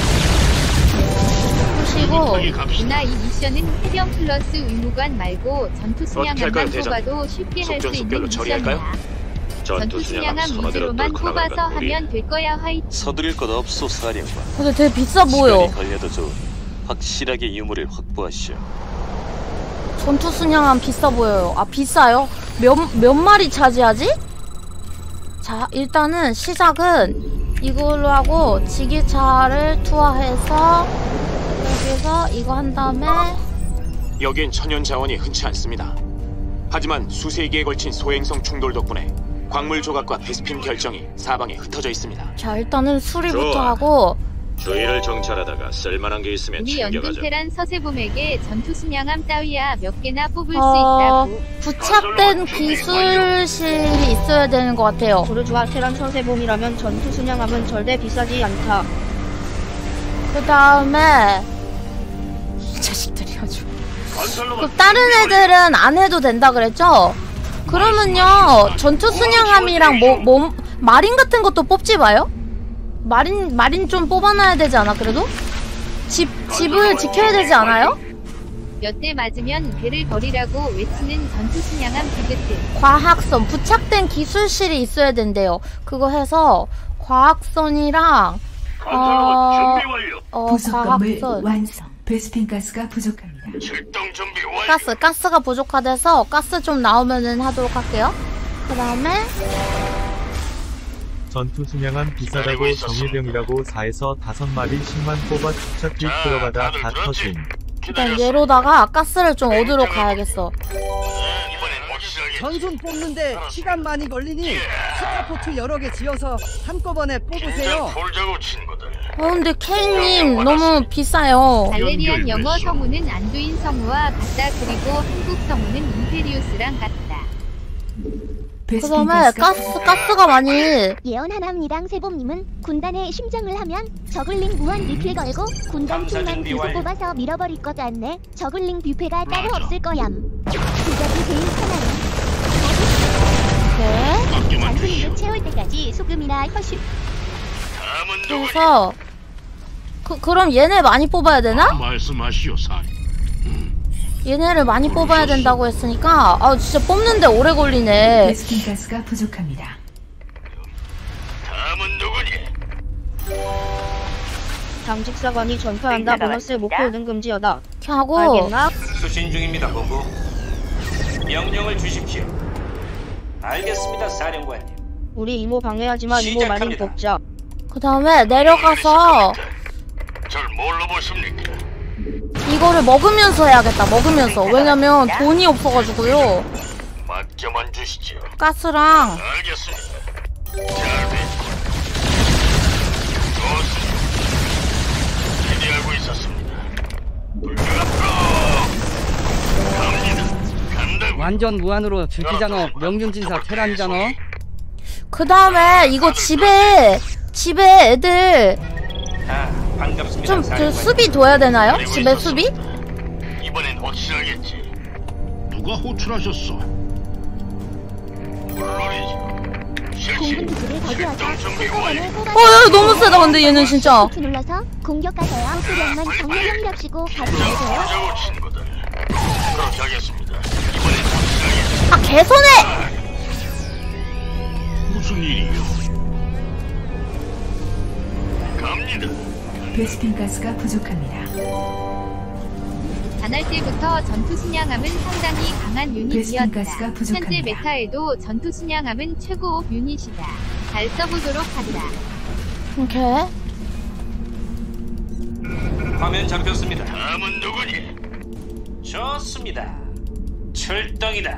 부시고. 누나 이 미션은 해병 플러스 의무관 말고 전투 순양함만 뽑아도 쉽게 할 수 있는 미션이야. 전투 순양함 위주로만 뽑아서 하면 될 거야. 화이팅. 서두를 것 없소, 사령관. 근데 되게 비싸 보여. 시간이 걸려도 좋은 확실하게 유물을 확보하시오. 전투 순양함 비싸 보여요. 아 비싸요? 몇, 몇 마리 차지하지? 자 일단은 시작은 이걸로 하고 지게차를 투하해서 여기서 이거 한 다음에 여긴 천연 자원이 흔치 않습니다. 하지만 수세기에 걸친 소행성 충돌 덕분에 광물 조각과 베스핀 결정이 사방에 흩어져 있습니다. 자 일단은 수리부터 좋아. 하고 주위를 정찰하다가 쓸만한 게 있으면 우리 챙겨가자. 연둔테란 서세봄에게 전투 순양함 따위야 몇 개나 뽑을 어... 수 있다고. 부착된 기술실이 있어야 되는 것 같아요. 부르주아 테란 서세봄이라면 전투 순양함은 절대 비싸지 않다. 그 다음에 이 자식들이 아주. 그 다른 애들은 안 해도 된다 그랬죠? 그러면요 전투 순양함이랑 뭐, 뭐 마린 같은 것도 뽑지 마요? 마린 마린 좀 뽑아놔야 되지 않아 그래도? 집 집을 지켜야 되지 않아요? 몇 대 맞으면 배를 버리라고 외치는 전투 순양함 디귿들. 과학선 부착된 기술실이 있어야 된대요. 그거 해서 과학선이랑 어, 어 부속 건물 과학선 완성. 베스핀 가스가 부족합니다. 출동 준비 완료. 가스 가스가 부족하대서 가스 좀 나오면은 하도록 할게요. 그 다음에 전투 순양함 비싸다고 정예병이라고 사에서 다섯 마리 십만 뽑아 추적기 들어가다 다 터짐. 일단 얘로다가 가스를 좀 얻으러 가야겠어. 전손 뽑는데 시간 많이 걸리니 스타포트 여러 개 지어서 한꺼번에 뽑으세요. 어 근데 케이님 너무 비싸요. 발레리안 영어 성우는 안두인 성우와 같다. 그리고 한국 성우는 임페리우스랑 같다. 그 다음에 가스, 가스가 많이 예언하남이랑 세봄님은 군단의 심장을 하면 저글링 무한 리필 걸고 군단 팀만 계속 뽑아서 밀어버릴 것 같네. 저글링 뷔페가 따로 없을 거얌. 조작이 제일 편하네. 네. 잔소리를 채울 때까지 소금이나 허쉬. 그래서 그, 그럼 얘네 많이 뽑아야 되나? 말씀하시오, 사. 얘네를 많이 뽑아야 된다고 했으니까 아 진짜 뽑는데 오래 걸리네. 베스킨 가스가 부족합니다. 다음은 누구니? 당직사관이 전파한다. 보너스 목표는 금지어다. 하고 알겠나? 수신 중입니다, 본부. 명령을 주십시오. 알겠습니다, 사령관님. 우리 이모 방해하지마. 이모 마린 뽑자. 그 다음에 내려가서 절 뭘로 보십니까? 이거를 먹으면서 해야겠다. 먹으면서. 왜냐면 돈이 없어가지고요. 맡겨만 주시죠. 가스랑 알겠습니다. 잘 됐고. 좋습니다. 기대하고 있었습니다. 불교 앞으로 갑니다. 간다고. 완전 무한으로 들키잖아. 명륜진사 테란이잖아. 그 다음에 이거 집에 집에 애들 아, 반갑습니다. 좀 그 수비 둬야 되나요? 집에 수비? 이번엔 확실하겠지. 누가 호출하셨어? 공군 기지를 거주하자 한꺼번에 뽑아. 어, 야, 너무 세다 근데 얘는 진짜. 눌러서 공격하세요. 수령만 정령이랍시고 가지 마세요. 그렇게 하겠습니다. 아, 개손해! 무슨 일이요? 갑니다. 베스핀 가스가 부족합니다. 단할 때부터 전투 순양함은 상당히 강한 유닛이었다. 가스가 부족합니다. 현재 메타에도 전투 순양함은 최고급 유닛이다. 잘 써보도록 하자. 오케이. 화면 잡혔습니다. 다음은 누구니? 좋습니다. 출동이다.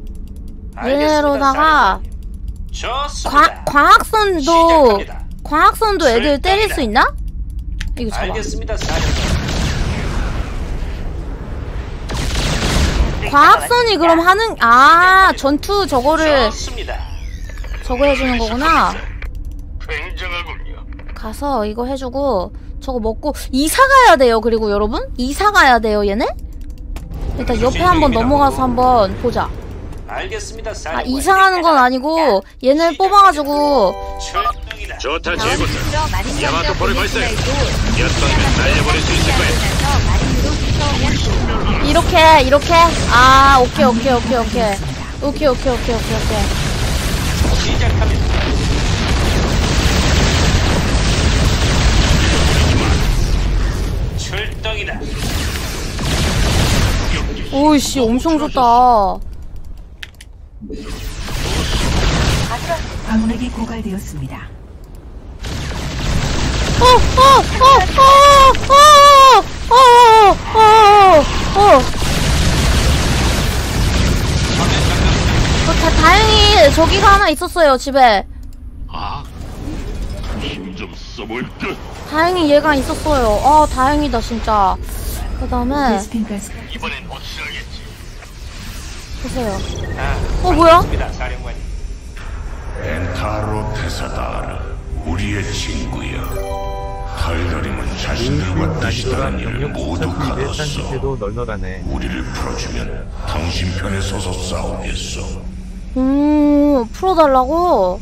얘네로다가 좋습니다. 과, 광학선도 시작합니다. 광학선도 애들 때릴 수 있나? 이거 잡아. 알겠습니다. 사령관. 과학선이 그럼 하는 아 전투 저거를 좋습니다. 저거 해주는 거구나. 굉장하군요. 가서 이거 해주고 저거 먹고 이사 가야 돼요. 그리고 여러분 이사 가야 돼요. 얘네 일단 옆에 한번 넘어가서 한번 보자. 알겠습니다. 아 사령관. 이사 가는 건 아니고 얘네 뽑아가지고 출동이다. 좋다 제이부터 야마토 포를 발사해. 엿선면 날려버릴 수 있을 거야. 이렇게 이렇게 아 오케이 오케이 오케이 오케이 오케이 오케이 오케이 오케이 오케이 시작합니다. 출동이다. 오이씨 엄청 좋다. 광맥이 고갈되었습니다. 어, 어, 어, 어, 어, 어, 어, 어. 어, 다, 다행히 저기가 하나 있었어요, 집에. 아, 힘 좀 써볼까? 다행히 얘가 있었어요. 아, 다행이다, 진짜. 그 다음에. 이번엔 확실하겠지. 보세요. 아, 어, 뭐야? 반갑습니다, 사령관님. 엔타로 테사다라 우리의 친구야. 달달임은 자신들과 뜻이 다른 일을 모두 가뒀어. 널널하네. 우리를 풀어주면 당신 편에 서서 싸우겠어. 음, 풀어달라고?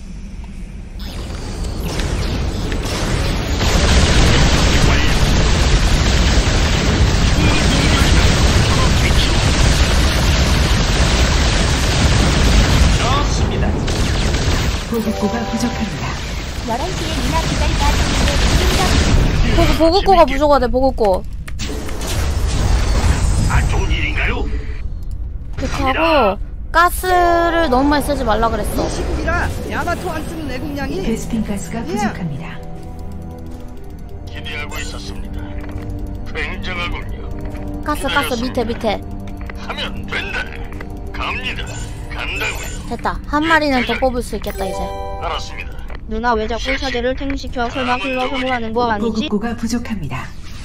좋습니다. 보급고가 부족합니다. 열한 시에 미나 기다리다 보고, 보급고가 부족하대, 보급고. 안 좋은 일인가요? 그렇게 하고, 가스를 너무 많이 쓰지 말라 그랬어. 시국이라 야마토 안 쓰는 내국량이 베스핀 가스가 부족합니다. 기대하고 있었습니다. 굉장하군요. 가스, 가스, 밑에, 밑에. 하면 된다. 갑니다. 간다고요. 됐다. 한 마리는 더 뽑을 수 있겠다, 이제. 알았습니다. 누나 왜 자꾸 사제를 탱시켜? 설마 힐러 소모하는 거 아니지? 보급고가 부족합니다.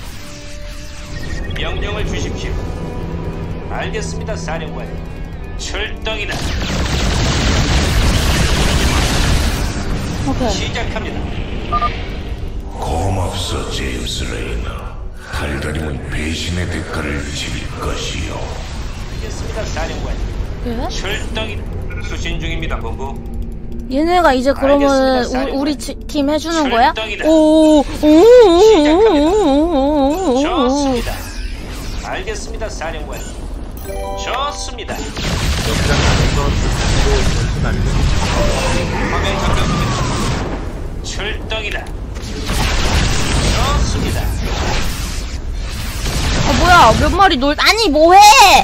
명령을 주십시오. 알겠습니다, 사령관님. 출동이다. 오케이. 시작합니다. 고맙소 제임스 레이너. 달달임은 배신의 대가를 치를 것이요. 알겠습니다, 사령관님. 예? 출동이다. 수신 중입니다, 본부. 얘네가 이제 그러면은 알겠습니다, 우리, 우리 지, 팀 해주는 거야? 출동이다. 오, 오, 오, 오, 좋습니다. 알겠습니다, 사령관님. 좋습니다. 화면 잡혔습니다. 출동이다. 좋습니다. 아 뭐야 몇 마리 놀 아니 뭐해?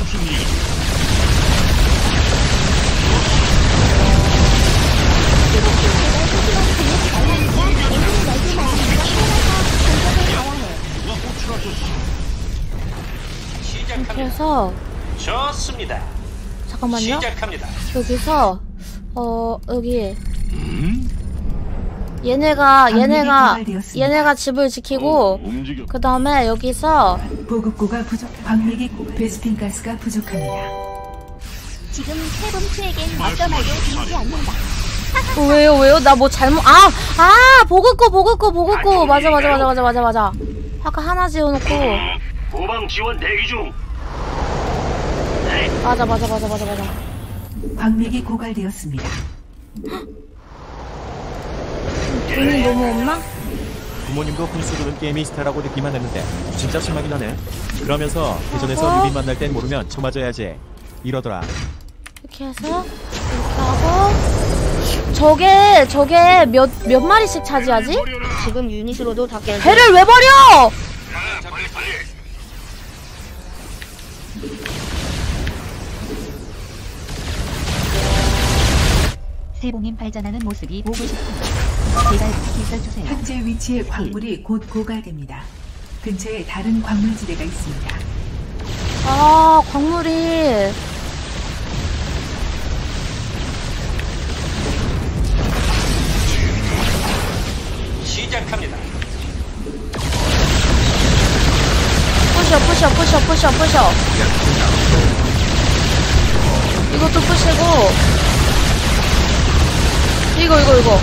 이렇게 해서 좋습니다. 잠깐만요. 시작합니다. 여기서 어 여기 얘네가 얘네가 얘네가 집을 지키고 그 다음에 여기서 보급고가 부족. 광맥이 베스핀 가스가 부족합니다. 지금 세범추에겐 맞서 말도 들리지 않는다. 어, 왜요 왜요? 나 뭐 잘못 아! 아! 보급고 보급고 보급고 맞아 맞아 맞아 맞아 맞아 맞아 아까 하나 지어놓고 후방 지원 대기 중. 맞아 맞아 맞아 맞아 맞아 광맥이 고갈되었습니다. 돈이 너무 없나? 부모님도 훈수들은 게임이 스타라고 듣기만 했는데 진짜 심하긴 하네. 그러면서 대전에서 어? 유빈 만날 땐 모르면 쳐맞아야지 이러더라. 이렇게 해서 이렇게 하고 저게 저게 몇 몇 마리씩 차지하지? 지금 유닛으로도 다 깨져. 배를 왜 버려! 세봉님 발전하는 모습이 보고 싶습니다. 제발 있어주세요. 현재 위치의 광물이 곧 고갈됩니다. 근처에 다른 광물지대가 있습니다. 아 광물이 시작합니다. 부셔 부셔 부셔 부셔 부셔 이것도 부시고 이거 이거 이거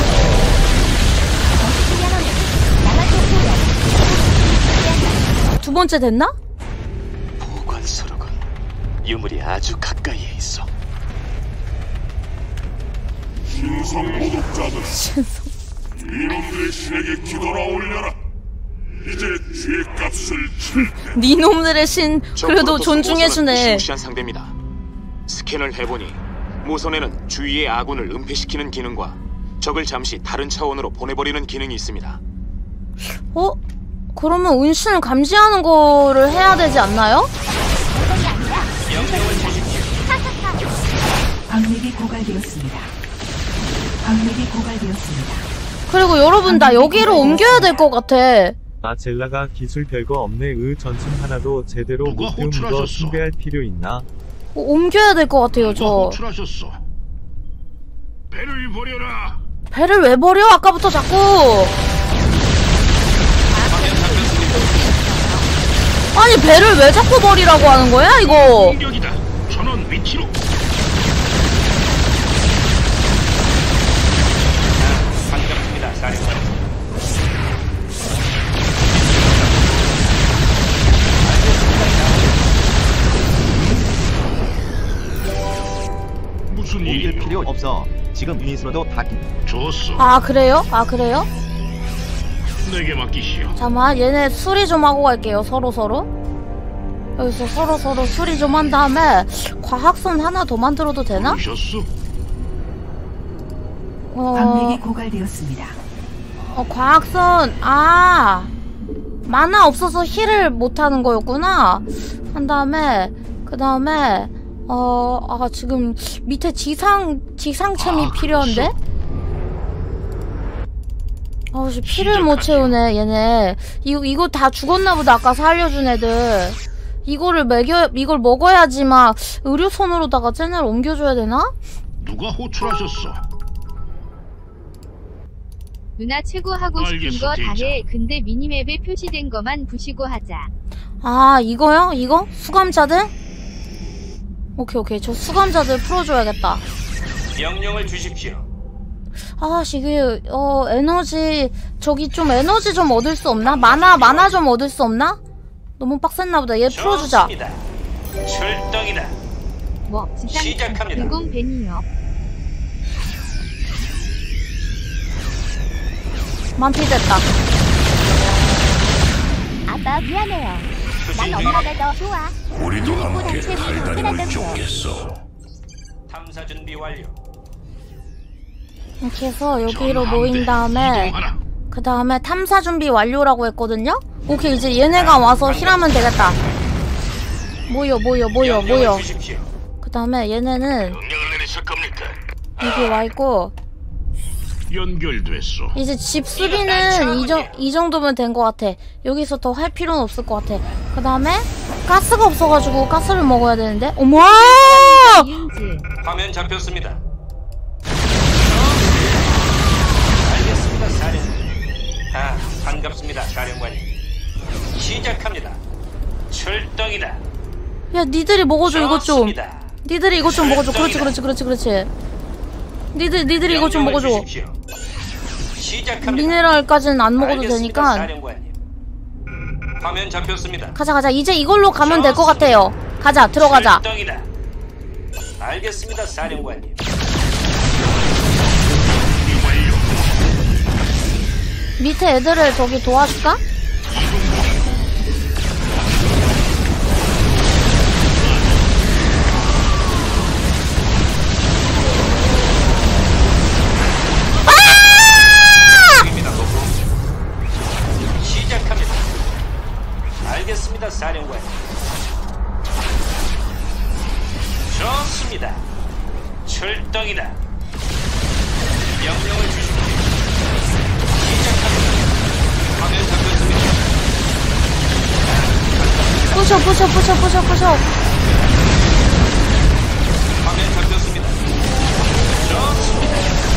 두 번째 됐나? 보관소로군. 유물이 아주 가까이에 있어. 신성 도둑자들. 이놈들의 신에게 기도나 올려라. 이제 죄값을 칠. 니놈들의 신 그래도 존중해주네. 무시한 상대입니다. 스캔을 해보니 모선에는 주위의 아군을 은폐시키는 기능과 적을 잠시 다른 차원으로 보내버리는 기능이 있습니다. 어? 그러면 운신을 감지하는 거를 해야 되지 않나요? 광맥이 고갈되었습니다. 광맥이 고갈되었습니다. 그리고 여러분 나 여기로 옮겨야 될 것 같아. 아 젤라가 기술 별거 없네. 의 전sim 하나도 제대로 못 배운 거 숭배할 필요 있나? 어, 옮겨야 될 것 같아요 저. 호출하셨어. 배를 버려라. 배를 왜 버려? 아까부터 자꾸. 아니 배를 왜 자꾸 버리라고 하는 거야 이거? 공격이다. 전원 위치로. 반갑습니다, 사령관. 무슨 일이 필요 없어. 지금 유닛으로도 다 좋았어. 아 그래요? 아 그래요? 내게 맡기시오. 잠깐만 얘네 수리 좀 하고 갈게요 서로 서로. 여기서 서로 서로 수리 좀 한 다음에 과학선 하나 더 만들어도 되나? 오셨어? 어... 광맥이 고갈되었습니다. 어 과학선 아 만화 없어서 힐을 못하는 거였구나. 한 다음에 그 다음에 어 아 지금 밑에 지상 지상챔이 아, 필요한데? 아씨 피를 못 채우네 얘네. 이거 이거 다 죽었나 보다. 아까 살려준 애들. 이거를 먹여 이걸 먹어야지 막 의료선으로다가 쟤네를 옮겨줘야 되나? 누가 호출하셨어? 누나 최고 하고 싶은 거 다 해. 근데 미니맵에 표시된 거만 부시고 하자. 아 이거요? 이거? 수감자들? 오케이 오케이 저 수감자들 풀어줘야겠다. 명령을 주십시오. 아씨 이게 어 에너지 저기 좀 에너지 좀 얻을 수 없나? 만화 만화 좀 얻을 수 없나? 너무 빡셌나 보다. 얘 풀어주자. 좋습니다. 출동이다. 뭐 시작합니다. 불공 벤이요. 만피 됐다. 아빠 미안해요. 난 엄마가 더 좋아. 우리도 함께 달달임을 쫓겠어. 탐사 준비 완료. 이렇게 해서 여기로 모인 다음에 그 다음에 탐사 준비 완료라고 했거든요? 오케이 이제 얘네가 와서 힐하면 되겠다. 모여 모여 모여 모여. 그 다음에 얘네는 여기 와있고 연결됐어. 이제 집 수비는 이, 정, 이 정도면 된 것 같아. 여기서 더 할 필요는 없을 것 같아. 그 다음에 가스가 없어가지고 가스를 먹어야 되는데. 어머! 화면 잡혔습니다. 알겠습니다, 사령관. 아, 반갑습니다, 사령관님. 시작합니다. 출동이다. 야, 니들이 먹어줘 이것 좀. 니들이 이것 좀 먹어줘. 그렇지, 그렇지, 그렇지, 그렇지. 니들 니들 이거 좀 먹어줘. 시작합니다. 미네랄까지는 안 먹어도 알겠습니다, 되니까. 사령관님. 화면 잡혔습니다. 가자 가자. 이제 이걸로 가면 될 것 같아요. 가자 들어가자. 출동이다. 알겠습니다, 사령관님. 밑에 애들을 저기 도와줄까? 시작합니다. 알겠습니다, 사령관님. 좋습니다. 출동이다. 명령을 주십시오. 시작합니다. 화면 잡혔습니다. 부셔 부셔 부셔 부셔 부셔. 화면 잡혔습니다. 좋습니다.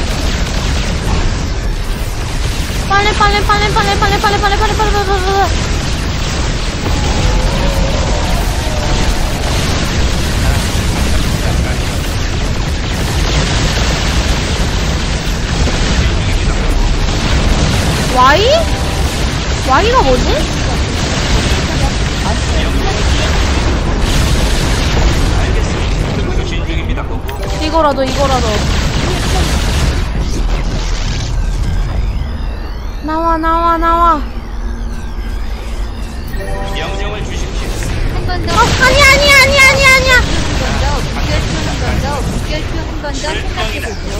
빨리 빨리 빨리 빨리 빨리 빨리 빨리 빨리 빨리 빨리 빨리. Y? Y가 뭐지? 이거라도 이거라도 나와 나와 나와. 명령을 주십시오. 한 번 더. 어, 아니 아니 아니 아니 아니야. 한번더 무결표 한 번 더 무결표 한 번 더 생각해보죠.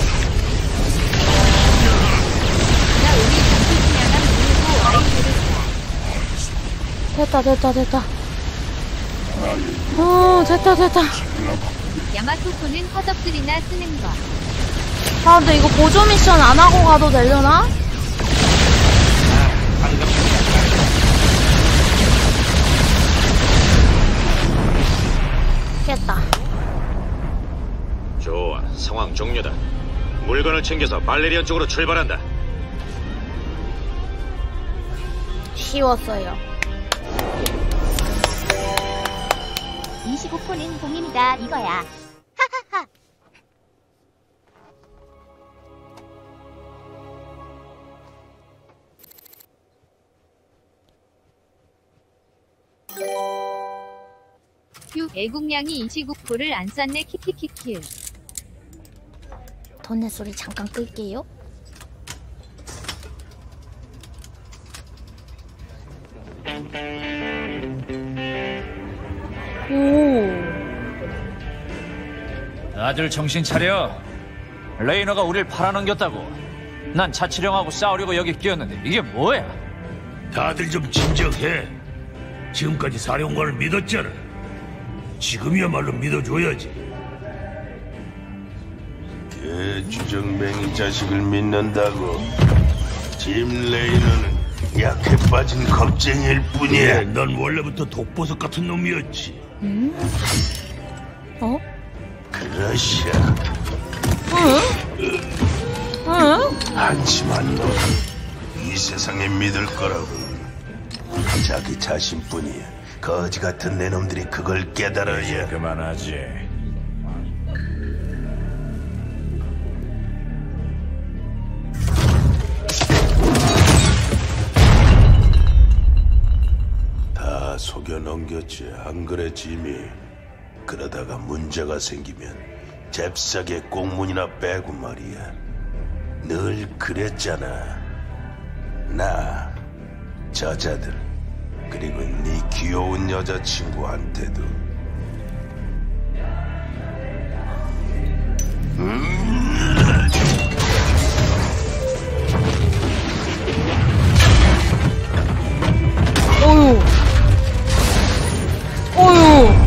나 우리 전투순양함 밀고 아이들을 됐다 됐다 됐다. 어 됐다 됐다. 야마토포는 허접들이나 쓰는 거. 아 근데 이거 보조 미션 안 하고 가도 되려나? 깼다. 좋아, 상황 종료다. 물건을 챙겨서 발레리안 쪽으로 출발한다. 쉬웠어요. 이십오 포는 공인이다 이거야. 하하하. 휴, 애국량이 이십구 포를 안 쐈네 키키키키. 돈의 소리 잠깐 끌게요. 오. 다들 정신 차려. 레이너가 우릴 팔아넘겼다고. 난 자치령하고 싸우려고 여기 끼었는데 이게 뭐야? 다들 좀 진정해. 지금까지 사령관을 믿었잖아. 지금이야말로 믿어줘야지. 그 주정뱅이 자식을 믿는다고. 짐 레이너는 약해 빠진 겁쟁이일 뿐이야. 그래, 넌 원래부터 독보석 같은 놈이었지. 음? 어? 그러시야. 응? 응? 한심한 놈. 이 세상에 믿을 거라고. 자기 자신뿐이야. 거지 같은 내 놈들이 그걸 깨달아야. 그만하지. 다 속여 넘겼지, 안 그래 짐이? 그러다가 문제가 생기면 잽싸게 꽁문이나 빼고 말이야. 늘 그랬잖아. 나, 저자들, 그리고 네 귀여운 여자친구한테도. 음. 어휴. 어휴.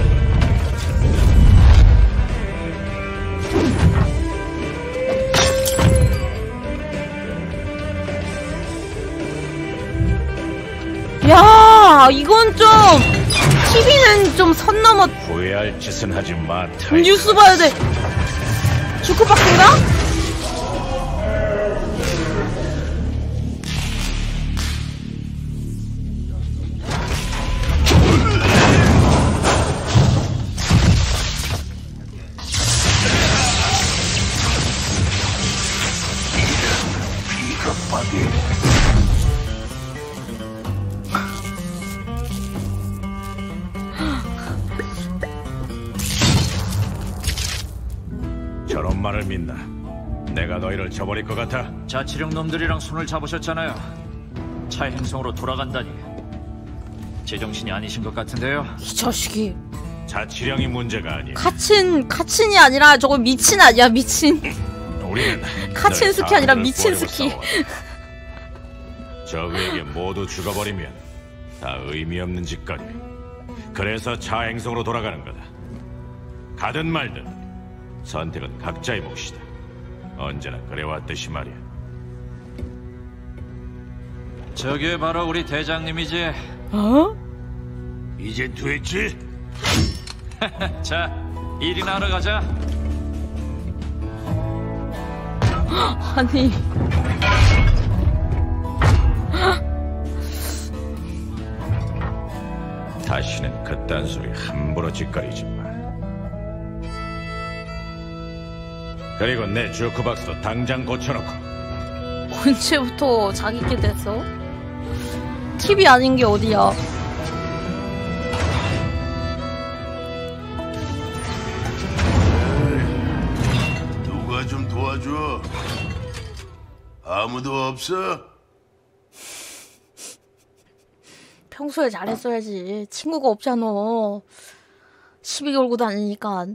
야, 이건 좀 티비는 좀 선 넘어. 후회할 짓은 하지 마. 뉴스 봐야 돼. 주크박스인가? 믿나? 내가 너희를 저버릴 것 같아? 자치령 놈들이랑 손을 잡으셨잖아요. 차 행성으로 돌아간다니. 제정신이 아니신 것 같은데요. 이 자식이. 자치령이 문제가 아니야. 카친 카친이 아니라 저거 미친 아니야 미친. 우리는 카친 스키 아니라 미친 스키. 적에게 모두 죽어버리면 다 의미 없는 짓거리. 그래서 차 행성으로 돌아가는 거다. 가든 말든 선택은 각자의 몫이다. 언제나 그래왔듯이 말이야. 저게 바로 우리 대장님이지. 어? 이제 됐지? 자, 일이나 하러 가자. 아니. 다시는 그딴 소리 함부로 짓거리지 마. 그리고 내 주크박스도 당장 고쳐놓고. 언제부터 자기께 됐어? 티비 아닌 게 어디야? 누가 좀 도와줘. 아무도 없어? 평소에 잘했어야지. 친구가 없잖아. 시비 걸고 다니니까.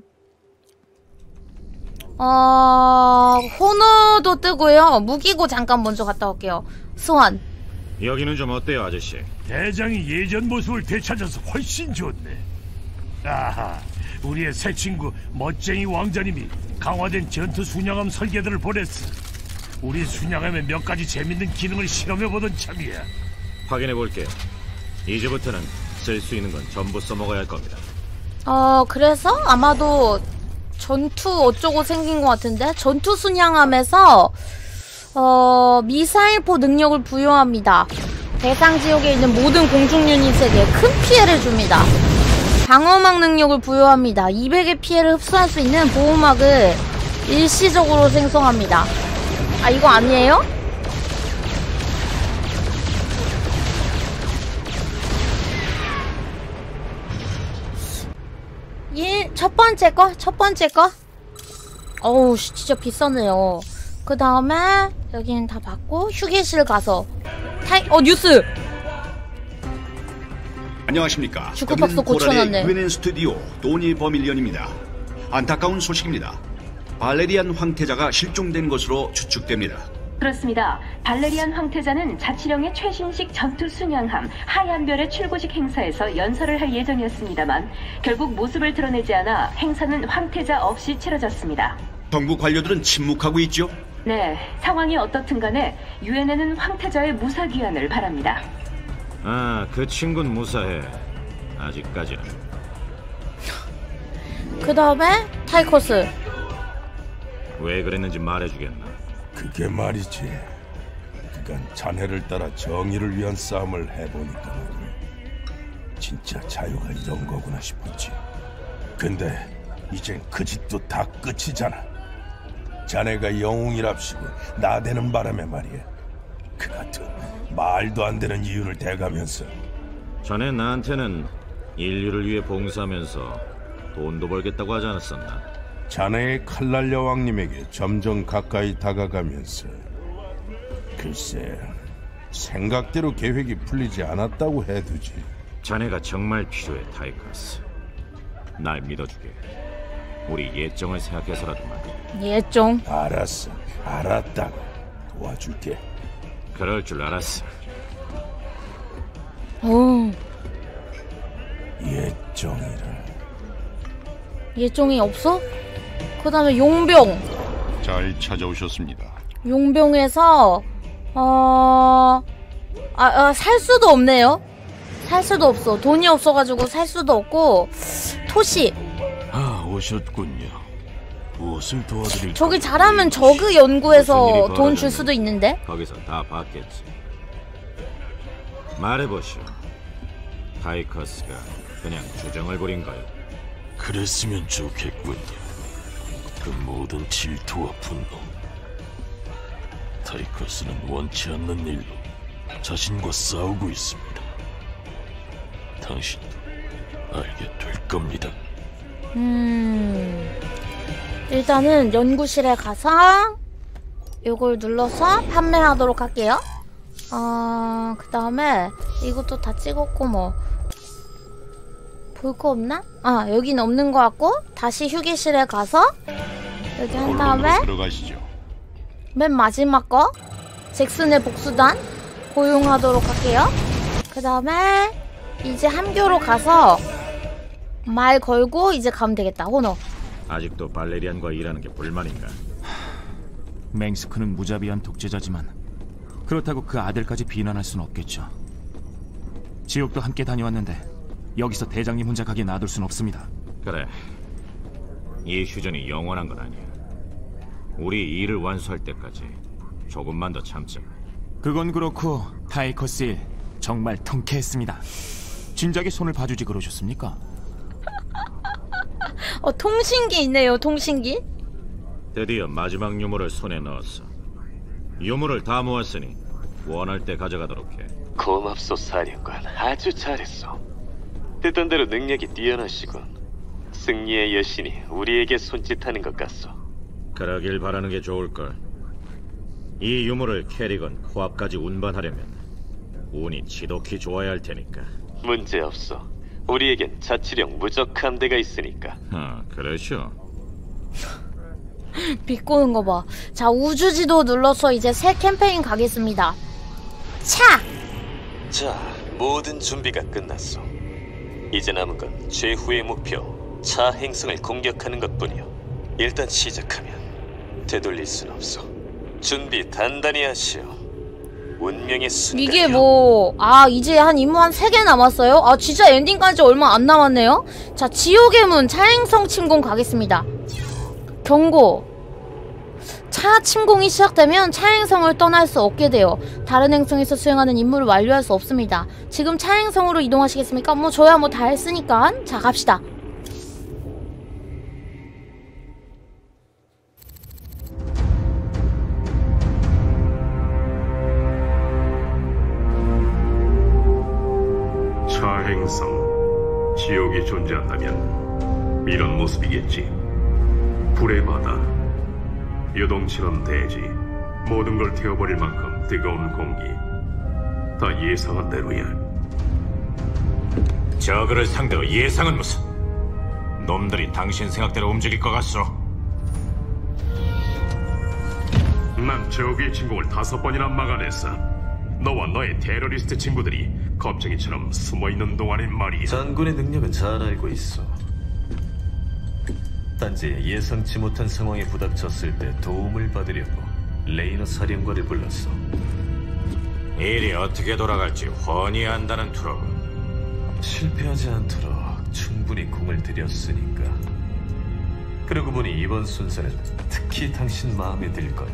어... 호너도 뜨고요. 무기고 잠깐 먼저 갔다 올게요. 스완. 여기는 좀 어때요, 아저씨? 대장이 예전 모습을 되찾아서 훨씬 좋네. 아하, 우리의 새 친구 멋쟁이 왕자님이 강화된 전투 순양함 설계도를 보냈어. 우리 순양함의 몇 가지 재밌는 기능을 실험해보던 참이야. 확인해볼게요. 이제부터는 쓸 수 있는 건 전부 써먹어야 할 겁니다. 어... 그래서 아마도 전투 어쩌고 생긴 것 같은데? 전투 순양함에서 어... 미사일포 능력을 부여합니다. 대상 지역에 있는 모든 공중 유닛에게 큰 피해를 줍니다. 방어막 능력을 부여합니다. 이백의 피해를 흡수할 수 있는 보호막을 일시적으로 생성합니다. 아, 이거 아니에요? 일, 첫 번째 거? 첫 번째 거? 어우, 진짜 비싸네요. 그 다음에 여기는 다 받고 휴게실 가서 타이.. 어, 뉴스! 안녕하십니까. 주크박스 고쳐놨네. 유엔엔 스튜디오 도니 버밀리언입니다. 안타까운 소식입니다. 발레리안 황태자가 실종된 것으로 추측됩니다. 그렇습니다. 발레리안 황태자는 자치령의 최신식 전투 순양함 하얀별의 출고식 행사에서 연설을 할 예정이었습니다만 결국 모습을 드러내지 않아 행사는 황태자 없이 치러졌습니다. 정부 관료들은 침묵하고 있죠? 네, 상황이 어떻든 간에 유엔에는 황태자의 무사 귀환을 바랍니다. 아, 그 친구는 무사해. 아직까지는. 그 다음에 타이커스. 왜 그랬는지 말해주겠나? 그게 말이지. 그간 자네를 따라 정의를 위한 싸움을 해보니까 말이야. 진짜 자유가 이런 거구나 싶었지. 근데 이젠 그 짓도 다 끝이잖아. 자네가 영웅이랍시고 나대는 바람에 말이야. 그 같은 말도 안 되는 이유를 대가면서. 전에 나한테는 인류를 위해 봉사하면서 돈도 벌겠다고 하지 않았었나? 자네의 칼날 여왕님에게 점점 가까이 다가가면서 글쎄 생각대로 계획이 풀리지 않았다고 해두지. 자네가 정말 필요해, 타이커스. 날 믿어주게. 우리 예정을 생각해서라도 말이야. 예정? 알았어, 알았다고. 도와줄게. 그럴 줄 알았어. 오. 예정이라. 예정이 없어? 그 다음에 용병. 잘 찾아오셨습니다. 용병에서 어... 아, 아, 살 수도 없네요. 살 수도 없어. 돈이 없어가지고 살 수도 없고. 토시. 아, 오셨군요. 무엇을 도와드릴까요? 저기 잘하면 저그 연구에서 돈 줄 수도 있는데? 거기서 다 받겠지. 말해보시오. 타이커스가 그냥 주정을 부린가요? 그랬으면 좋겠군요. 그 모든 질투와 분노. 타이커스는 원치 않는 일로 자신과 싸우고 있습니다. 당신도 알게 될 겁니다. 음... 일단은 연구실에 가서 이걸 눌러서 판매하도록 할게요. 어, 그 다음에 이것도 다 찍었고 뭐 볼 거 없나? 아, 여기는 없는 거 같고 다시 휴게실에 가서 여기 한 다음에 들어가시죠. 맨 마지막 거 잭슨의 복수단 고용하도록 할게요. 그 다음에 이제 함교로 가서 말 걸고 이제 가면 되겠다. 호너. 아직도 발레리안과 일하는 게 불만인가? 맹스크는 무자비한 독재자지만 그렇다고 그 아들까지 비난할 순 없겠죠. 지옥도 함께 다녀왔는데 여기서 대장님 혼자 가게 놔둘 순 없습니다. 그래, 이 휴전이 영원한 건 아니야. 우리 일을 완수할 때까지 조금만 더 참자. 그건 그렇고 타이커스 일 정말 통쾌했습니다. 진작에 손을 봐주지 그러셨습니까? 어, 통신기 있네요. 통신기. 드디어 마지막 유물을 손에 넣었어. 유물을 다 모았으니 원할 때 가져가도록 해. 고맙소 사령관. 아주 잘했어. 듣던 대로 능력이 뛰어나시군. 승리의 여신이 우리에게 손짓하는 것 같소. 그러길 바라는 게 좋을걸. 이 유물을 캐리건 코앞까지 운반하려면 운이 지독히 좋아야 할 테니까. 문제없어. 우리에겐 자치령 무적 함대가 있으니까. 아, 그러시오. 비꼬는 거 봐. 자, 우주지도 눌러서 이제 새 캠페인 가겠습니다. 차! 자, 모든 준비가 끝났어. 이제 남은 건 최후의 목표 차 행성을 공격하는 것뿐이야. 일단 시작하면 되돌릴 순 없어. 준비 단단히 하시오. 운명의 순간. 이게 뭐, 아, 이제 한 임무 한 세 개 남았어요? 아, 진짜 엔딩까지 얼마 안 남았네요? 자, 지옥의 문 차행성 침공 가겠습니다. 경고. 차 침공이 시작되면 차행성을 떠날 수 없게 돼요. 다른 행성에서 수행하는 임무를 완료할 수 없습니다. 지금 차행성으로 이동하시겠습니까? 뭐 저야 뭐 다 했으니까. 자, 갑시다. 차행성, 지옥이 존재한다면 이런 모습이겠지. 불의 바다, 요동치는 대지, 모든 걸 태워버릴 만큼 뜨거운 공기. 다 예상한 대로야. 저그를 상대로 예상은 무슨? 놈들이 당신 생각대로 움직일 것 같소? 난 저기의 침공을 다섯 번이나 막아냈어. 너와 너의 테러리스트 친구들이 겁쟁이처럼 숨어있는 동안의 말이야. 장군의 능력은 잘 알고 있어. 단지 예상치 못한 상황에 부닥쳤을 때 도움을 받으려고 레이너 사령관을 불렀어. 일이 어떻게 돌아갈지 훤히 안다는 투로. 실패하지 않도록 충분히 공을 들였으니까. 그러고 보니 이번 순서는 특히 당신 마음에 들 거야.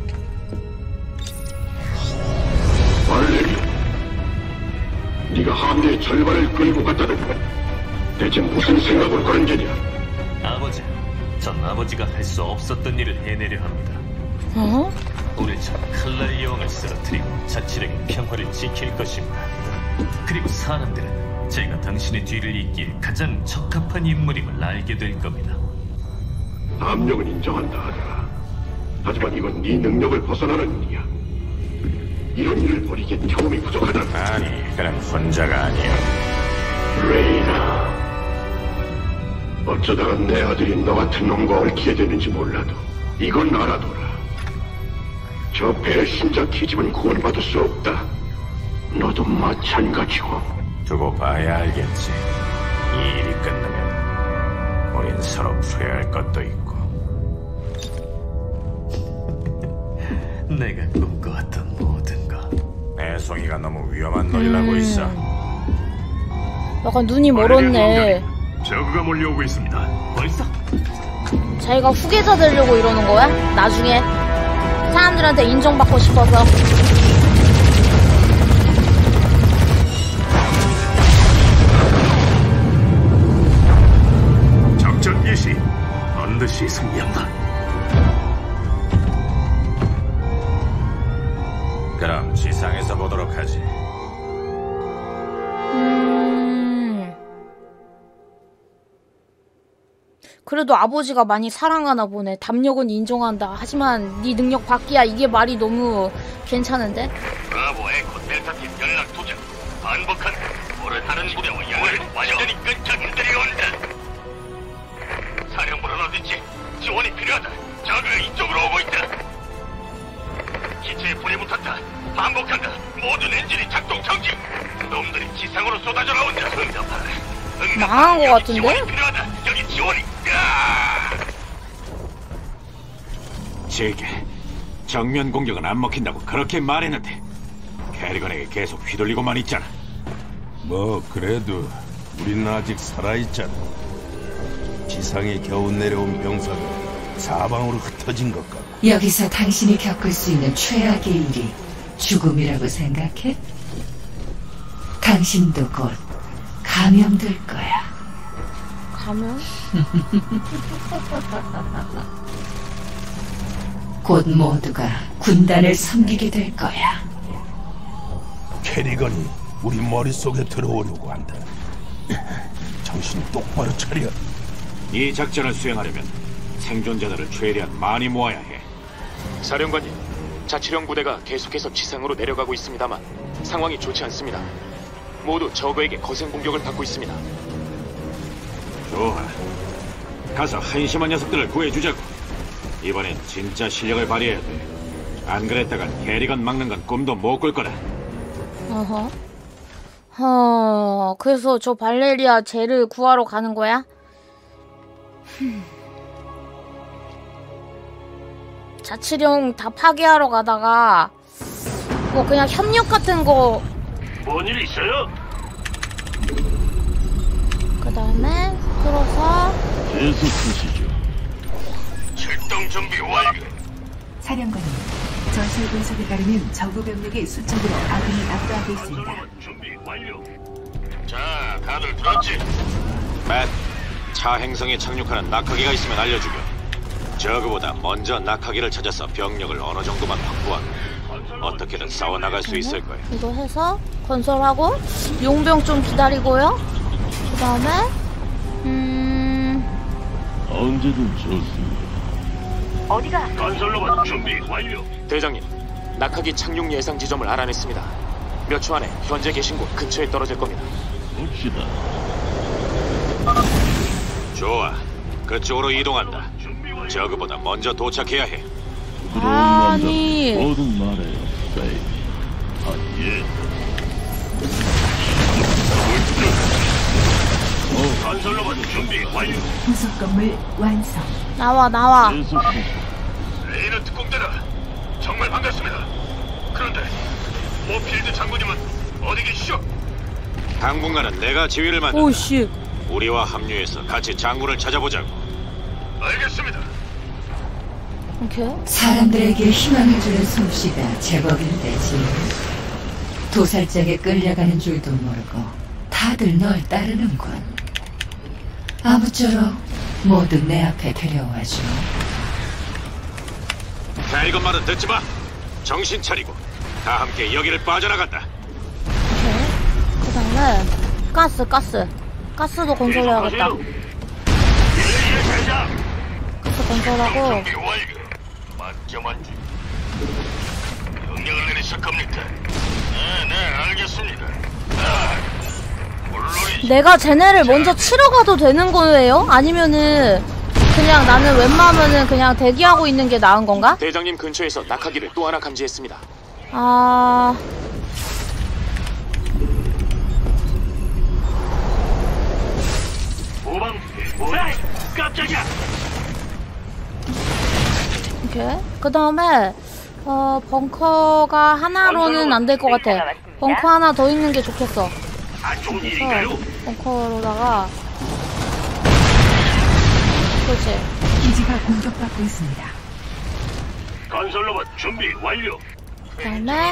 발레리안, 네가 함대의 절반을 끌고 갔다는 건 대체 무슨 생각으로 그런 게냐? 아버지, 전 아버지가 할 수 없었던 일을 해내려 합니다. 어? 오늘처럼 칼날 여왕을 쓰러뜨리고 자치령의 평화를 지킬 것입니다. 그리고 사람들은 제가 당신의 뒤를 잇기에 가장 적합한 인물임을 알게 될 겁니다. 함령은 인정한다 하더라. 하지만 이건 네 능력을 벗어나는 일이야. 이런 일을 벌이기에 경험이 부족하다. 아니, 그는 혼자가 아니야. 레이나, 어쩌다가 내 아들이 너 같은 놈과 얽히게 되는지 몰라도 이건 알아둬라. 저 배의 심장 기집은 구원받을 수 없다. 너도 마찬가지고. 두고 봐야 알겠지. 이 일이 끝나면 우린 서로 후회할 것도 있고. 내가 꿈꿔왔던 모든 거. 애송이가 너무 위험한 놀이를 하고 있어. 약간 눈이 멀었네. 저그가 몰려오고 있습니다. 벌써? 자기가 후계자 되려고 이러는 거야? 나중에 사람들한테 인정받고 싶어서. 작전 개시. 반드시 승리한다. 그럼 지상에서 보도록 하지. 음... 그래도 아버지가 많이 사랑하나 보네. 담력은 인정한다. 하지만 네 능력 밖이야. 이게 말이 너무 괜찮은데? 브라보 에코 델타팀 연락 도착. 반복한다. 오늘 다른 부대와 연락을 완전히 끊자. 놈들이 온다. 사령부는 어딨지? 지원이 필요하다. 적을 이쪽으로 오고 있다. 기체에 불이 붙었다. 반복한다. 모든 엔진이 작동 정지. 놈들이 지상으로 쏟아져 나온다. 응답하라. 망한 것 같은데? 지원이 필요하다. 여기 지원이. 제게 정면 공격은 안 먹힌다고 그렇게 말했는데 캐리건에게 계속 휘둘리고만 있잖아. 뭐 그래도 우리는 아직 살아있잖아. 지상에 겨우 내려온 병사가 사방으로 흩어진 것 같고. 여기서 당신이 겪을 수 있는 최악의 일이 죽음이라고 생각해? 당신도 곧 감염될 거야. 감염? 곧 모두가 군단을 섬기게 될 거야. 캐리건이 우리 머릿속에 들어오려고 한다. 정신 똑바로 차려. 이 작전을 수행하려면 생존자들을 최대한 많이 모아야 해. 사령관님, 자치령 부대가 계속해서 지상으로 내려가고 있습니다만 상황이 좋지 않습니다. 모두 저그에게 거센 공격을 받고 있습니다. 좋아. 가서 한심한 녀석들을 구해주자고. 이번엔 진짜 실력을 발휘해야 돼. 안 그랬다간 캐리건 막는 건 꿈도 못 꿀 거다. 어허. 어, 그래서 저 발레리아 쟤를 구하러 가는 거야? 흠. 자치령 다 파괴하러 가다가 뭐 그냥 협력 같은 거. 뭔 일 있어요? 그 다음에 들어서 계속하시죠. 출동 준비 완료. 사령관님, 전술 분석에 따르면 저구 병력의 수적으로 아군이 압도하고 있습니다. 준비 완료. 자, 다들 들었지? 맷, 차 행성에 착륙하는 낙하기가 있으면 알려주게. 저그보다 먼저 낙하기를 찾아서 병력을 어느 정도만 확보하고 어떻게든 싸워 나갈 수 있을 거야. 이거 해서 건설하고 용병 좀 기다리고요. 그 다음에 음 언제든 좋습니다. 어디가? 건설로봇 준비 완료. 대장님, 낙하기 착륙 예상 지점을 알아냈습니다. 몇 초 안에 현재 계신 곳 근처에 떨어질 겁니다. 봅시다. 좋아, 그쪽으로 이동한다. 저그보다 먼저 도착해야 해. 아니. 뭐든 말해요, 베이비. 아, 예. 어, 건설로봇 준비 완료. 부속 건물 완성. 나와 나와. 레이너 특공대다. 정말 반갑습니다. 그런데 모필드 장군님은 어디 계시죠? 당분간은 내가 지휘를 맡는다. 오씨. 우리와 합류해서 같이 장군을 찾아보자고. 알겠습니다. 오케이. 사람들에게 희망을 주는 솜씨가 제법인데지. 도살장에 끌려가는 줄도 모르고 다들 널 따르는군. 아무쪼록 모두 내 앞에 데려와줘. 캐리건 말은 듣지 마. 정신 차리고 다 함께 여기를 빠져나간다. 오케이. 그 다음에 가스 가스 가스도 건설해야겠다. 가스 건설하고. 맞죠만 주. 명령을 내리실 겁니까? 네, 네, 알겠습니다. 아, 물론이지. 내가 쟤네를 먼저 치러 가도 되는 거예요? 아니면은 그냥 나는 웬만하면은 그냥 대기하고 있는 게 나은 건가? 대장님 근처에서 낙하기를 또 하나 감지했습니다. 아... 오방, 오방, 깜짝이야. 오케이. 그 다음에 어 벙커가 하나로는 안 될 것 같아. 벙커 하나 더 있는 게 좋겠어. 그래서 벙커로다가 그렇지. 기지가 공격받고 있습니다. 건설로봇 준비 완료. 그 다음에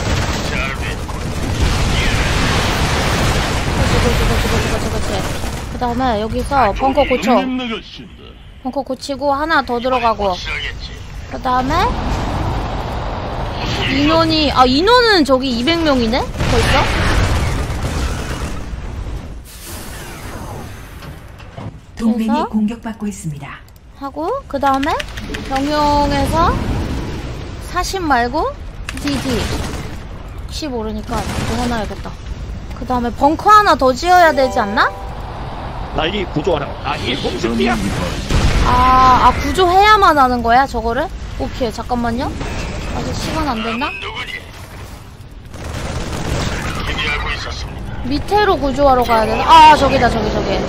그렇지 그렇지 그렇지 그렇지 그렇지. 그 다음에 여기서 벙커 고쳐. 벙커 고치고 하나 더 들어가고. 그 다음에 인원이 아 인원은 저기 이백 명이네? 벌써? 동맹이 그래서 공격받고 있습니다. 하고 그 다음에 병용에서 사십 말고 디디 혹시 모르니까 이거 하나 해야겠다. 그 다음에 벙커 하나 더 지어야 되지 않나? 날리 구조하라. 아니 공습이야. 아, 아 구조해야만 하는 거야 저거를? 오케이 잠깐만요. 아직 시간 안 됐나? 밑으로 구조하러 가야 되나? 아 저기다 저기 저기.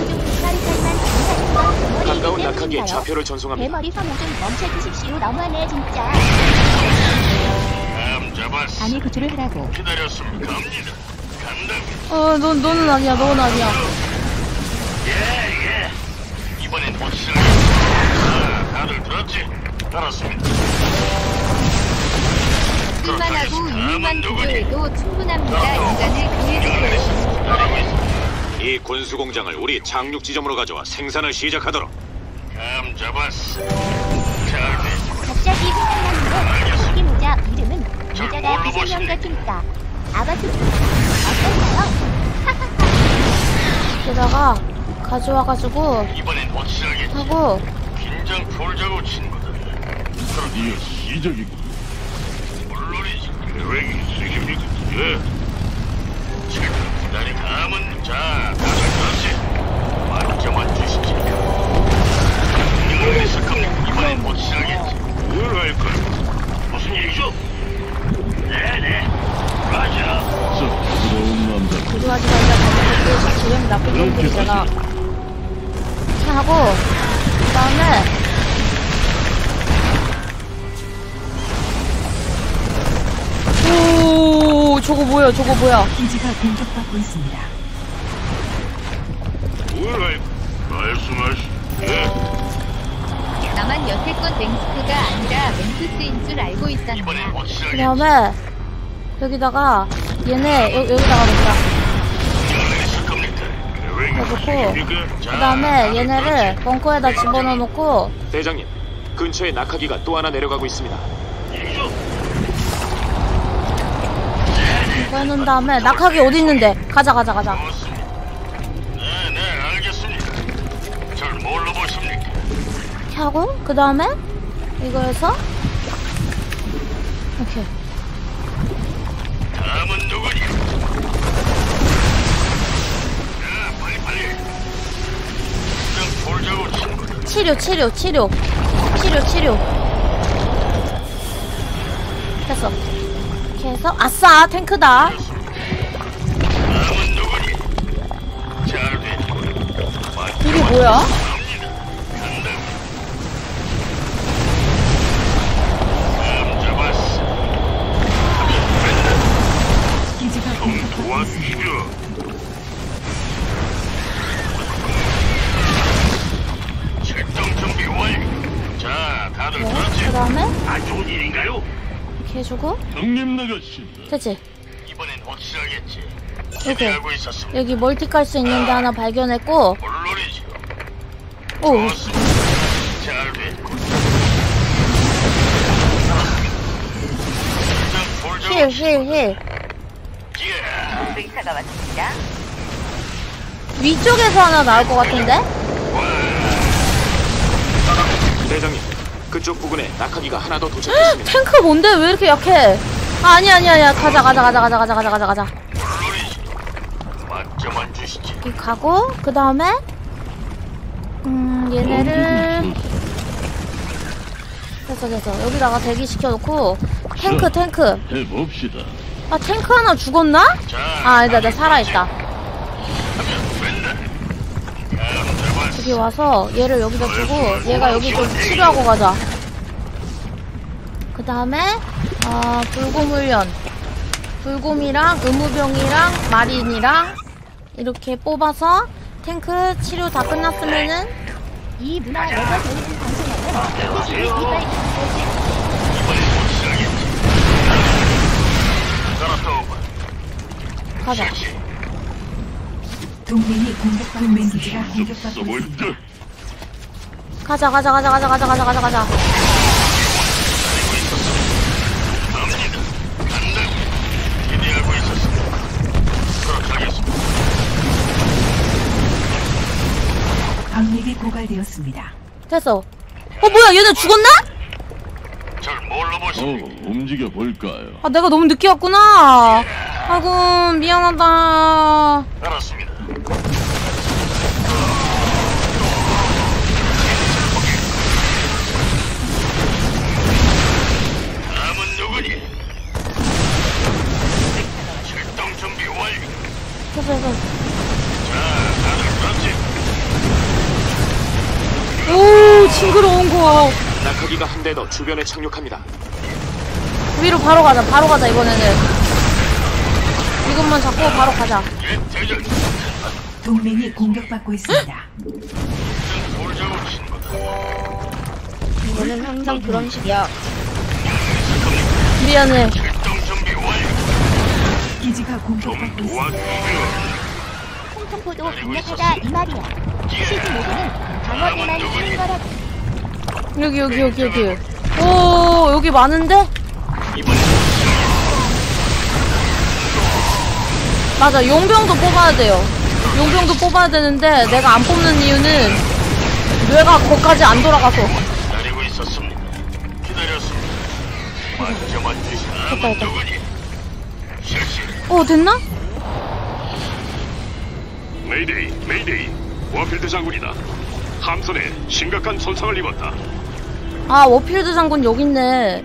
가까운 낙하기에 좌표를 전송합니다. 대머리 성우 좀 멈춰주십시오. 너무하네 진짜. 아니 구출을 하라고. 기다렸으면 갑니다. 간다. 어, 너, 너는 아니야, 너는 아니야. 예, 예. 이번엔 확실하게. 자, 다들 들었지? 알았습니다. 쓸만하고 유용한 구조에도 충분합니다. 인간을 구해주세요. 이 군수 공장을 우리 착륙 지점으로 가져와 생산을 시작하도록. 감 잡았어. 갑자기 생각나는데 여기 모자 이름은 모자가 비상형 같으니까 아바트 어떤가요? 게다가 가져와가지고 이번엔 확실하겠지. 하고 긴장 풀자고 친구들. 그럼 이게 시작이고. 물론이지. 계획이 있으십니까? 예. 지금 기다리 감은 자, 다들 그렇지. 만점만 주시지. 명령을 했을 겁니다. 이번엔 확실하겠지. 뭘 할 거야? 무슨 일이죠? 네네. 맞아. 부러운 남자. 구조하지 말자. 가족들 지금 나쁜 놈들이잖아. 이렇게 하고 그 다음에 오 저거 뭐야 저거 뭐야. 기지가 공격받고 있습니다. 뭘 할? 말씀하시. 예. 나만 여태껏 맹스크가 아니라 맹투스인 줄 알고 있었나. 그 다음에 여기다가 얘네 여, 여기다가 놓자. 넣고 그 다음에 얘네를 벙커에다 집어넣어 놓고. 대장님, 근처에 낙하기가 또 하나 내려가고 있습니다. 이거 해놓은 다음에 낙하기 어디 있는데? 가자 가자 가자. 네네 알겠습니다. 잘 뭘로 보십니까? 이렇게 하고 그 다음에 이거 해서 이렇게. 다음은 누구니? 자 빨리 빨리. 좀 볼자고 친구들. 치료 치료 치료 치료 치료 됐어. 이렇게 해서 아싸 탱크다. 다음은 누구니? 잘 돼. 이게 뭐야? 기지가 공격받고 있습니다. 출동 준비 완료. 자, 다들 네, 그렇지? 그 다음에 안 좋은 일인가요? 이렇게 해주고 형님 나가시. 됐지? 이번엔 확실하겠지. 이렇게 기대하고 있었습니다. 여기 멀티 깔 수 있는 데 하나 발견했고. 물론이죠. 오 잘 됐고. 힐 힐 힐 의사가 왔습니다. 위쪽에서 하나 나올 것 같은데? 대장님, 그쪽 부근에 낙하기가 하나 더 도착했습니다. 탱크 뭔데 왜 이렇게 약해? 아, 아니 아니 아니야. 가자 가자 가자 가자 가자 가자 가자 가자. 맞점만 주시지. 여기 가고 그 다음에 음 얘네를 됐어 됐어. 여기다가 대기시켜 놓고 탱크 탱크. 해봅시다. 아 탱크 하나 죽었나? 아 아니다 나 살아있다. 여기 와서 얘를 여기다 두고 얘가 여기 좀 치료하고 가자. 그 다음에 어, 불곰훈련 불곰이랑 의무병이랑 마린이랑 이렇게 뽑아서 탱크 치료 다 끝났으면은 이 문화 내가 보여준 방송에는 대신에 이빨 가자. 동맹이 공격받고 있는 기지가 공격받고 있습니다. 가자 가자 가자 가자 가자 가자 가자 가자. 기대하고 있었습니다. 그렇게 하겠습니다. 고갈되었습니다. 됐어. 어 뭐야 얘네 죽었나? 어, 움직여 볼까요? 아 내가 너무 늦게 왔구나. 아이고 미안하다. 알았습니다. 다음은 누구니? 출동 준비 완료. 됐어 됐어. 자, 다들 그렇지. 오 징그러운 거. 낙하기가 한 대 더 주변에 착륙합니다. 위로 바로 가자. 바로 가자 이번에는. 이것만 잡고 바로 가자. 동맹이 공격받고 있습니다. 이거는 항상 그런 식이야. 미안해. 기지가 공격받고 있습니다. 홍콩포도 공격하다 이 말이야. 시즈 모드는 방어에만 쓰는 거라고. 여기 여기 여기 여기. 오 여기 많은데? 맞아 용병도 뽑아야 돼요. 용병도 뽑아야 되는데 내가 안 뽑는 이유는 뇌가 거기까지 안 돌아가서. 기다리고 있었습니다. 기다렸습니다. 만져만 주시면 됐다 됐다. 실시. 어 됐나? 메이데이, 메이데이. 워필드 장군이다. 함선에 심각한 손상을 입었다. 아 워필드 장군 여기 있네.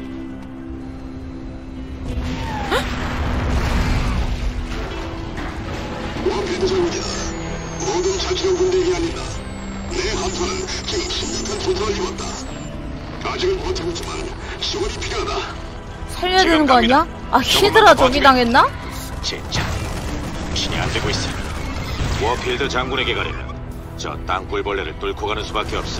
워필드 장군이다. 모든 자치령 군대가 아니다. 내 함선은 지금 심각한 손상을 입었다. 아직은 버티고 있지만 시골이 필요하다. 살려야 되는 거 아니야? 아 히드라 저기 당했나? 진짜 신이 안 되고 있어. 워필드 장군에게 가려면 저 땅굴벌레를 뚫고 가는 수밖에 없어.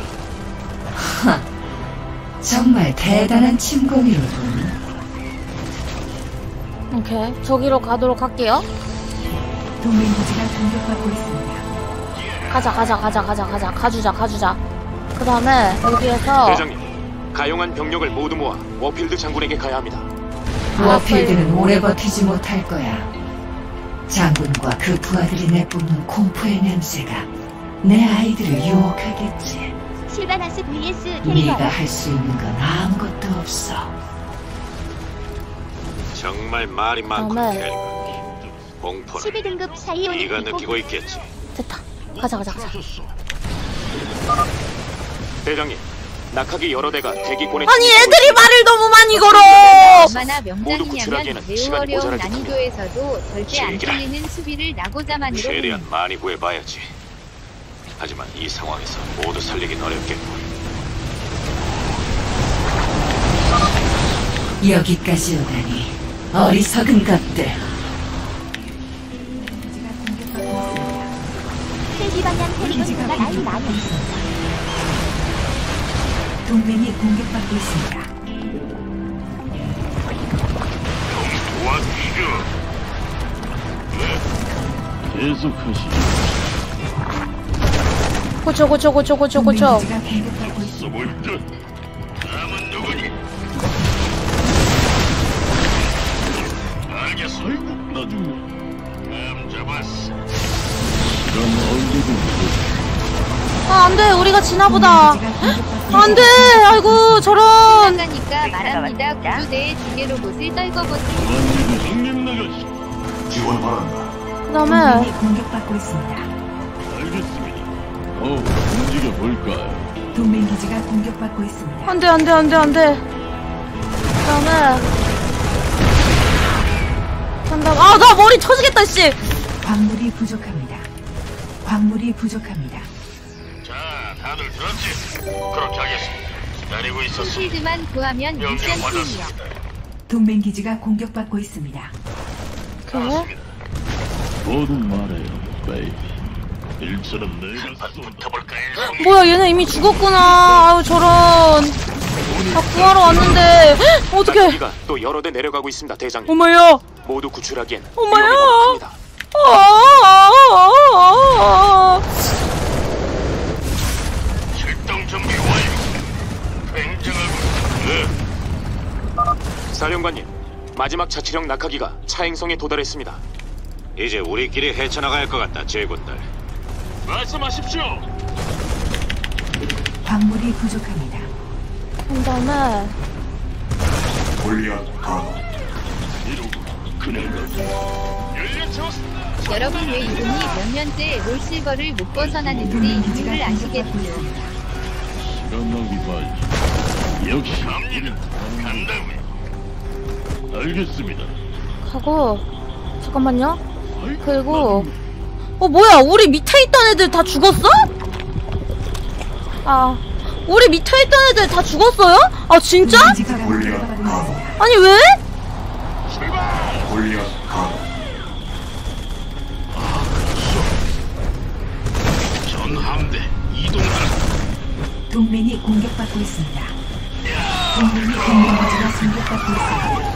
정말 대단한 침공이로군. 오케이 저기로 가도록 할게요. 동맹 기지가 공격받고 있습니다. 가자 가자 가자 가자 가자 가주자 가주자. 그 다음에 여기에서 대장님, 가용한 병력을 모두 모아 워필드 장군에게 가야 합니다. 워필드는 오래 버티지 못할 거야. 장군과 그 부하들이 내뿜는 공포의 냄새가 내 아이들을 유혹하겠지. 실바나스 vs 네가 캐리건. 할 수 있는 건 아무것도 없어. 정말 말이 많고 정말. 캐리건. 공포는 십이 등급 사이오닉 네가 느끼고 있겠지. 됐다. 가자 가자 가자. 대장님, 낙하기 여러 대가 대기권에 아니 애들이 말을 너무 많이 걸어. 얼마나 명장이냐면 매우 어려운 난이도에서도 절대 안 즐기라. 틀리는 수비를 나고자만으로 최대한 많이 구해봐야지. 하지만 이 상황에서 모두 살리긴 어렵겠군. 여기까지 오다니 어리석은 것들. 세 시 방향 캐리건가 나이 많이. 동맹이 공격받고 있습니다. 계속하시죠. 고쳐 고쳐 고쳐 고쳐 고쳐. 써볼 듯. 다음은 누구니? 알겠어. 나중에. 감 잡았어. 그럼 언제든 아 안돼 우리가 지나보다. 안돼 아이고 저런. 나가니까 말합니다. 구조대의 기계 로봇을 떨궈보세요. 형님 나가시. 지원 바란다. 그 다음에 공격받고 있습니다. 알겠습니다. 어, 움직여 볼까요? 동맹 기지가 공격받고 있습니다. 안돼 안돼 안돼 안돼. 그 다음에 간다. 아나 머리 터지겠다 씨. 광물이 부족합니다. 광물이 부족합니다. 자, 다들 들었지? 그렇게 하겠습니다. 기다리고 있었어. 실드만 구하면 미션 명령 클리어. 받았습니다. 동맹 기지가 공격받고 있습니다. 그래? 뭐든 말해요, 베이비. 일처럼 내가 붙어볼까 해서. 뭐야 얘네 이미 죽었구나. 아유 저런. 아 구하러 왔는데. 헉, 어떡해. 낙하기가 또 여러 대 내려가고 있습니다, 대장님. 엄마야. 모두 구출하기엔 엄마야. 위험이 너무 큽니다. 아. 출동 준비 완료. 굉장하고. 네. 사령관님, 마지막 자치령 낙하기가 차행성에 도달했습니다. 이제 우리끼리 헤쳐나가야 할 것 같다, 제군들. 말씀하십시오. 광물이 부족합니다. 한 다음에 골리앗 가도 이러고 그냥 연료 채웠습니다. 여러분 왜 이분이 몇 년째 롤실버를 못 벗어나는지 이유를 아시겠지요? 시간 낭비 말지. 역시 갑니다. 간다고요. 알겠습니다. 하고 잠깐만요. 그리고 어 뭐야 우리 밑에 있던 애들 다 죽었어? 아 우리 밑에 있던 애들 다 죽었어요? 아 진짜? 아니 왜? 골리앗 가도. 전함대 이동하라. 동맹이 공격받고 있습니다. 동맹이 동맹기지가 공격받고 있습니다.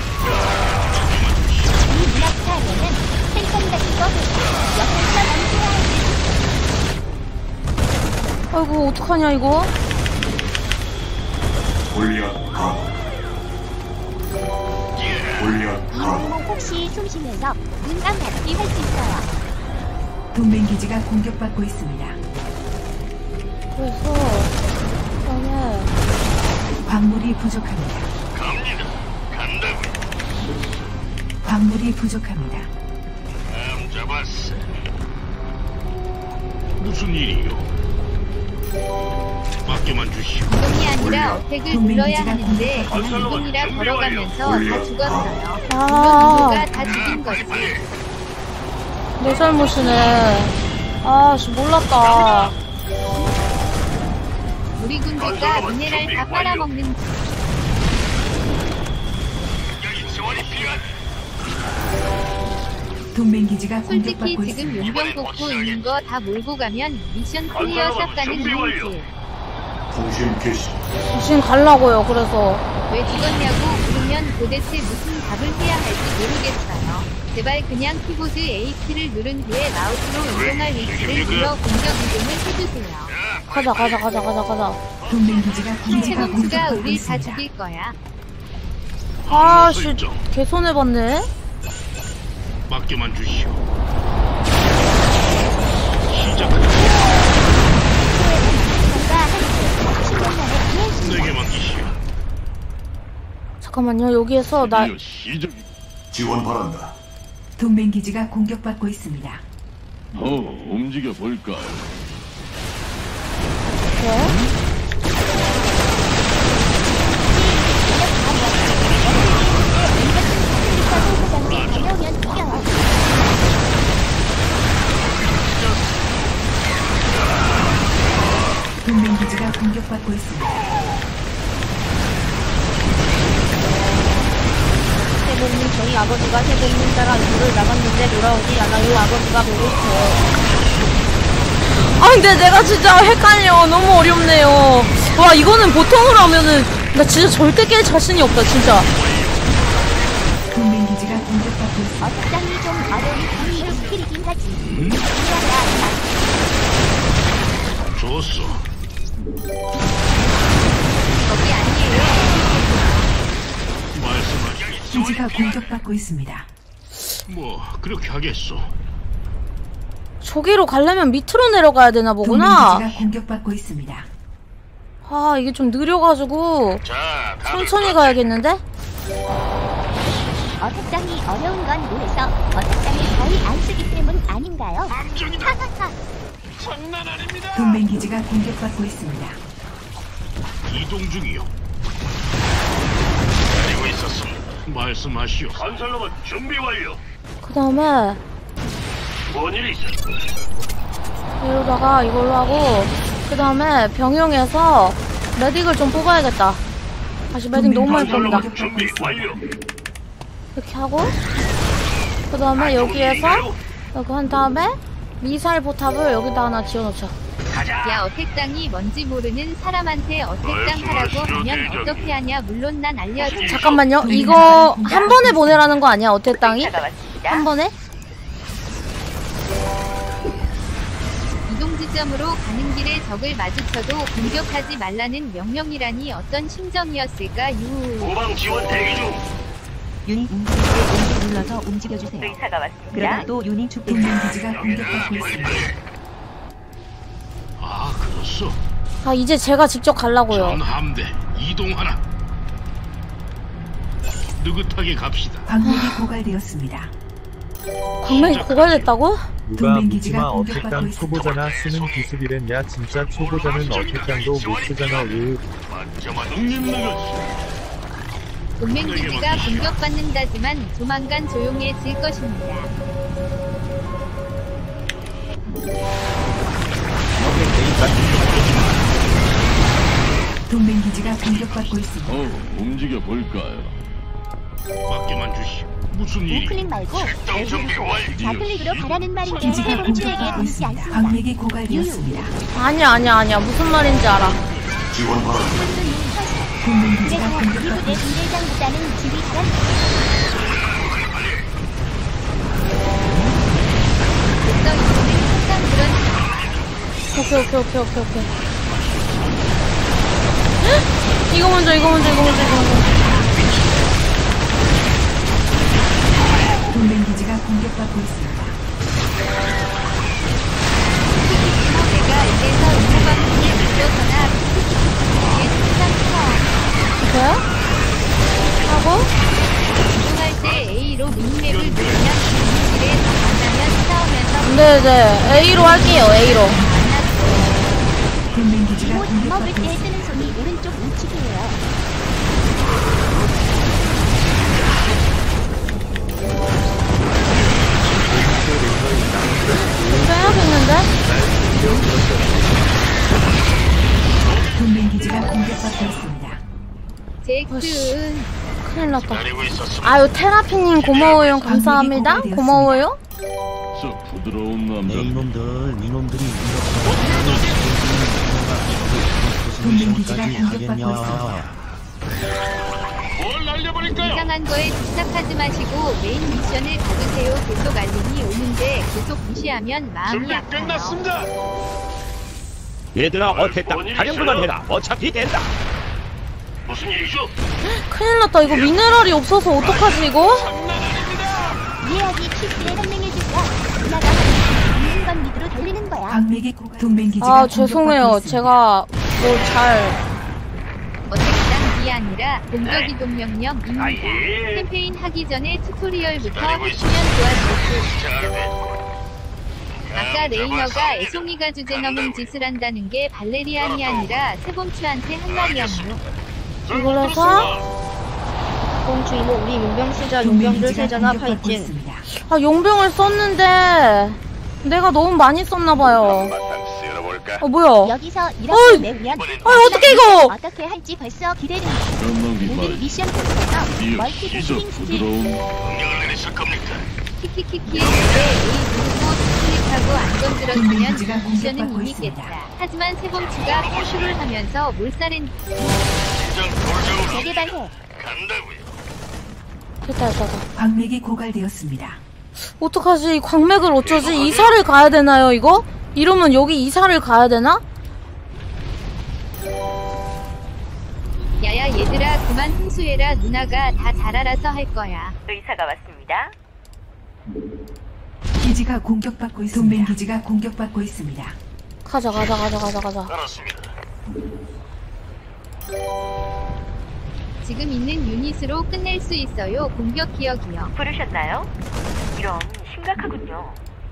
이 문학사에는 생선 같은 거 역할만 남겨야 아이고 어떡하냐 이거. 골리앗 가도. 골리앗 이 구멍 혹시 숨 쉬면서 눈 감기 할 수 있어요. 동맹기지가 공격받고 있습니다. 그래서 그다음에 광물이 부족합니다. 갑니다. 간다고요. 광물이 부족합니다. 감 잡았어. 무슨 일이요? 맡겨만 주시오. 이동이 아니라 어택을 눌러야 하는데 그냥 이동이라 걸어가면서 다 죽었어요. 물론 아. 누가 다 죽인 거지. 내 잘못이네. 아씨 몰랐다. 우리 군대가 미네랄 다 빨아먹는 동맹기지가 솔직히 공격받고 지금 있습니다. 용병 뽑고 있는 거 다 몰고 가면 미션 클리어 싹 가는 이미지. 통신 개시. 지금 갈라고요. 그래서 왜 죽었냐고 물으면 도대체 무슨 답을 해야 할지 모르겠어요. 제발 그냥 키보드 H를 누른 후에 마우스로 이동할 위치를 눌러 공격 이동을 해주세요. 가자 가자 가자 가자 가자. 동맹기지가 기지가 최동수가 공격받고 우리 다 있습니다. 죽일 거야. 아씨 개손해봤네. 맡겨만 주시오. 시작하자. 내게 맡기시오. 잠깐만요. 여기에서 나 시작. 지원 바란다. 동맹기지가 공격받고 있습니다. 어, 움직여 볼까요? 동맹기지가 공격받고 있습니다. 세범님 저희 아버지가 세범님 따라 물을 나갔는데 돌아오지 않아요. 아버지가 보고 싶어요. 아 근데 내가 진짜 헷갈려. 너무 어렵네요. 와 이거는 보통으로 하면은 나 진짜 절대 깰 자신이 없다 진짜. 동맹기지가 공격받고 있습니다. 어장이 좀 어려운 강의로 스킬이긴 하지. 좋았어. 거기 아니에요. 말씀하기. 기지가 공격받고 있습니다. 뭐 그렇게 하겠소. 저기로 가려면 밑으로 내려가야 되나 보구나. 동맹기지가 공격받고 있습니다. 아 이게 좀 느려가지고 자, 천천히 가야겠는데? 어택장이 어려운 건 뭐래서 어택장을 거의 안 쓰기 때문 아닌가요? 하하하. 장난 아닙니다. 동맹기지가 공격받고 있습니다. 이동 중이요. 기다리고 있었습니다. 말씀하시오. 건설로봇 준비 완료. 그 다음에 뭔일 있어? 이러다가 이걸로 하고 그 다음에 병용해서 메딕을 좀 뽑아야겠다. 다시 메딕 너무 많이 뽑는다. 준비 완료. 이렇게 하고 그 다음에 여기에서 여기 한 다음에 미사일 포탑을 여기다 하나 지어놓자. 야 어택당이 뭔지 모르는 사람한테 어택당 하라고 하면 어떻게 하냐. 물론 난 알려줘. 잠깐만요. 이거 한 번에 보내라는 거 아니야? 어택 땅이? 한 번에? 이동 지점으로 가는 길에 적을 마주쳐도 공격하지 말라는 명령이라니 어떤 심정이었을까. 유. 후방 지원 대기 중. 유닛 움직일 때 공기 눌러서 움직여주세요. 그러다 또 유닛 축 동맹기지가 공격받고 있습니다. 아, 그렇소. 아, 이제 제가 직접 가려고요. 전 함대 이동하라. 느긋하게 갑시다. 광맥이 고갈되었습니다. 광맥이 고갈됐다고? 누가 묻지마 어택당 초보자나 쓰는 기술이랬냐. 진짜 초보자는 어택당도 못 쓰잖아. 으. 동맹 기지가 공격받는다지만 조만간 조용해질 것입니다. 동맹 기지가 공격받고 있습니다. 어, 움직여 볼까요? 맡겨만 주시오. 무슨 일? 우클릭 말고 좌클릭으로 가라는 말인데 기지가 세븐츠에게 공격받고 묻지 있습니다. 않습니다. 광맥이 고갈되었습니다. 아니야, 아니야, 아니야. 무슨 말인지 알아. 동맹 기지가 그래서 공격받고 미국의 있습니다. 군대장보다는 집이 가란 오케이, 오케이, 오케이, 오케이, 오케이. 헉! 이거 먼저, 이거 먼저, 이거 먼저, 이거 먼저. 동맹 기지가 공격받고 있습니다. 내가 이래서 인구방송에 늦어서나 이게 항상 커. 그래? 하고? 이동할 때 A로 미니맵을 누르면 기지에 만나면 싸우면서 네네. A로 할게요, A로. 동맹 기지가 뭐 먹을 공격받고 때 있습니다. 쓰는 손이 오른쪽 우측이에요. 빼야겠는데? 동맹 기지가 공격받고 있습니다. 잭슨 큰일 났다. 아유, 테라피님 고마워요. 감사합니다. 고마워요. 저 부드러운 남자. 이놈들, 이놈들이 동맹 기지가 공격받고 있습니다. 뭘 날려버릴까요? 이상한 거에 집착하지 마시고 메인 미션을 받으세요. 계속 알림이 오는데 계속 무시하면 마음이 준비 아파요. 끝났습니다. 얘들아 어택당 가령 그만해라. 어차피 된다. 무슨 일이죠? 큰일 났다. 이거 미네랄이 없어서 어떡하지, 이거? 이해하기 퀴즈에 설명해줄까? 누나가 있는 건 믿으로 달리는 거야. 광맥이 고- 동맹 기지가 아, 공격받고 죄송해요. 있습니다. 제가 뭐 잘. 어택당이 아니라 공격 이동 명령입니다. 캠페인 하기 전에 튜토리얼부터 하시면 도와드릴게요. 아까 레이너가 애송이가 주제 넘은 짓을 한다는 게 발레리안이 아니라 세범추한테 한 말이었노. 이걸 해서? 공주 이모 우리 용병 쓰자. 동맹 용병들 기지가 세잖아. 공격받고 파이팅. 있습니다. 아, 용병을 썼는데 내가 너무 많이 썼나봐요. 어, 뭐야? 여기서 어이! 이렇게 내면 아, 어떡해, 이거! 어떻게 할지 벌써 기대됩니다. 전망기 오늘 말. 미션 코스에서 이어 멀티태스킹 시저 스킬 부드러운 명령을 내리실 겁니까? 키키키키 A 누르고 클릭하고 안 건드렸으면 기지가 미션은 공격받고 이미 있습니다. 깼다. 하지만 세범추가 포슈를 하면서 몰살은 재개발해. 간다고요. 됐다, 됐다, 됐다. 광맥이 고갈되었습니다. 어떡하지? 이 광맥을 어쩌지? 이사를 가야 되나요, 이거? 이러면 여기 이사를 가야 되나? 야야 얘들아 그만 흥수해라. 누나가 다 잘 알아서 할 거야. 의사가 왔습니다. 기지가 공격받고 있습니다. 동맹 기지가 공격받고 있습니다. 가자, 가자, 가자, 가자, 가자. 알았습니다. 지금 있는 유닛으로 끝낼 수 있어요. 공격 기억이요. 부르셨나요? 이런 심각하군요.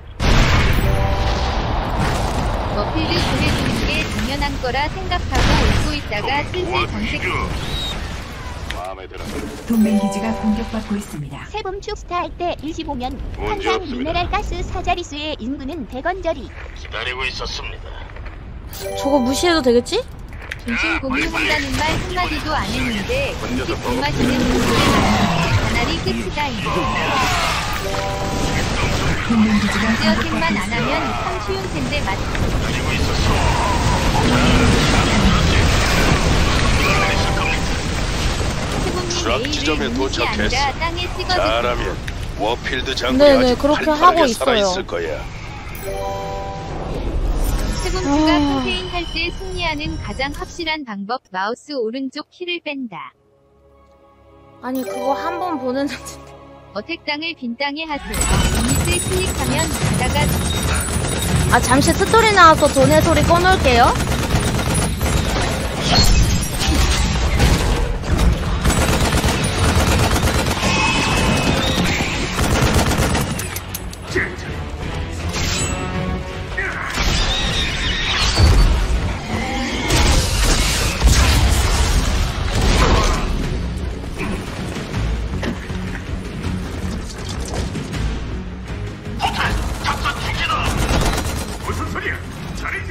머필드 보내주는 게 당연한 거라 생각하고 웃고 있다가 슬슬 정색. 마음에 들어. 동맹 기지가 공격받고 있습니다. 세범축 스타 할 때 일십오면 문제 항상 없습니다. 미네랄 가스 사자리수의 인구는 대건절이. 기다리고 있었습니다. 저거 무시해도 되겠지? 중심 공유한다는 말 한마디도 안 했는데 음식 못 마시는 분들의 가나리 끝이다잉. 동맹 기지가 지어생만 안 공격받고 하면 있습니다. 참 쉬운 텐데 맞지? 기다리고 있었어. 세범님 수락 내일을 지점에 유닛이 도착했어. 아니라 땅에 찍어주세요. 잘하면 워필드 장군이 네네, 아직 그렇게 팔팔하게 하고 있어요. 살아있을 거야. 세범주가 아. 캠페인 할 때 승리하는 가장 확실한 방법 마우스 오른쪽 키를 뺀다. 아니, 그거 한 번 보는. 어택당을 빈 땅에 하세요. 유닛을 클릭하면 바다가 아, 잠시 스토리 나와서 돈의 소리 꺼놓을게요.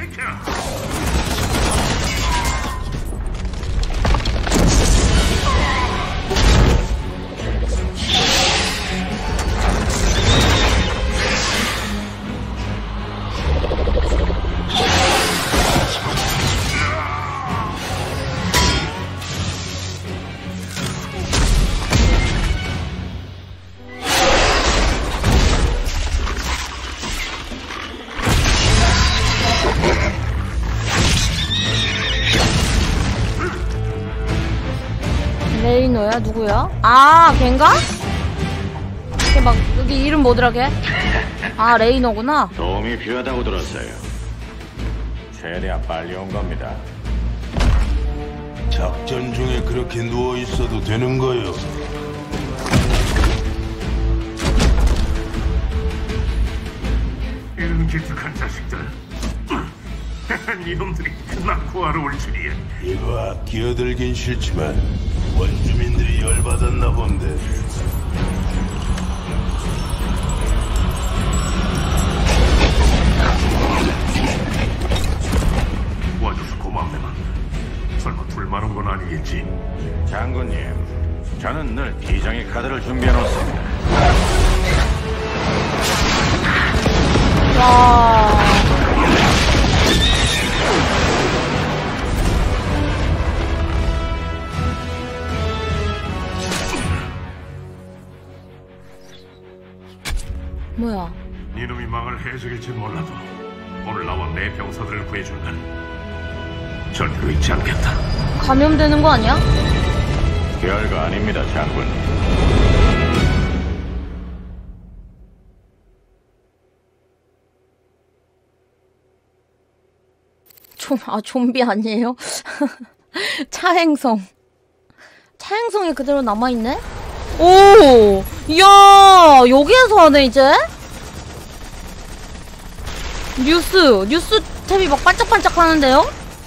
시켜. 레이노야? 누구야? 아, 걘가? 걔 막 여기 이름 뭐더라 걔? 아, 레이노구나. 도움이 필요하다고 들었어요. 최대한 빨리 온 겁니다. 작전 중에 그렇게 누워 있어도 되는 거요. 이런 기특한 자식들. 이놈들이 나 구하러 올 줄이야. 이봐, 끼어들긴 싫지만 원주민들이 열받았나 본데. 와줘서 고맙네만. 설마 둘만 온 건 아니겠지? 장군님, 저는 늘 비장의 카드를 준비해 놓습니다. 와. 뭐야? 이놈이 망할 해적일진 몰라도 오늘 나와 내 병사들을 구해준다. 절대로 잊지 않겠다. 감염되는 거 아니야? 별거 아닙니다, 장군님. 좀, 아, 좀비 아니에요? 차행성. 차행성이 그대로 남아있네? 오! 이야! 여기에서 하네, 이제? 뉴스! 뉴스 탭이 막 반짝반짝 하는데요?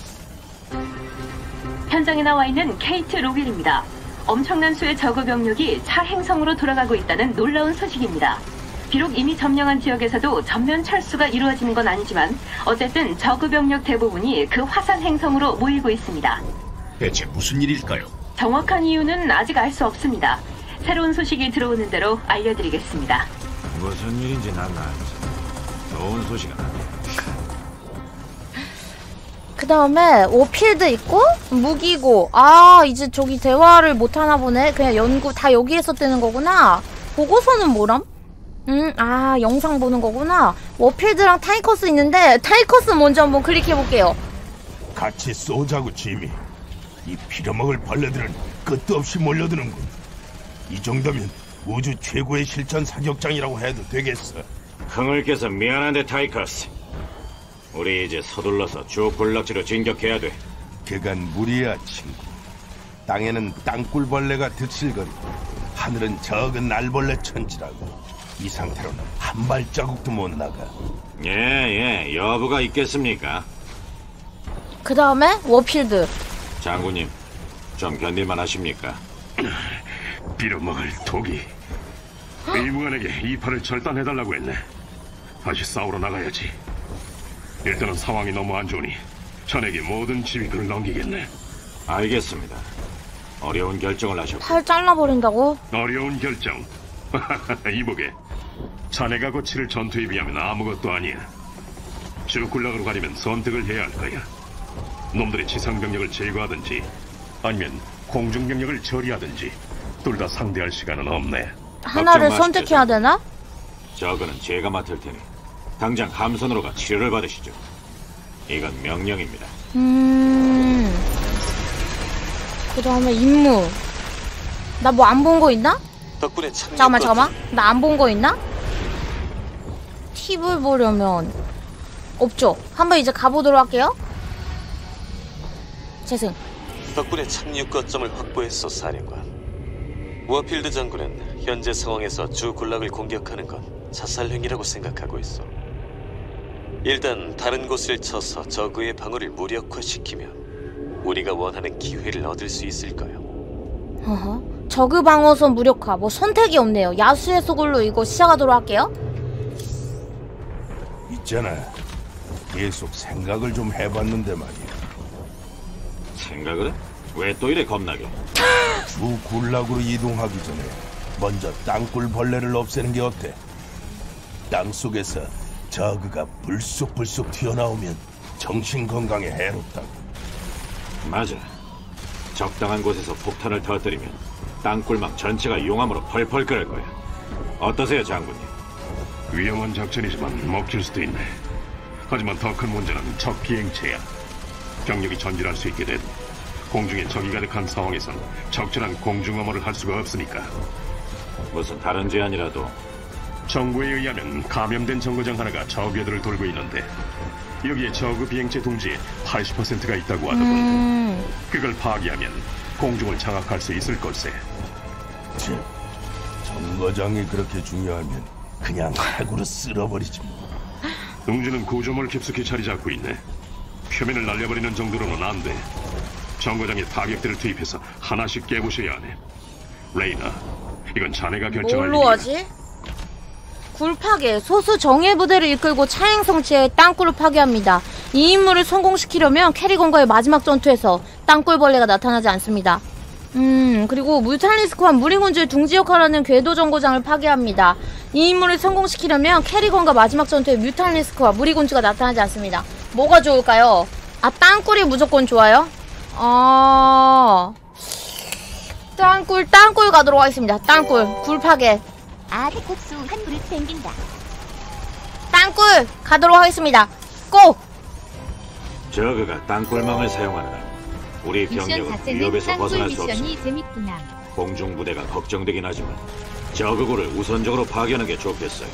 현장에 나와 있는 케이트 로길입니다. 엄청난 수의 저그 병력이 차 행성으로 돌아가고 있다는 놀라운 소식입니다. 비록 이미 점령한 지역에서도 전면 철수가 이루어지는 건 아니지만 어쨌든 저그 병력 대부분이 그 화산 행성으로 모이고 있습니다. 대체 무슨 일일까요? 정확한 이유는 아직 알 수 없습니다. 새로운 소식이 들어오는 대로 알려드리겠습니다. 무슨 일인지 난 알지. 좋은 소식은 아니야. 그 다음에 오필드 있고 무기고. 아, 이제 저기 대화를 못하나 보네. 그냥 연구 다 여기에서 뜨는 거구나. 보고서는 뭐람? 음, 아, 영상 보는 거구나. 워필드랑 타이커스 있는데 타이커스 먼저 한번 클릭해볼게요. 같이 쏘자고, 지미. 이 빌어먹을 벌레들은 끝도 없이 몰려드는군. 이 정도면 우주 최고의 실전 사격장이라고 해도 되겠어. 흥을 깨서 미안한데 타이커스. 우리 이제 서둘러서 주 군락지로 진격해야 돼. 그간 무리야, 친구. 땅에는 땅굴벌레가 득실거리고 하늘은 적은 날벌레 천지라고. 이 상태로는 한 발자국도 못 나가. 예, 예, 여부가 있겠습니까? 그 다음에 워필드. 장군님, 좀 견딜만 하십니까? 빌어먹을 독이. 의무관에게 이 팔을 절단해달라고 했네. 다시 싸우러 나가야지. 일단은 상황이 너무 안 좋으니 전에게 모든 지휘권을 넘기겠네. 알겠습니다. 어려운 결정을 하셨고. 팔 잘라버린다고? 어려운 결정. 이보게. 자네가 거칠 전투에 비하면 아무것도 아니야. 주군락으로 가려면 선택을 해야 할 거야. 놈들의 지상병력을 제거하든지 아니면 공중병력을 처리하든지 둘 다 상대할 시간은 없네. 하나를 선택해야 되나? 저거는 제가 맡을 테니 당장 함선으로 가 치료를 받으시죠. 이건 명령입니다. 음... 그 다음에 임무. 나 뭐 안 본 거 있나? 덕분에 참 잠깐만 잠깐만. 나 안 본 거 있나? 팁을 보려면 없죠. 한번 이제 가보도록 할게요. 재승. 덕분에 착륙 거점을 확보했어, 사령관. 워필드 장군은 현재 상황에서 주 군락을 공격하는 건 자살 행위라고 생각하고 있어. 일단 다른 곳을 쳐서 저그의 방어를 무력화시키면 우리가 원하는 기회를 얻을 수 있을 거요. 어허. 저그 방어선 무력화. 뭐 선택이 없네요. 야수의 소굴로 이거 시작하도록 할게요. 있잖아. 계속 생각을 좀 해봤는데 말이야. 생각을 해? 왜 또 이래 겁나게? 주 군락으로 이동하기 전에 먼저 땅굴 벌레를 없애는 게 어때? 땅 속에서 저그가 불쑥불쑥 튀어나오면 정신 건강에 해롭다고. 맞아. 적당한 곳에서 폭탄을 터뜨리면 땅굴망 전체가 용암으로 펄펄 끓을 거야. 어떠세요, 장군님? 위험한 작전이지만 먹힐 수도 있네. 하지만 더 큰 문제는 적 비행체야. 병력이 전진할 수 있게 돼도 공중에 적이 가득한 상황에선 적절한 공중 엄호를 할 수가 없으니까. 무슨 다른 제안이라도? 정부에 의하면 감염된 정거장 하나가 저 궤도를 돌고 있는데 여기에 저그 비행체 둥지의 팔십 퍼센트가 있다고 하더군. 음. 그걸 파괴하면 공중을 장악할 수 있을 걸세. 즉, 정거장이 그렇게 중요하면 그냥 핵으로 쓸어버리지 뭐. 둥지는 구조물 깊숙이 자리 잡고 있네. 표면을 날려버리는 정도로는 안 돼. 정거장에 타격대를 투입해서 하나씩 깨부셔야 하네. 레이나, 이건 자네가 결정할 뭘로 하지? 굴 파괴. 소수 정예 부대를 이끌고 차행 성체의 땅굴을 파괴합니다. 이 임무를 성공시키려면 캐리건과의 마지막 전투에서 땅굴벌레가 나타나지 않습니다. 음, 그리고 뮤탈리스크와 무리군주의 둥지 역할을 하는 궤도 정거장을 파괴합니다. 이 임무를 성공시키려면 캐리건과 마지막 전투에 뮤탈리스크와 무리군주가 나타나지 않습니다. 뭐가 좋을까요? 아, 땅굴이 무조건 좋아요? 어... 땅굴, 땅굴 가도록 하겠습니다. 땅굴, 굴 파괴. 아, 태국수 한 그릇 생긴다. 땅굴 가도록 하겠습니다. 고! 저그가 땅굴망을 사용하느라 우리 미션 병력은 자체는 위협에서 땅굴 벗어날 수 없어. 미션이 재밌구나. 공중부대가 걱정되긴 하지만 저그굴을 우선적으로 파괴하는 게 좋겠어요.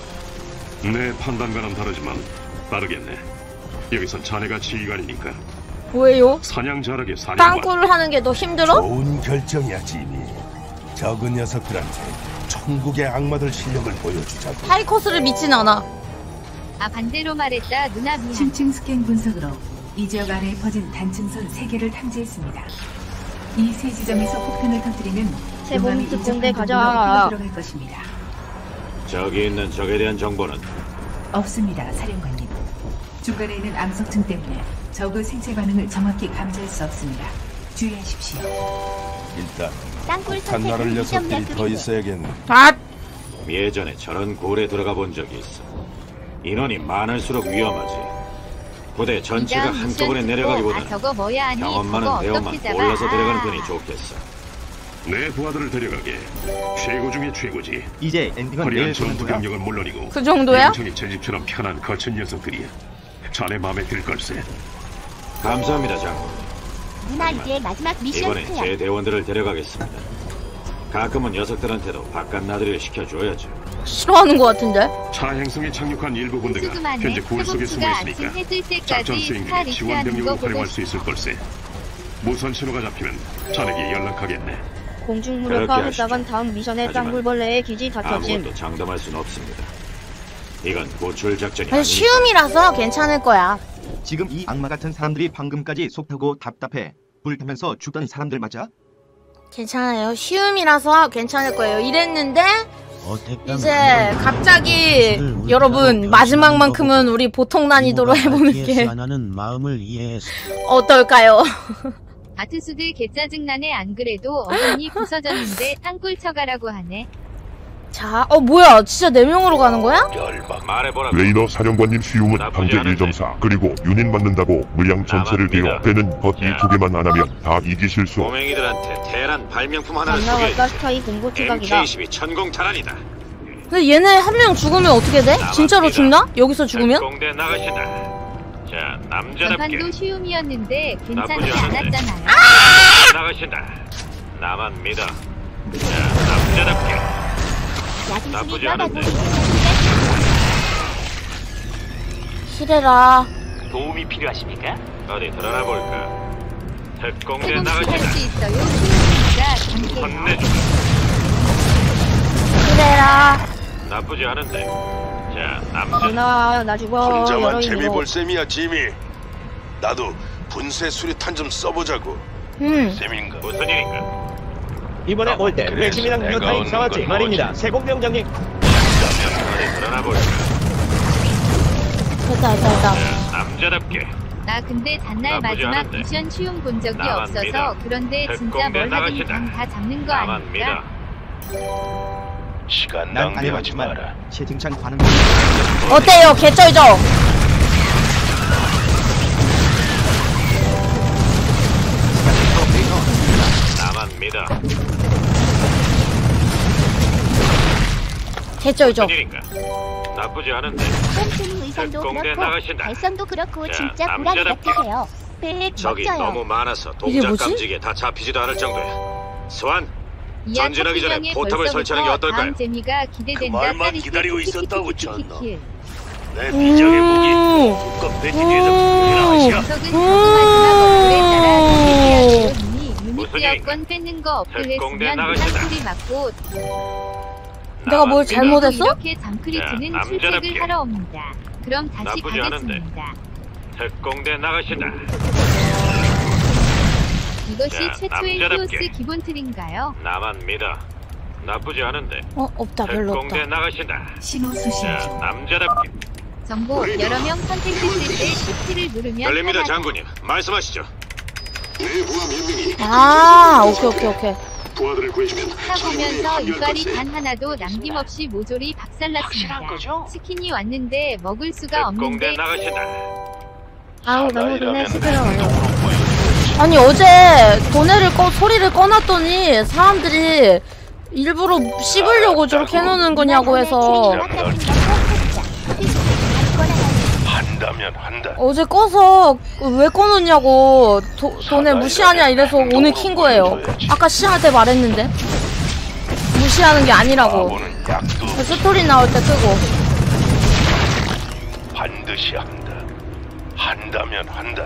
내 판단과는 다르지만 빠르겠네. 여기선 자네가 지휘관이니까. 왜요? 사냥 잘하게 사냥. 땅굴을 하는 게 더 힘들어? 좋은 결정이야, 지미. 적은 녀석들한테 천국의 악마들 실력을 보여주자고. 타이커스를 믿진 않아. 아, 반대로 말했다. 누나 미안. 심층 스캔 분석으로 이 지역 안에 퍼진 단층선 세 개를 탐지했습니다. 이 세 지점에서 폭탄을 터뜨리면 세봉 특공대 가자. 들어갈 것입니다. 저기 있는 적에 대한 정보는? 없습니다, 사령관님. 중간에 있는 암석층 때문에 적의 생체 반응을 정확히 감지할 수 없습니다. 주의하십시오. 일단 땅굴 폭탄 나를 녀석들이 더 있어야겠네. 아! 예전에 저런 골에 들어가 본 적이 있어. 인원이 많을수록 위험하지. 부대 전체가 이다음 한꺼번에 미션 내려가기보다는 듣고, 아, 저거 뭐야 하니 경험 저거 많은 대원만 어떻게 잡아? 골라서 데려가는 아. 편이 좋겠어. 내 부하들을 데려가게. 최고 중에 최고지. 이제 엔딩은 화려한 내일 전투 보는 거야? 경력은 물론이고 그 정도야? 영창이 제 집처럼 편한 거친 녀석들이야. 자네 마음에 들 걸세. 감사합니다, 장군. 누나 이제 마지막 미션 이번엔 클리어. 제 대원들을 데려가겠습니다. 가끔은 녀석들한테도 바깥 나들이를 시켜줘야죠. 싫어하는 것 같은데? 차 행성에 착륙한 일부 군대가 수그만해. 현재 굴 속에 숨어 태봉수가 있으니까 아침 해질 때까지 작전 수행 중에 스타리스 지원 하는 거 병력으로 보고 활용할 수 있을 걸세. 무선 신호가 잡히면 자네에게 연락하겠네. 공중물을 그렇게 파괴했다간 다음 미션에 하지만 땅굴벌레의 기지 닫혀짐. 아무것도 장담할 수는 없습니다. 이건 구출 작전이 아니, 아니니까. 쉬움이라서 괜찮을 거야. 지금 이 악마 같은 사람들이 방금까지 속 타고 답답해 불 타면서 죽던 사람들 맞아? 괜찮아요. 쉬움이라서 괜찮을 거예요. 이랬는데 어택당 이제 갑자기 여러분 마지막만큼은 우리 보통 난이도로 해보는 게 하나는 마음을 이해했어. 어떨까요? 아트수들 개짜증나네. 안 그래도 어머니 부서졌는데 땅굴 쳐가라고 하네. 자, 어 뭐야? 진짜 네 명으로 가는 거야? 말해보라. 레이너 사령관님 쉬움은 나쁘지 단계 일 점 사 그리고 유닛 맞는다고 물량 전체를 남았습니다. 대여 되는 것 이 두 개만 안 하면 다 이기실 수. 꼬맹이들한테 테란 발명품 하나를 만나와 소개해. 가스타이 공고 투각이다. 엠케이 이십이 천공 탈환이다. 근데 얘네 한 명 죽으면 어떻게 돼? 진짜로 죽나? 여기서 죽으면? 공대 나가신다. 자, 남자답게 전판도 쉬움이었는데 괜찮지 나쁘지 않은데. 않았잖아요. 나가신다. 나만 믿어. 자, 남자답게. 나쁘지 않은데. 히레라. 도움이 필요하십니까? 어디 드러나 볼까? 특공대 태봉수 나가신다. 할수 있어요. 쉬우니까 함께요. 혼내줘. 히레라. 나쁘지 않은데. 자, 남자. 누나 나 죽어. 혼자만 여러 재미 인으로. 볼 셈이야, 지미. 나도 분쇄 수류탄 좀 써보자고. 음. 셈인가? 무슨 일인가? 이번에 올 때 그래서 맥심이랑 내가 뮤타이 얻는 나왔지 건 말입니다. 세공병장님. 어디 드러나 볼까? 됐다 됐다 됐다. 자, 남자. 남자답게. 나 근데 단날 마지막 않은데. 미션 쉬운 본 적이 없어서 믿어. 그런데 진짜 뭘 하든 그냥 다 잡는 거 아닙니까? 시간 낭비하지 마라. 채팅창 반응. 어때요? 개쩔죠? 나만 믿어. 개쩔죠? 나쁘지 않은데. 홈트님 의상도 그렇고 발성도 그렇고 자, 진짜 고라니 같으세요. 백 적이 멋져요. 너무 많아서 이게 동작 뭐지? 감지기에 다 잡히지도 않을 정도야. 스완, 이야, 전진하기 전에 커피병에 포탑을 설치하는 게 벌써부터 어떨까요? 다음 재미가 기대된다. 그 말만 까리끼 기다리고 키키키키키키. 있었다고, 쳤나? 내 비장의 음. 무기 국가 배치 뒤에서 분명히 하시야. 정석은 저도 마지막 업글에 따라 이미 유닛 여건 뺏는 거 업글했으면 한 맞고 내가 뭘 잘못했어? 이렇게 잠크리트는 야, 출첵을 남자답게. 하러 옵니다. 그럼 다시 나쁘지 가겠습니다. 특공대 나가신다. 이것이 자, 최초의 남자답게. 히오스 기본 틀인가요? 나만 믿어. 나쁘지 않은데. 어 없다 별로 없다. 특공대 나가신다. 신호 수신 자, 중. 남자답게. 정보 여러 명 선택했을 때 시프트를 누르면 열립니다, 하나 장군님. 말씀하시죠. 아 오케이 오케이 오케이. 부하들을 구해주면 타보면서 이빨이 단 하나도 남김없이 모조리 박살났습니다. 치킨이 왔는데 먹을 수가 특공대 없는데 나가신다. 아우 너무 눈에 시끄러워요. 아니 어제 도네를 꺼 소리를 꺼놨더니 사람들이 일부러 씹으려고 저렇게 해놓는 거냐고 해서 한다면 한다. 어제 꺼서 왜 꺼놓냐고 도, 도네 무시하냐 이래서 오늘 킨 거예요. 아까 시장한테 말했는데 무시하는 게 아니라고. 그 스토리 나올 때 끄고 반드시 한다. 한다면 한다.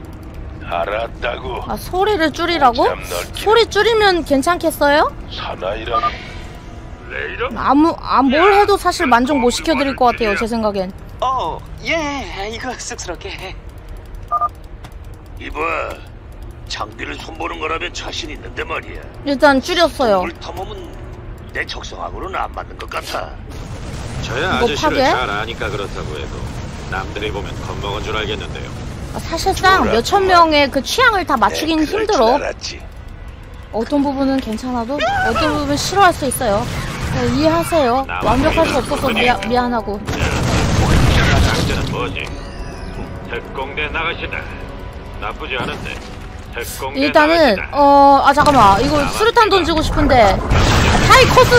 알았다고. 아 소리를 줄이라고? 소리 줄이면 괜찮겠어요? 사나이라면 레이더? 아무 아 뭘 해도 사실 만족 못 시켜드릴 것 같아요 제 생각엔. 어, 예, 이거 쑥스럽게 해. 이봐, 장비를 손보는 거라면 자신 있는데 말이야. 일단 줄였어요. 물 탐험은 내 적성하고는 안 맞는 것 같아. 저야 뭐 아저씨를 파괴? 잘 아니까 그렇다고 해도 남들이 보면 겁먹은 줄 알겠는데요. 아, 사실상 몇천 명의 그 취향을 다 맞추긴 힘들어. 어떤 부분은 괜찮아도 어떤 부분은 싫어할 수 있어요. 네, 이해하세요. 완벽할 수 없어서 미안, 미안하고. 작전은 뭐지? 특공대 나가신다. 나쁘지 않은데. 특공대 일단은 나가신다. 어... 아 잠깐만 이거 수류탄 던지고 싶은데 타이커스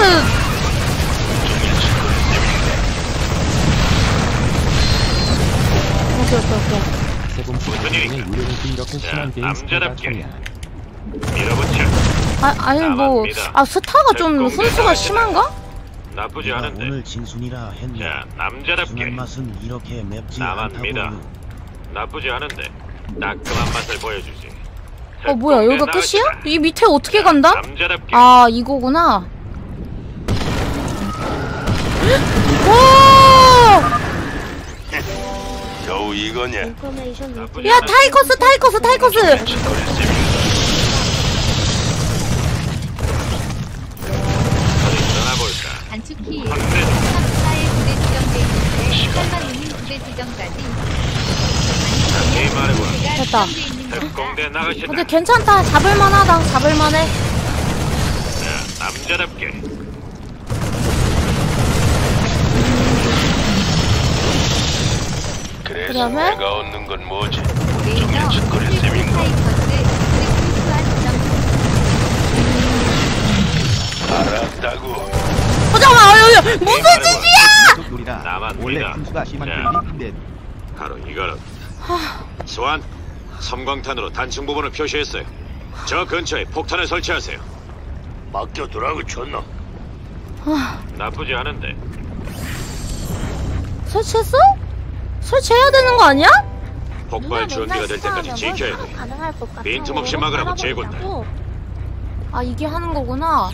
오케이 오케이 오케이 세븐 우리는 이렇게 심한 게임 스타가 처음이야. 밀어붙여. 아, 아니 뭐... 아 스타가 좀 훈수가 심한가? 나쁘지 않은데. 오늘 진순이라 했네. 자, 남자답게. 순한 맛은 이렇게 맵지 나만 믿어. 않다고. 나쁘지 않은데. 따끔한 맛을 보여주지. 어 뭐야 여기가 끝이야? 이 밑에 어떻게 간다? 남자답게. 아 이거구나. 와! 겨우 이거냐? 야 타이커스 타이커스 타이커스! 단축키 삼 사의 부대 지정돼 있는데 설마 누님 부대 지정까지? 네 말해봐. 됐다. 특공대 나가신다. 근데 괜찮다. 잡을만하다. 잡을만해. 자, 남자답게. 그래서 그다음에? 내가 얻는 건 뭐지? 레이저 짓거릴 셈인가? 알았다고. 어 잠깐만 무슨 짓이야! 나만 원래 믿어. 훈수가 심한 자, 게임인데 바로 이거라. 스완, 섬광탄으로 단층 부분을 표시했어요. 저 근처에 폭탄을 설치하세요. 맡겨두라고 쳤나? 나쁘지 않은데. 설치했어? 설치해야 되는 거 아니야? 폭발 준비가 될 때까지 지켜야 돼. 가능할 것 같아. 빈틈없이 막으라고 제군다. 아 이게 하는 거구나.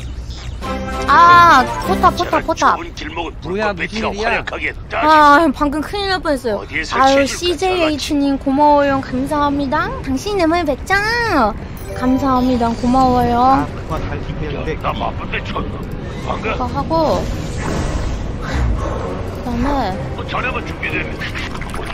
아 포탑 포탑 포탑. 뭐야 무슨 일이야? 아 방금 큰일 날 뻔했어요. 어디에 아유 설치해줄 씨제이에이치님 고마워요. 감사합니다. 당신님을 뵙잖아. 감사합니다. 고마워요. 그거 잘 기대했는데 나 바쁜데 쳤나? 방금 그거 하고 그다음에 뭐 전화가 준비됐네.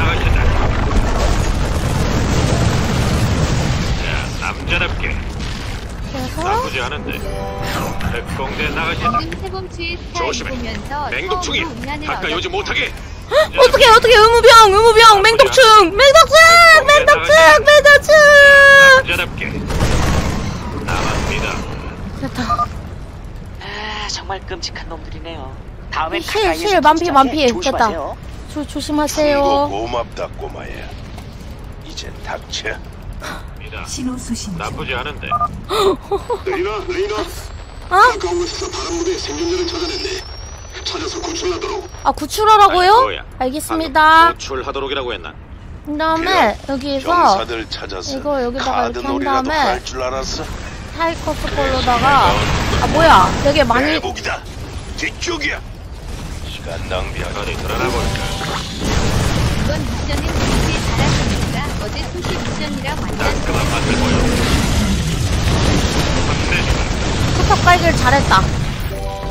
나가신다. 자, 남자답게. 나쁘지 않은데. 특공대 나가신다. 방금 세범추의 스타일 조심해. 보면서 맹독충이야. 처음으로 음란을 가까이 오지 못하게. 어떻게 어떻게 의무병 의무병 맹독충 맹독충 맹독충 맹독충. 남자답게. 남았습니다. 됐다. 아, 정말 끔찍한 놈들이네요. 다음엔 실, 가까이에서 실, 만피, 진짜 만피. 조심하세요. 됐다. 조, 조심하세요. 충고 고맙다 꼬마야. 이젠 닥쳐. 신호 수신. 나쁘지 않은데. 레이나, 레이나. 어? 가까운 곳에서 다른 무대의 생존자를 찾아냈네. 찾아서 구출하도록. 아 구출하라고요? 알겠습니다. 구출하도록이라고 했나? 그 다음에 여기서 병사들 찾아서 이거 여기다가 이렇게 한 카드놀이라도 다음에 할 줄 알았어? 타이커스 걸로다가 아 뭐야 되게 많이 대복이다. 뒤쪽이야. 시간 낭비하지. 어디 드러나 볼까? 이번 미션은 되게 잘하시니까 어제 토시 미션이랑 완전 그만 맛을 보여. 쿠퍼 깔기를 잘했다.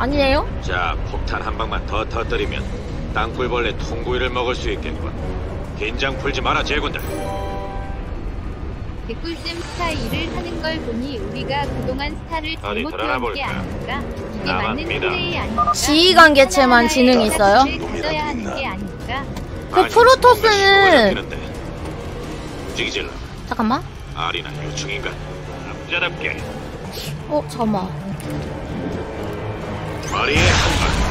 아니에요? 자, 폭탄 한 방만 더 터뜨리면 땅굴벌레 통구이를 먹을 수 있겠군. 긴장 풀지 마라, 제군들. 개꿀잼 스타일을 하는 걸 보니 우리가 그동안 스타를 어디 잘못 드러나 해온 게 볼까? 아닐까? 이게 나만 맞는 믿어. 플레이 아닐까? 지휘관계체만 지능이 있어요? 가져야 하는 게 아닐까? 그 프로토스는 움직이질러. 잠깐만. 아리나 요충인가? 남자답게. 어 잠깐만. 머리에 한방.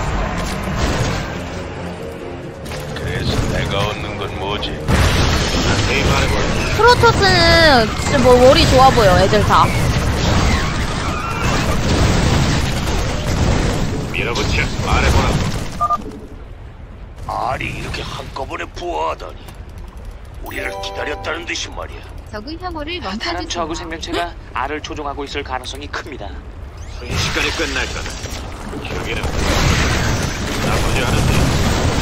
그래서 내가 얻는 건 뭐지? 자세히 말해보라. 프로토스는 진짜 뭐 머리 좋아 보여 애들 다. 밀어붙여 말해보라. 알이 이렇게 한꺼번에 부화하다니. 우리를 기다렸다는 듯이 말이야. 저그 혐오를 다른 멈춰주세요. 저그 생명체가 알을 조종하고 있을 가능성이 큽니다. 순식간에 끝날 거다. 여기는 나쁘지 않은데.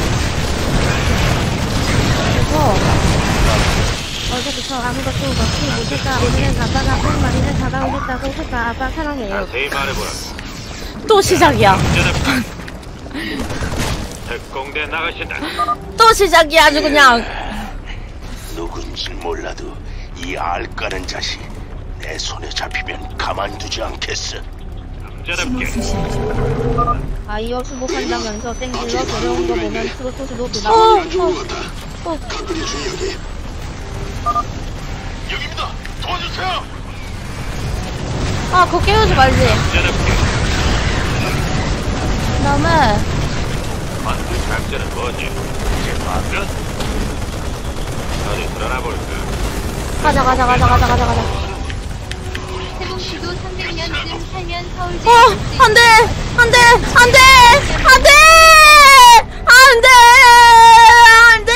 어제부터 아무것도 없이 모두가 오늘은 아빠가 한 마리를 잡아오겠다고 했다. 아빠 사랑해요. 자세히 말해보라. 또 시작이야. 특공대 나가신다. 또 시작이야 아주 그냥. 누군지 몰라도 이 알까는 자식 내 손에 잡히면 가만두지 않겠어. 남자답게. 아이어 수복한다면서 땡길러 데려온 거 보면 프로토스도 그만. 어, 어, 어. 여기입니다. 도와주세요. 아 그거 깨우지 말지. 그 다음에 만들 작전은 뭐지? 이제 맞아? 어디 드러나 볼까? 가자 가자 가자 가자 가자 가자. 세봉씨도 삼백 년쯤 살면 서울 어 안돼 안돼 안돼 안돼 안돼 안돼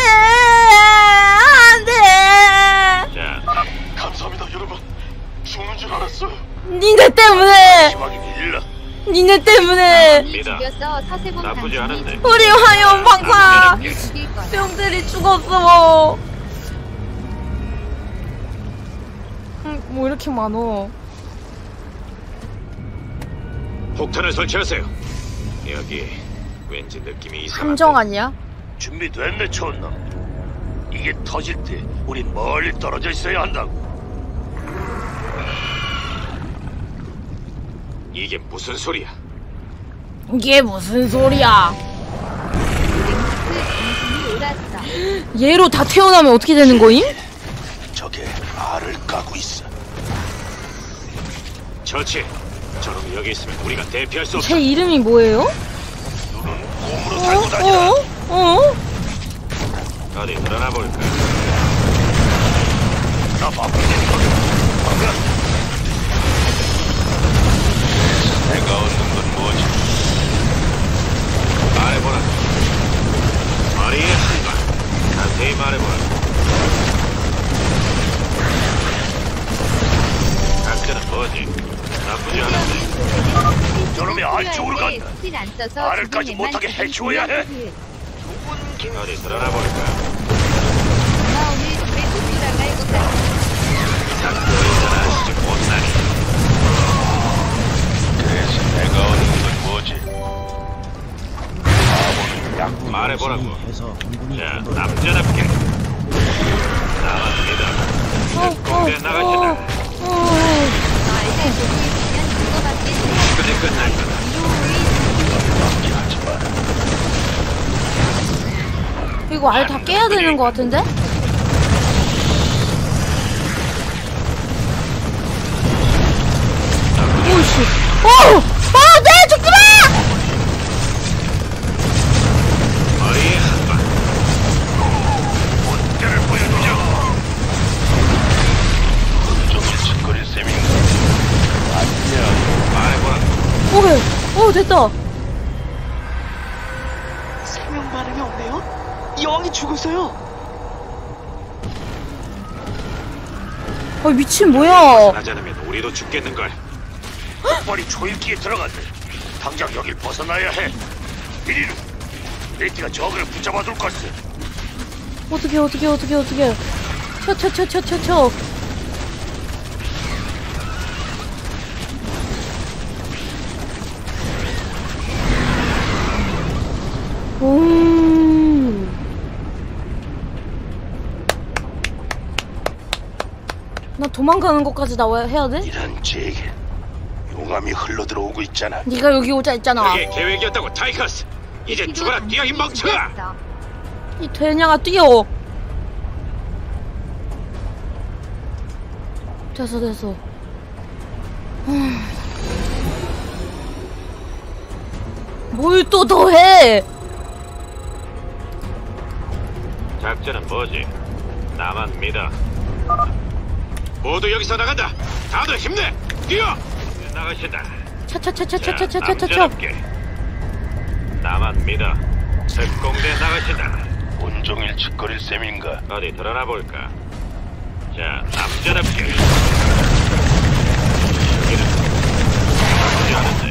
안돼. 자, 감사합니다 여러분. 죽는 줄 알았어요. 니네 때문에. 일러. 니네 때문에. 죽였어. 서세봉 나쁘지 않은데. 우리 화염 방사 병들이 죽었어. 음, 뭐 이렇게 많어. 폭탄을 설치하세요. 여기 왠지 느낌이 이상한데. 함정 아니야? 준비됐네, 촌놈. 이게 터질 때 우린 멀리 떨어져 있어야 한다고. 이게 무슨 소리야? 이게 무슨 소리야? 얘로 다 태어나면 어떻게 되는 거임? 저게 알을 까고 있어. 저치. 저놈이 여기 있으면 우리가 대피할 수 없어. 제 이름이 뭐예요? 곰으로 어? 달고 다녀. 어? 어? 어디 드러나 볼까? 나 바쁘니까. 방금. 내가 얻는 건 뭐지? 말해보라. 머리에 한방. 자세히 말해보라. 작전은 뭐지? 나쁘지 않은데. 저놈이 알 쪽으로 간다. 스틸 안 써서 알을까지 못하게 해치워야 해. 어디 드러나 볼까? 아마 오늘 집에 못 돌아갈 것 같아. 작전이잖아, 시집 못나니. 그래서 내가 얻는 건 뭐지? 말해보라고. 자, 남자답게. 나만 믿어. 특공대 나가신다. 끝에 끝날 거다. 이거 알 다 깨야 되는 것 같은데? 오이씨. 오! 어! 네! 죽지 마! 머리에 한방. 본때를 보여주죠. 저기 짓거릴 셈인가? 안녕. 말해보라. 오케이. 오 됐다. 생명 반응이 없네요? 여왕이 죽었어요. 아 미친 뭐야? 하지 않으면 우리도 죽겠는걸. 빨리 초읽기에 들어간대. 당장 여길 벗어나야 해. 이리로. 레티가 저그를 붙잡아둘 것을. 어떻게 어떻게 어떻게 어떻게? 쳐쳐쳐쳐쳐쳐. 나 도망가는 것까지 나와야 해야 돼? 이런 제게 용암이 흘러들어오고 있잖아. 네가 여기 오자 했잖아. 그게 계획이었다고 타이커스. 이제 죽어라 뛰어 이 멍청아. 이 돼냐가 뛰어. 됐어 됐어. 뭘 또 더 해? 작전은 뭐지? 나만 믿어. 모두 여기서 나간다. 다들 힘내. 뛰어. 나가신다. 차차차차차차차차차. 남자답게. 나만 믿어. 특공대 나가신다. 온종일 짓거릴 셈인가? 어디 드러나 볼까? 자, 남자답게. 여기는 나쁘지 않은데.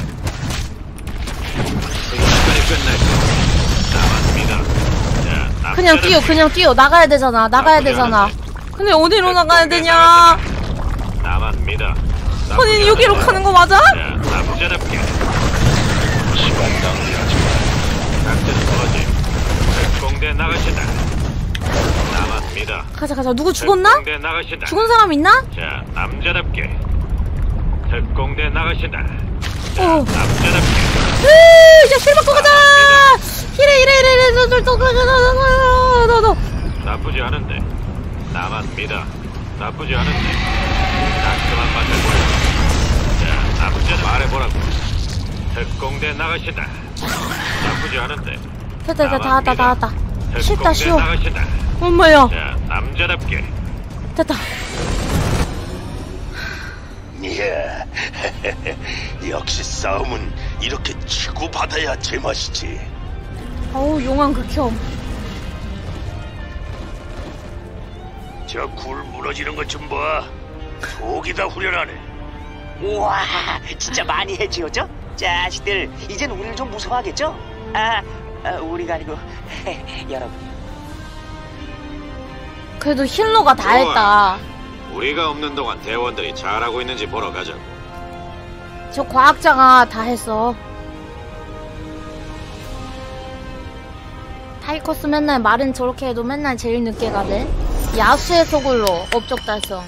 시간이 끝날 거. 나만 믿어. 자, 남자답게. 그냥 뛰어 그냥 뛰어. 나가야 되잖아. 나가야 되잖아. 근데 어디로 나가야 되냐? 나만 믿어. 아니 여기로 가는 거 맞아? 자, 남자답게. 시간 낭비하지 마. 작전은 뭐지? 특공대 나가신다. 나만 믿어. 가자 가자. 누구 죽었나? 특공대 나가신다. 죽은 사람 있나? 자, 남자답게. 특공대 나가신다. 자, 어. 남자답게. 으, 이제 실 맞고 가자. 이래 이래 이래 이래 너너 너 너 너. 나쁘지 않은데. 나만 믿어. 나쁘지 않은데. 깔끔한 맛을 보여. 자, 남자는 말해보라고. 특공대 나가신다. 나쁘지 않은데. 됐다 됐다 다 왔다 다 왔다. 쉽다 특공대 쉬워. 나가신다. 엄마야. 자, 남자답게. 됐다. 이야, 역시 싸움은 이렇게 치고받아야 제맛이지. 어우 용암 극혐. 저 굴 무너지는 것 좀 봐. 속이 다 후련하네. 우와, 진짜 많이 해지어져? 자식들, 이젠 우리를 좀 무서워하겠죠? 아, 아 우리가 아니고 여러분. 그래도 힐러가 다 했다. 우리가 없는 동안 대원들이 잘하고 있는지 보러 가자고. 저 과학자가 다 했어. 타이커스 맨날 말은 저렇게 해도 맨날 제일 늦게 가네. 야수의 소굴로 업적 달성.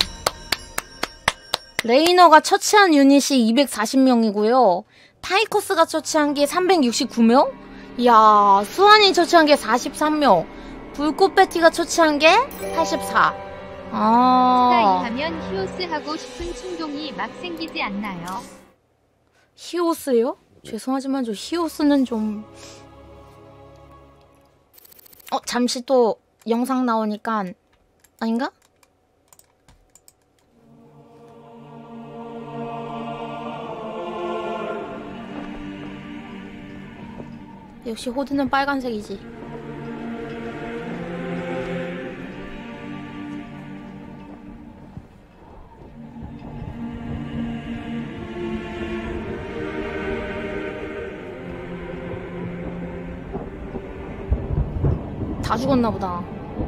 레이너가 처치한 유닛이 이백사십 명이고요. 타이커스가 처치한 게 삼백육십구 명? 이야, 수완이 처치한 게 사십삼 명. 불꽃 베티가 처치한 게 팔십사. 아. 스타이 하면 히오스 하고 싶은 충동이 막 생기지 않나요? 히오스요? 죄송하지만 저 히오스는 좀... 어, 잠시 또 영상 나오니까 아닌가? 역시 호드는 빨간색이지. 다 죽었나 보다.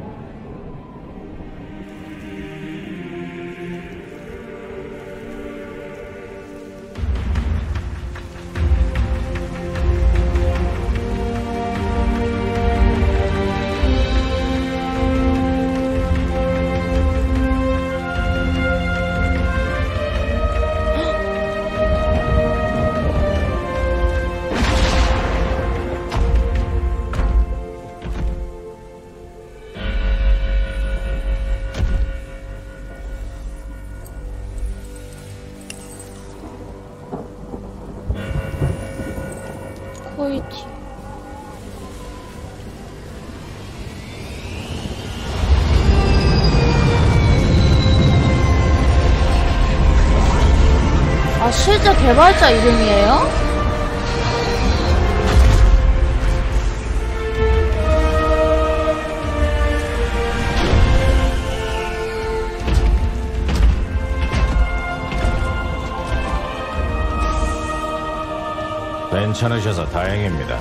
코이티. 아, 실제 개발자 이름이에요? 괜찮으셔서 다행입니다.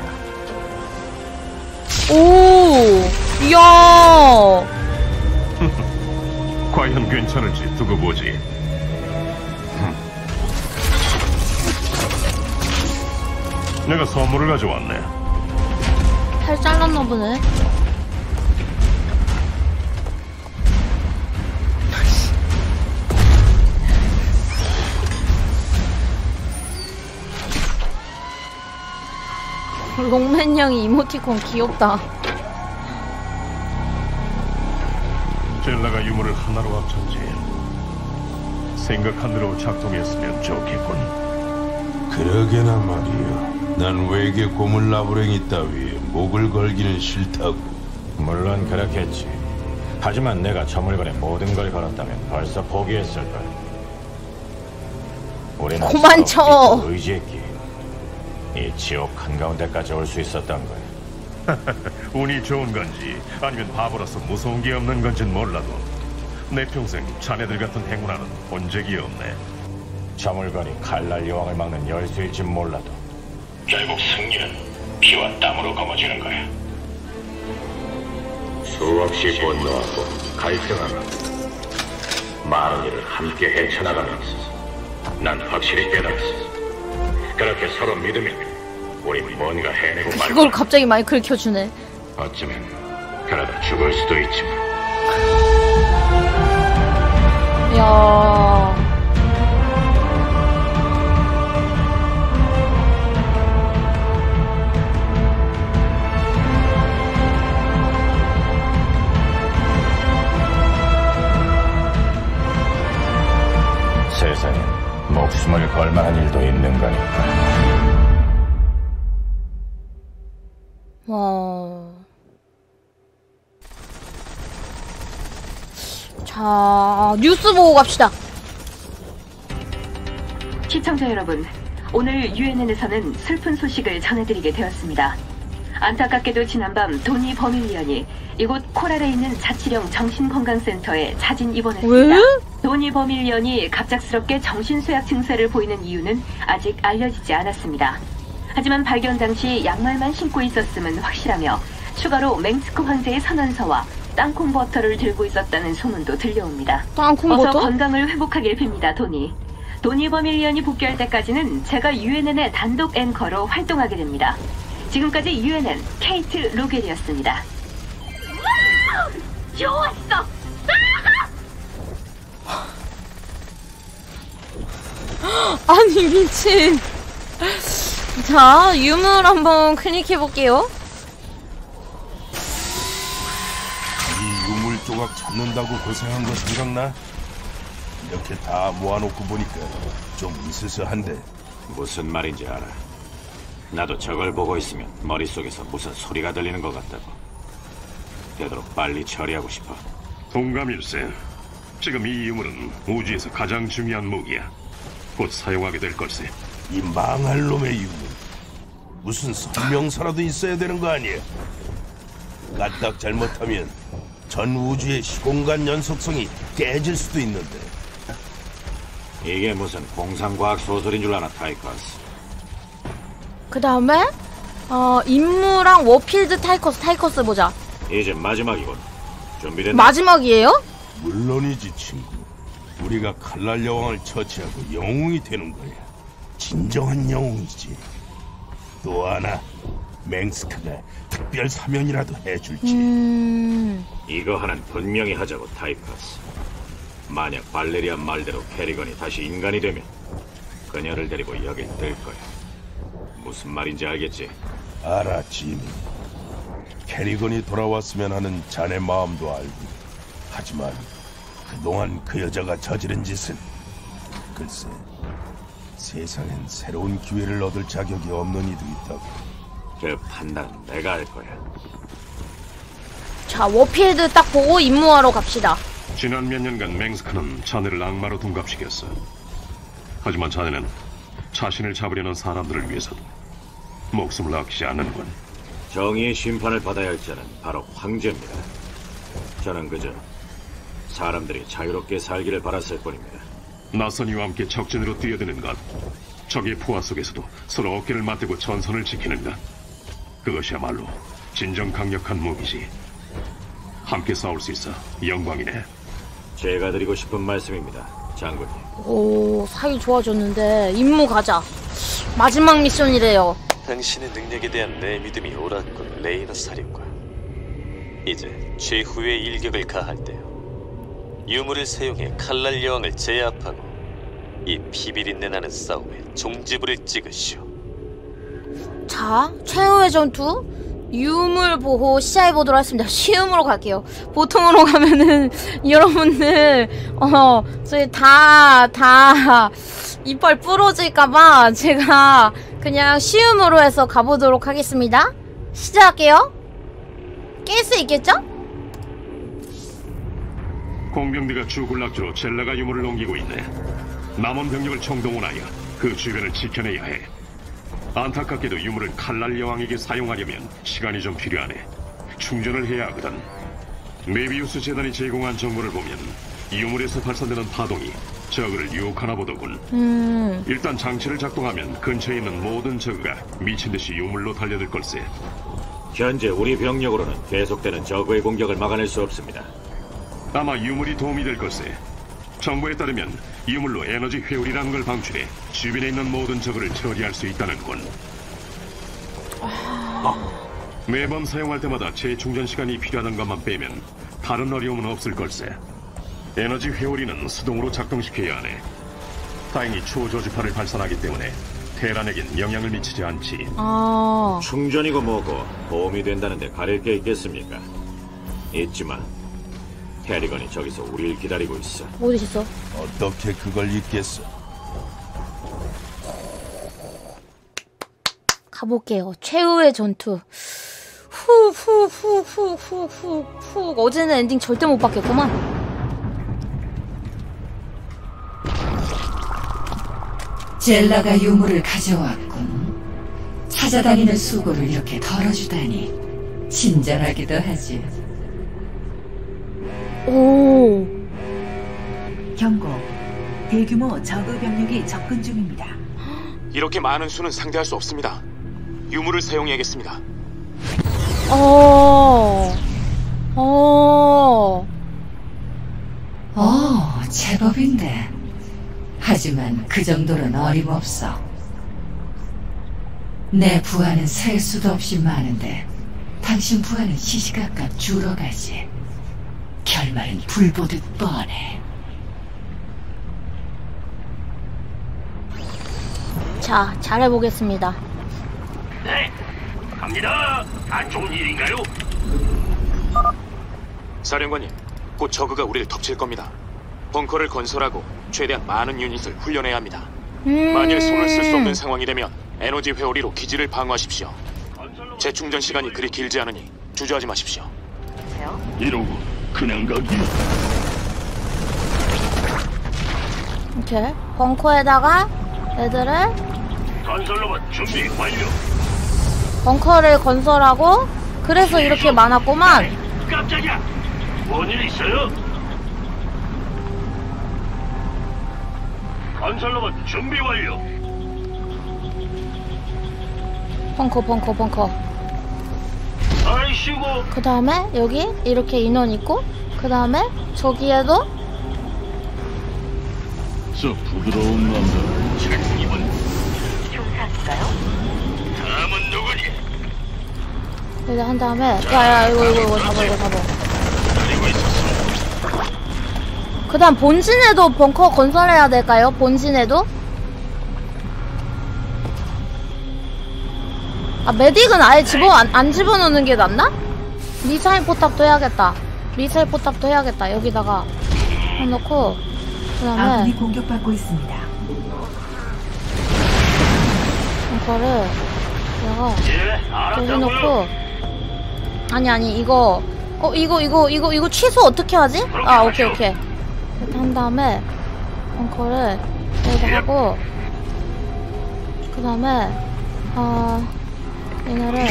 오, 이야. 과연 괜찮을지 두고 보지. 내가 선물을 가져왔네. 팔 잘랐나 보네. 롱맨 형이 이모티콘 귀엽다. 젤라가 유물을 하나로 합쳤지. 생각한 대로 작동했으면 좋겠군. 그러게나 말이야. 난 외계 고물 나부랭이 따위에 목을 걸기는 싫다고. 물론 그렇겠지. 하지만 내가 저 물건에 모든 걸 걸었다면 벌써 포기했을 거야. 우리는 그만 쳐. 의지했기에 이 지옥 한가운데까지 올 수 있었던 거야. 운이 좋은 건지 아니면 바보라서 무서운 게 없는 건진 몰라도 내 평생 자네들 같은 행운아는 본 적이 없네. 저 물건이 칼날 여왕을 막는 열쇠일지 몰라도 결국 승리는 피와 땀으로 거머쥐는 거야. 수없이 분노하고 갈등하며 많은 일을 함께 헤쳐나가면서 난 확실히 깨달았어. 그렇게 서로 믿으면 우리 뭔가 해내고 말고. 이걸 갑자기 마이크를 켜주네. 어쩌면 그러다 죽을 수도 있지만. 야. 세상에 목숨을 걸 만한 일도 있는 거니까. 와. 자, 뉴스 보고 갑시다. 시청자 여러분, 오늘 유엔엔에서는 슬픈 소식을 전해드리게 되었습니다. 안타깝게도 지난밤 도니 버밀리언이 이곳 코랄에 있는 자치령 정신건강센터에 자진 입원했습니다. 왜? 도니 버밀리언이 갑작스럽게 정신쇠약 증세를 보이는 이유는 아직 알려지지 않았습니다. 하지만 발견 당시 양말만 신고 있었음은 확실하며 추가로 맹스크 황제의 선언서와 땅콩 버터를 들고 있었다는 소문도 들려옵니다. 땅콩 어서 버터? 건강을 회복하길 빕니다, 도니. 도니 버밀리언이 복귀할 때까지는 제가 유엔엔의 단독 앵커로 활동하게 됩니다. 지금까지 유엔엔 케이트 로겔이었습니다. 좋았어! 아니 미친. 자, 유물 한번 클릭해볼게요. 이 유물 조각 찾는다고 고생한 거 생각나? 이렇게 다 모아놓고 보니까 좀 으스스한데. 무슨 말인지 알아. 나도 저걸 보고 있으면 머릿속에서 무슨 소리가 들리는 것 같다고. 되도록 빨리 처리하고 싶어. 동감일세. 지금 이 유물은 우주에서 가장 중요한 무기야. 곧 사용하게 될 걸세. 이 망할 놈의 유물. 무슨 설명서라도 있어야 되는 거 아니야? 까딱 잘못하면 전 우주의 시공간 연속성이 깨질 수도 있는데. 이게 무슨 공상과학 소설인 줄 아나, 타이커스. 그 다음에 어 임무랑 워필드 타이커스 타이커스 보자. 이제 마지막이군. 준비됐나? 마지막이에요? 물론이지, 친구. 우리가 칼날 여왕을 처치하고 영웅이 되는 거야. 진정한 영웅이지. 또 하나, 맹스크가 특별 사면이라도 해줄지. 음... 이거 하나는 분명히 하자고, 타이커스. 만약 발레리안 말대로 캐리건이 다시 인간이 되면 그녀를 데리고 여길 들 거야. 무슨 말인지 알겠지? 알아, 지미. 캐리건이 돌아왔으면 하는 자네 마음도 알고. 하지만 그동안 그 여자가 저지른 짓은 글쎄, 세상엔 새로운 기회를 얻을 자격이 없는 이도 있다고. 그 판단은 내가 할 거야. 자, 워필드 딱 보고 임무하러 갑시다. 지난 몇 년간 맹스크는 자네를 악마로 둔갑시켰어. 하지만 자네는 자신을 잡으려는 사람들을 위해서도 목숨을 아끼지 않는군. 정의의 심판을 받아야 할 자는 바로 황제입니다. 저는 그저 사람들이 자유롭게 살기를 바랐을 뿐입니다. 낯선 이와 함께 적진으로 뛰어드는 것, 적의 포화 속에서도 서로 어깨를 맞대고 전선을 지키는 것, 그것이야말로 진정 강력한 무기지. 함께 싸울 수 있어 영광이네. 제가 드리고 싶은 말씀입니다, 장군님. 오, 사이 좋아졌는데 임무 가자. 마지막 미션이래요. 당신의 능력에 대한 내 믿음이 옳았군, 레이너 사령관. 이제 최후의 일격을 가할 때요. 유물을 사용해 칼날 여왕을 제압하고 이 피비린내 나는 싸움에 종지부를 찍으시오. 자, 최후의 전투 유물 보호 시작해보도록 하겠습니다. 쉬움으로 갈게요. 보통으로 가면은 여러분들 어 저희 다 다 이빨 부러질까봐 제가 그냥 쉬움으로 해서 가보도록 하겠습니다. 시작할게요. 깰 수 있겠죠? 공병대가 주군락지로 젤라가 유물을 옮기고 있네. 남은 병력을 총동원하여 그 주변을 지켜내야 해. 안타깝게도 유물을 칼날 여왕에게 사용하려면 시간이 좀 필요하네. 충전을 해야 하거든. 메비우스 재단이 제공한 정보를 보면 유물에서 발산되는 파동이 저그를 유혹하나 보더군. 음. 일단 장치를 작동하면 근처에 있는 모든 저그가 미친듯이 유물로 달려들 걸세. 현재 우리 병력으로는 계속되는 저그의 공격을 막아낼 수 없습니다. 아마 유물이 도움이 될 걸세. 정보에 따르면 유물로 에너지 회오리라는 걸 방출해 주변에 있는 모든 적을 처리할 수 있다는 건. 매번 사용할 때마다 재충전 시간이 필요하던 것만 빼면 다른 어려움은 없을 걸세. 에너지 회오리는 수동으로 작동시켜야 하네. 다행히 초저주파를 발산하기 때문에 테란에겐 영향을 미치지 않지. 아... 충전이고 뭐고 도움이 된다는데 가릴 게 있겠습니까? 있지만 캐리건이 저기서 우리를 기다리고 있어. 어디 있어? 어떻게 그걸 잊겠어? 가볼게요. 최후의 전투. 후후후후후후후. 어제는 엔딩 절대 못 받겠구만. 젤라가 유물을 가져왔군. 찾아다니는 수고를 이렇게 덜어주다니 친절하기도 하지. 오. 경고. 대규모 저그 병력이 접근 중입니다. 이렇게 많은 수는 상대할 수 없습니다. 유물을 사용해야겠습니다. 어. 어. 어, 제법인데. 하지만 그 정도는 어림없어. 내 부하는 셀 수도 없이 많은데 당신 부하는 시시각각 줄어가지. 결말은 불보듯 뻔해. 자, 잘해보겠습니다. 네, 갑니다. 안 좋은 일인가요? 사령관님, 곧 저그가 우리를 덮칠 겁니다. 벙커를 건설하고 최대한 많은 유닛을 훈련해야 합니다. 음... 만일 손을 쓸 수 없는 상황이 되면 에너지 회오리로 기지를 방어하십시오. 재충전 시간이 그리 길지 않으니 주저하지 마십시오. 이러고 그냥 가기. 이렇게 벙커에다가 애들을 건설로봇 준비 완료. 벙커를 건설하고 그래서 이렇게 많았구만. 깜짝이야. 뭔 일 있어요? 건설로봇 준비 완료. 벙커 벙커 벙커. 아이씨고. 그 다음에 여기 이렇게 인원 있고 그 다음에 저기에도 저 부드러운 남자 책임은 중사인가요? 다음은 누구니? 여기 한 다음에 야야 이거 이거 이거 잡아 이거 잡아. 그 다음 본진에도 벙커 건설해야 될까요? 본진에도? 아 메딕은 아예 집어 안, 안 집어넣는 게 낫나? 미사일 포탑도 해야겠다. 미사일 포탑도 해야겠다. 여기다가 해놓고 그 다음에 아군이 공격받고 있습니다. 벙커를 내가 여기 놓고 아니 아니 이거 어 이거 이거 이거 이거 취소 어떻게 하지? 아 오케이 오케이 이렇게 한 다음에 벙커를 여기다 하고 그 다음에 어 얘네를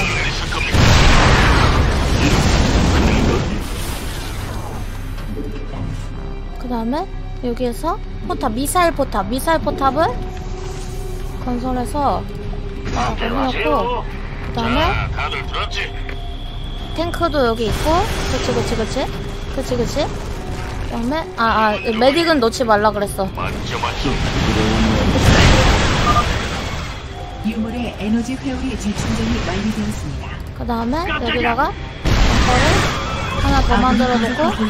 그 다음에 여기에서 포탑 미사일 포탑 미사일 포탑을 건설해서 이렇게 해놓고 그 다음에 탱크도 여기 있고 그치 그치 그치 그치 그치 그 다음에 아아 아, 메딕은 넣지 말라 그랬어. 유물의 에너지 회오리 재충전이 완료되었습니다. 그 다음에 여기다가 벙커를 하나 더 만들어 놓고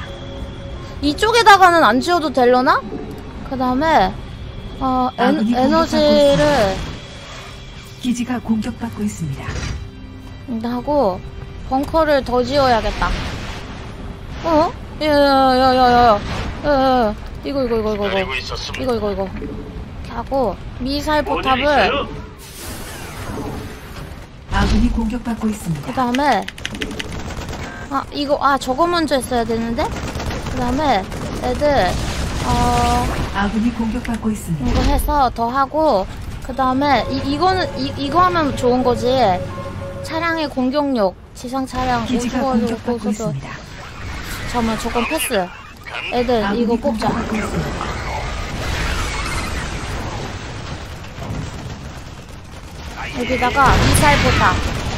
이쪽에다가는 안 지어도 되려나? 그 다음에 어 에, 에너지를 기지가 공격받고 있습니다. 하고 벙커를 더 지어야겠다. 어? 야야야야야야. 야야야. 이거 이거 이거 이거 이거 이거 이거 이거 이렇게 하고 미사일 포탑을 아군이 공격받고 있습니다. 그 다음에 아 이거 아 저거 먼저 했어야 되는데 그 다음에 애들 어 아군이 공격받고 있습니다. 이거 해서 더 하고 그 다음에 이 이거는 이 이거 하면 좋은 거지. 차량의 공격력 지상 차량 기지가 공격받고 있습니다. 잠깐만 저건 패스. 애들 이거 뽑자. 여기다가 미사일 포탑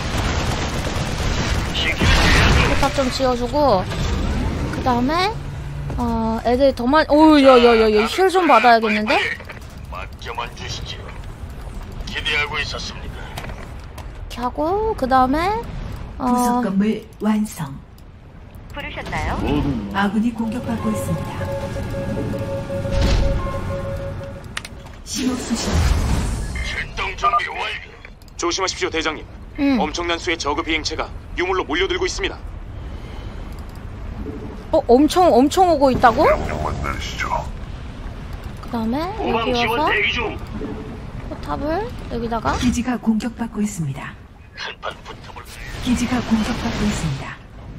포탑 좀 지어주고 그 다음에 어 애들 더 많이 오우 야야야야 힐 좀 받아야겠는데? 맡겨만 주시죠. 기대하고 있었습니다. 이렇게 하고 그 다음에 어 부속 건물 완성. 부르셨나요? 아군이 공격받고 있습니다. 신호 수신. 출동 준비 완료. 조심하십시오, 대장님. 음. 엄청난 수의 저그 비행체가 유물로 몰려들고 있습니다. 어 엄청 엄청 오고 있다고? 명령만 내리시죠. 그 다음에 후방 여기 지원 와서 대기 중. 포탑을 여기다가 기지가 공격받고 있습니다. 한판 붙어볼. 기지가 공격받고 있습니다.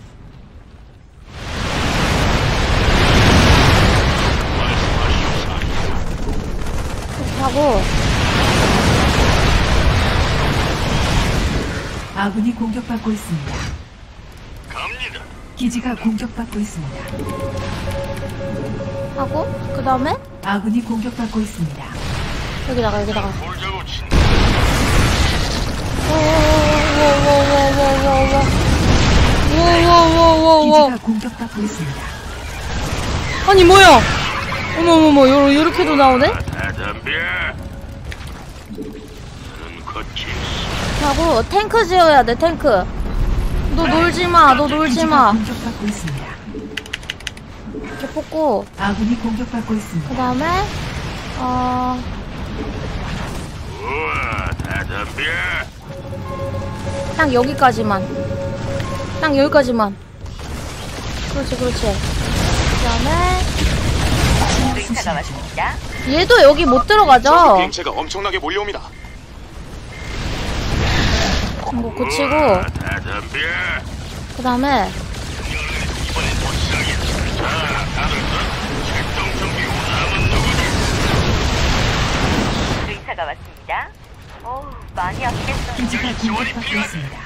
이렇게 하고 아군이 공격받고 있습니다. 갑니다. 기지가 공격받고 있습니다. 하고 그 다음에 아군이 공격받고 있습니다. 여기다가 여기다가 볼자고 친. 워워워워워워워워워워워워 기지가 공격받고 있습니다. 아니 뭐야? 어머머머 요 요렇게도 나오네? 덤벼. 눈꽃이. 하고 탱크 지어야 돼 탱크. 너 놀지 마, 너 놀지 마. 공격받고 있습니다. 이렇게 뽑고 아군이 공격받고 있습니다. 그 다음에 어 우와, 다 덤벼. 딱 여기까지만. 딱 여기까지만. 그렇지 그렇지. 그 다음에 의사가 왔습니다. 얘도 여기 못 저그 들어가죠? 비행체가 엄청나게 몰려옵니다. 이거 고치고 다 덤벼. 그 다음에 이번엔 못 시작이야. 자, 다들 출동 준비 남은 누구니? 의사가 왔습니다. 어우, 많이 아프겠어요. 기지가 공격받고 있습니다.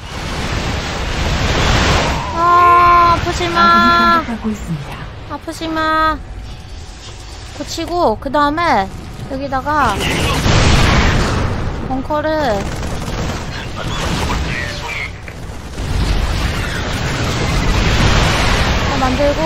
아 아프지마 아군이 공격받고 있습니다. 아프지마 고치고 그 다음에 여기다가 벙커를 다 만들고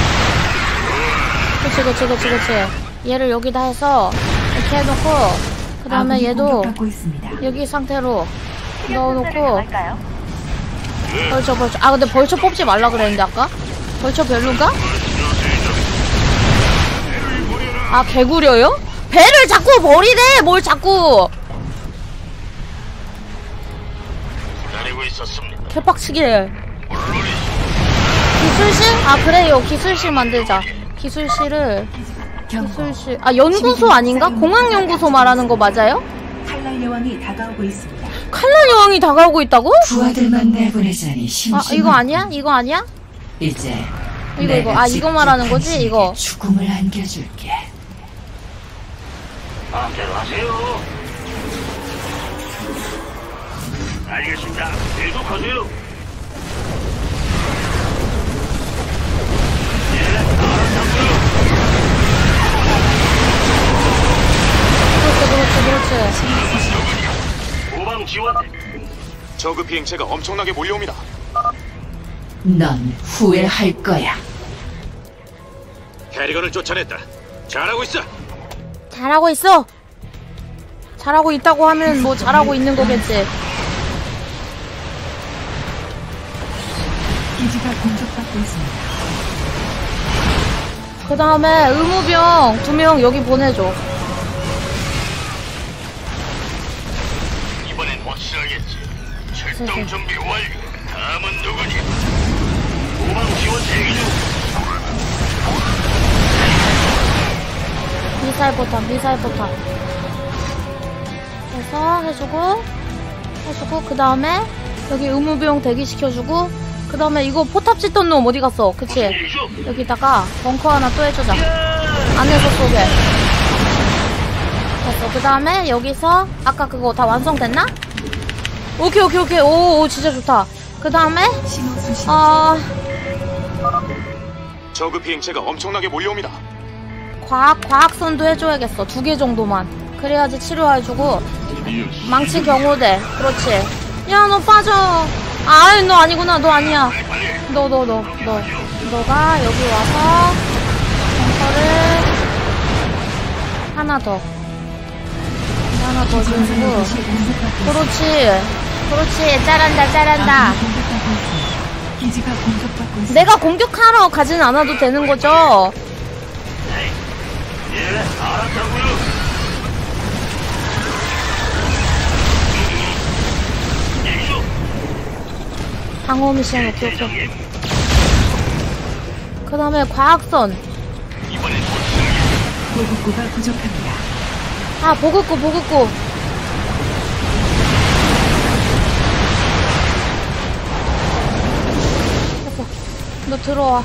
그치 그치 그치 그치 얘를 여기다 해서 이렇게 해놓고 그 다음에 아군이 얘도 공격받고 있습니다. 여기 상태로 넣어놓고 할까요? 벌쳐 벌쳐 아 근데 벌쳐 뽑지 말라 그랬는데 아까? 벌쳐 별론가? 아 개구려요? 배를 자꾸 버리래 뭘 자꾸 기다리고 있었습니다. 개빡치게 기술실? 아 그래요 기술실 만들자 기술실을 기술실 아 연구소 아닌가? 공항연구소 말하는 거 맞아요? 칼날 여왕이 다가오고 있습니다. 칼날 여왕이 다가오고 있다고? 부하들만 내보내자니 심심한. 아 이거 아니야? 이거 아니야? 이제 이거 이거 아 이거 말하는 거지? 이거 죽음을 안겨줄게. 마음대로 하세요. 알겠습니다. 계속하세요. 그렇지 그렇지 그렇지 후방 지원. 저그 비행체가 엄청나게 몰려옵니다. 넌 후회할 거야. 캐리건을 쫓아냈다. 잘하고 있어. 잘하고 있어 잘하고 있다고 하면 뭐 잘하고 있는 거겠지 기지가 공격받고 있습니다. 그 다음에 의무병 두 명 여기 보내줘 출동 준비 완료. 다음은 누구니? 후방 지원 대기 중. 미사일 포탑, 미사일 포탑. 그래서 해주고, 해주고, 그 다음에 여기 의무비용 대기시켜주고, 그 다음에 이거 포탑 짓던 놈 어디 갔어? 그치? 여기다가 벙커 하나 또 해주자. 안에서 쏘게. 됐어. 그 다음에 여기서 아까 그거 다 완성됐나? 오케이, 오케이, 오케이. 오, 오 진짜 좋다. 그 다음에, 어, 저그 비행체가 엄청나게 몰려옵니다. 과학, 과학선도 해줘야겠어. 두 개 정도만. 그래야지 치료해주고. 망치 경호대. 그렇지. 야, 너 빠져. 아이, 너 아니구나. 너 아니야. 너, 너, 너, 너. 너가 여기 와서 벙커를 하나 더. 하나 더 주고. 그렇지. 그렇지. 잘한다, 잘한다. 내가 공격하러 가진 않아도 되는 거죠? 방어 미션 오케이 오케이. 그 다음에 과학선. 보급고가 부족합니다. 아 보급고 보급고. 됐어. 너 들어와.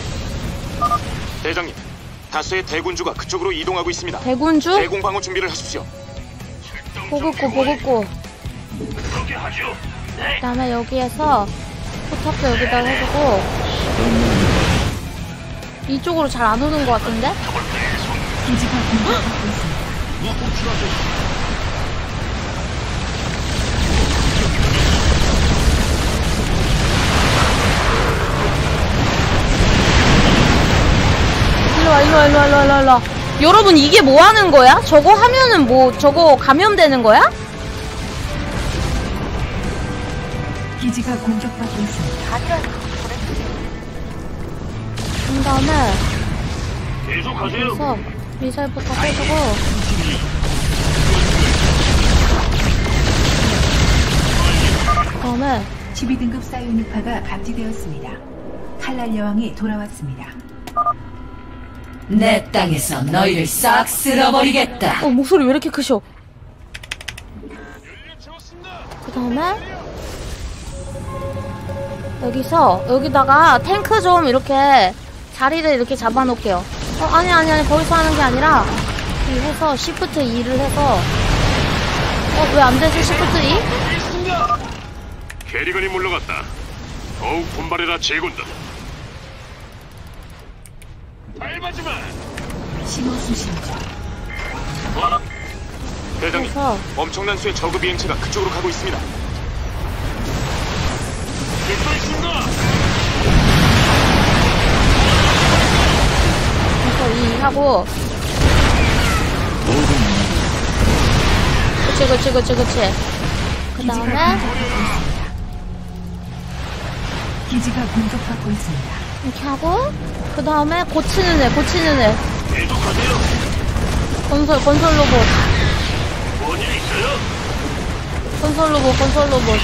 대장님, 다수의 대군주가 그쪽으로 이동하고 있습니다. 대군주? 대공 방어 준비를 하십시오. 보급고 보급고. 그 다음에 여기에서 포탑도 여기다 해주고. 이쪽으로 잘 안 오는 것 같은데? 기지가 공격받고 있습니다. 일로와 일로와 일로와 일로와 일로와. 여러분 이게 뭐 하는 거야? 저거 하면은 뭐 저거 감염되는 거야? 기지가 공격받고 있습니다. 그 다음에 계속하세요. 그래서 미사일 포탑 해주고. 그 다음에 십이 등급 사이오닉파가 감지되었습니다. 칼날 여왕이 돌아왔습니다. 내 땅에서 너희를 싹 쓸어버리겠다. 어 목소리 왜 이렇게 크셔? 그 다음에 여기서 여기다가 탱크 좀 이렇게 자리를 이렇게 잡아놓을게요. 어 아니 아니 아니 거기서 하는 게 아니라 이 해서 시프트 이를 해서. 어 왜 안 되지 시프트 이? 캐리건이 물러갔다. 더욱 분발해라 제군들. 밟아주마. 신호 수신 중. 대장님, 그래서 엄청난 수의 저그 비행체가 그쪽으로 가고 있습니다. 그래서 이 하고. 그치 그치 그치 그치. 그 다음에 기지가 공격받고 있습니다. 이렇게 하고. 그 다음에 고치는 애 고치는 애. 건설 건설 로봇. 뭔일 있어요? 건설 로봇 건설 로봇.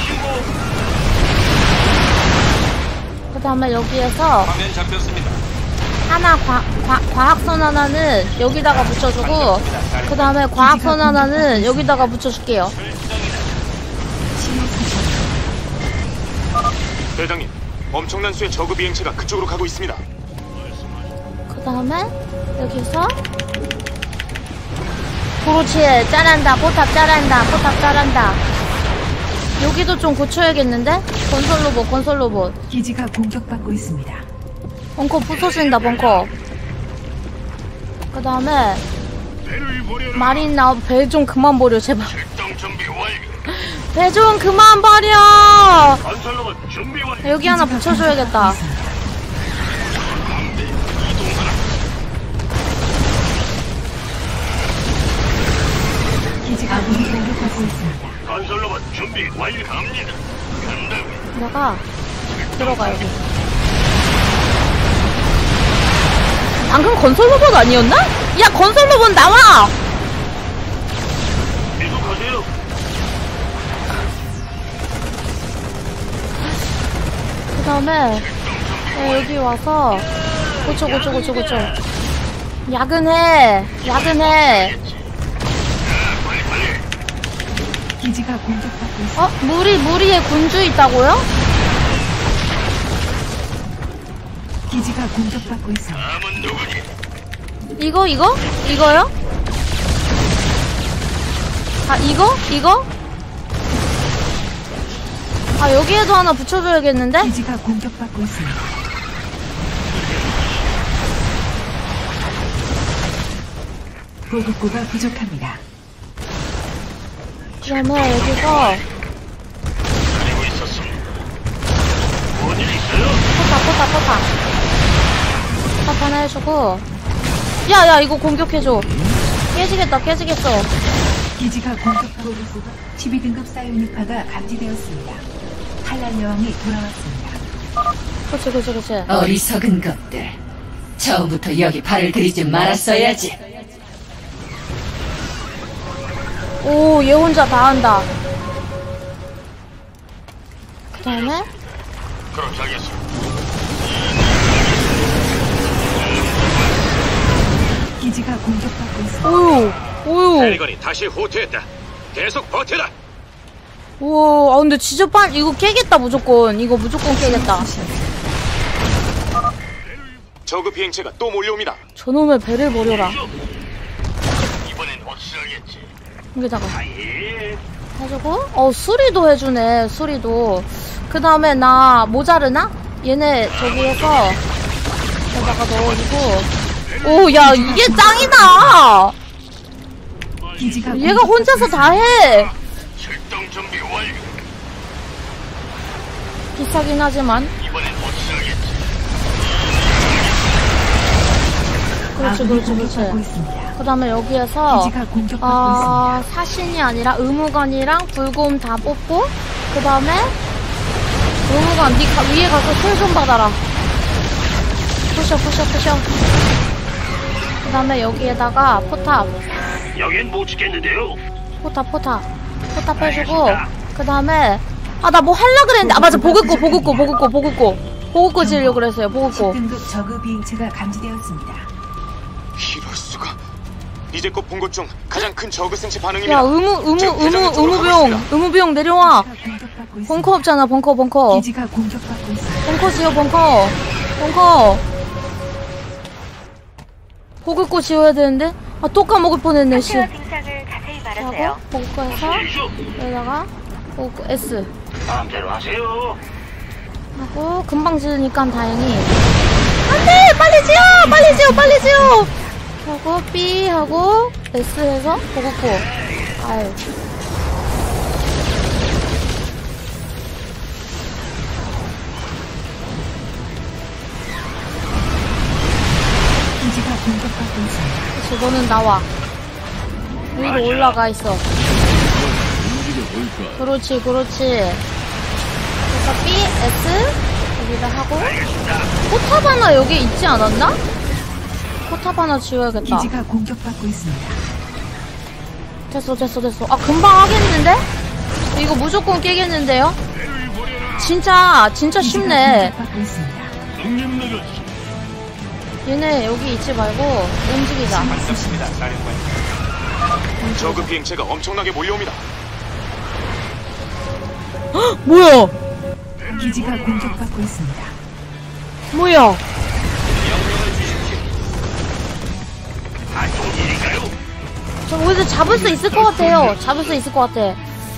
그 다음에 여기에서 화면 잡혔습니다. 하나 과, 과, 과학선 하나는 여기다가 붙여주고. 그 다음에 과학선 하나는 여기다가 붙여줄게요. 대장님, 엄청난 수의 저그 비행체가 그쪽으로 가고 있습니다. 그 다음에 여기서 그렇지. 잘한다. 포탑 잘한다. 포탑 잘한다. 여기도 좀 고쳐야겠는데? 건설 로봇 건설 로봇. 기지가 공격받고 있습니다. 벙커 부서진다 벙커. 그 다음에 마린 나 배 좀 그만 버려 제발. 배 좀 그만 버려. 여기 하나 붙여줘야겠다. 기지가 공격받고 있습니다. 건설로봇 준비 완료. 갑니다. 내가 들어가 여기. 방금 건설 로봇 아니었나? 야 건설 로봇 나와. 계속하세요. 다음에 네, 여기 와서 고쳐 고쳐 고쳐 고쳐. 야근해 야근해. 기지가 공격받고 있어. 어? 무리 무리에 군주 있다고요? 기지가 공격받고 있어. 이거 이거? 이거요? 아 이거? 이거? 아 여기에도 하나 붙여줘야겠는데? 기지가 공격받고 있습니다. 보급고가 부족합니다. 그러면 여기서 포타 포타 포타 포타 하나 해주고. 야야 이거 공격해줘. 깨지겠다 깨지겠어. 기지가 공격받고 있어. 십이 등급 사이오닉파가 감지되었습니다. 칼날 여왕이 돌아왔습니다. 그치 그치 그치. 어리석은 것들. 처음부터 여기 발을 들이지 말았어야지. 오, 얘 혼자 다 한다. 그 다음에 그렇게 하겠어. 기지가 공격받고 있어. 오유 오유. 해리건이 다시 후퇴했다. 계속 버텨라. 우와, 아 근데 진짜 빨리 이거 깨겠다 무조건. 이거 무조건 깨겠다. 저그 비행체가 또 몰려옵니다. 저놈의 배를 버려라. 이번엔 확실하겠지. 여기다가 해주고. 어 수리도 해주네. 수리도. 그 다음에 나 모자르나? 얘네 저기에서 여기다가 넣어주고. 오, 야 이게 짱이다. 얘가 혼자서 다 해. 출동 준비 완료. 비싸긴 하지만. 이번엔 확실하겠지. 그렇지 그렇지 그렇지. 그 다음에 여기에서 아 사신이 아니라 의무관이랑 불곰 다 뽑고. 그 다음에 의무관 니 가, 위에 가서 술 좀 받아라. 푸셔 푸셔 푸셔. 그 다음에 여기에다가 포탑. 여긴 못 지켰는데요. 포탑 포탑 포탑 해주고. 그 다음에 아 나 뭐 할라 그랬는데. 아 맞아 보급고 보급고 보급고 보급고 보급고 지으려고 그랬어요. 보급고. 십 등급 저그 비행체가 감지되었습니다. 이럴 수가. 이제껏 본 것 중 가장 큰 저그 생체 반응입니다. 야 의무 의무 의무 의무병 의무병 내려와. 벙커 없잖아. 벙커 벙커. 기지가 공격받고 있어. 벙커 지어 벙커 벙커. 보급고 지어야 되는데. 아 또 까먹을 뻔했네. 씨. 하고 보급고에서 여기다가 보급고 S 마음대로 하세요. 하고 금방 지으니까 다행히. 안돼 빨리 지어 빨리 지어 빨리 지어 하고 B 하고 S 해서 보급고. 아유 기지가 공격받고 있습니다. 그치 너는 나와. 위로 올라가 있어. 그렇지 그렇지. 그래서 B S 여기다 하고. 포탑 하나 여기 있지 않았나? 포탑 하나 지워야겠다. 기지가 공격받고 있습니다. 됐어 됐어 됐어. 아 금방 하겠는데? 이거 무조건 깨겠는데요? 진짜 진짜 쉽네. 얘네 여기 있지 말고 움직이자. 저그 비행체가 엄청나게 몰려옵니다. 헉, 뭐야? 기지가 공격받고 있습니다. 뭐야? 저 어디서 잡을 수 있을 것 같아요. 잡을 수 있을 것 같아.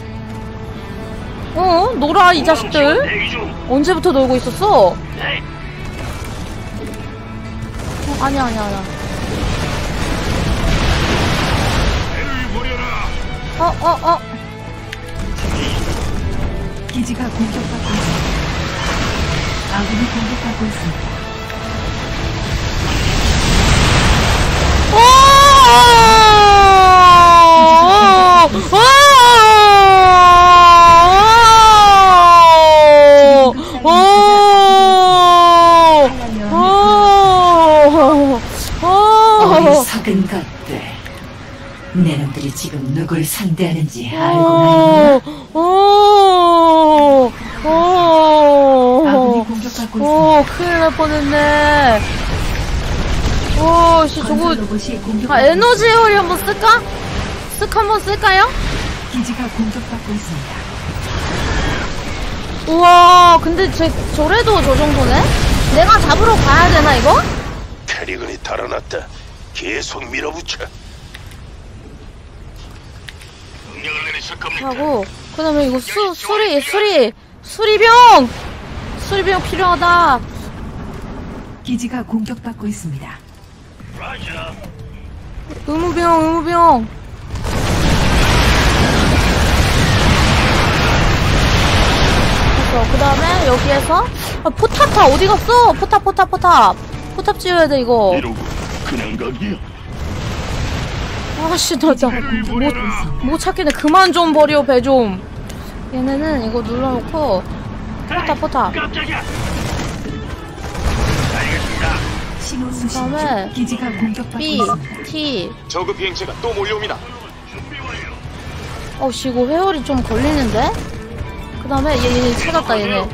어? 놀아 이 자식들. 언제부터 놀고 있었어? 어, 아니야 아니야 아니야. 어 어 어. 기지가 공격받고 있습니다. 아군이 공격받고 있습니다. 어리석은 것들. 내 놈들이 지금 누굴 상대하는지 알고나 있나? 아군이 공격 공격받고 오, 큰일 날 뻔했네. 오, 씨, 저거. 아, 에너지 회오리 한번 쓸까? 쓱 한번 쓸까요? 기지가 공격받고 있습니다. 우와, 근데 쟤, 저래도 저 정도네? 내가 잡으러 가야 되나, 이거? 캐리건이 달아났다. 계속 밀어붙여. 하고, 그 다음에 이거 수, 수리, 수리, 수리병! 수리병 필요하다. 기지가 공격받고 있습니다. 의무병, 의무병. 그 다음에 여기에서 아, 포탑 다 어디 갔어? 포탑 포탑 포탑 포탑 지어야 돼 이거. 이러고 그냥 가기야. 아씨 나못 못 찾겠네. 그만 좀 버려 배 좀. 얘네는 이거 눌러놓고 포탑 포탑. 그 다음에 기지가 공격받고 B, 있습니다. T. 저그 비행체가 또 몰려옵니다. 어씨 이거 회오리 좀 걸리는데? 그 다음에 얘, 얘 찾았다 얘네.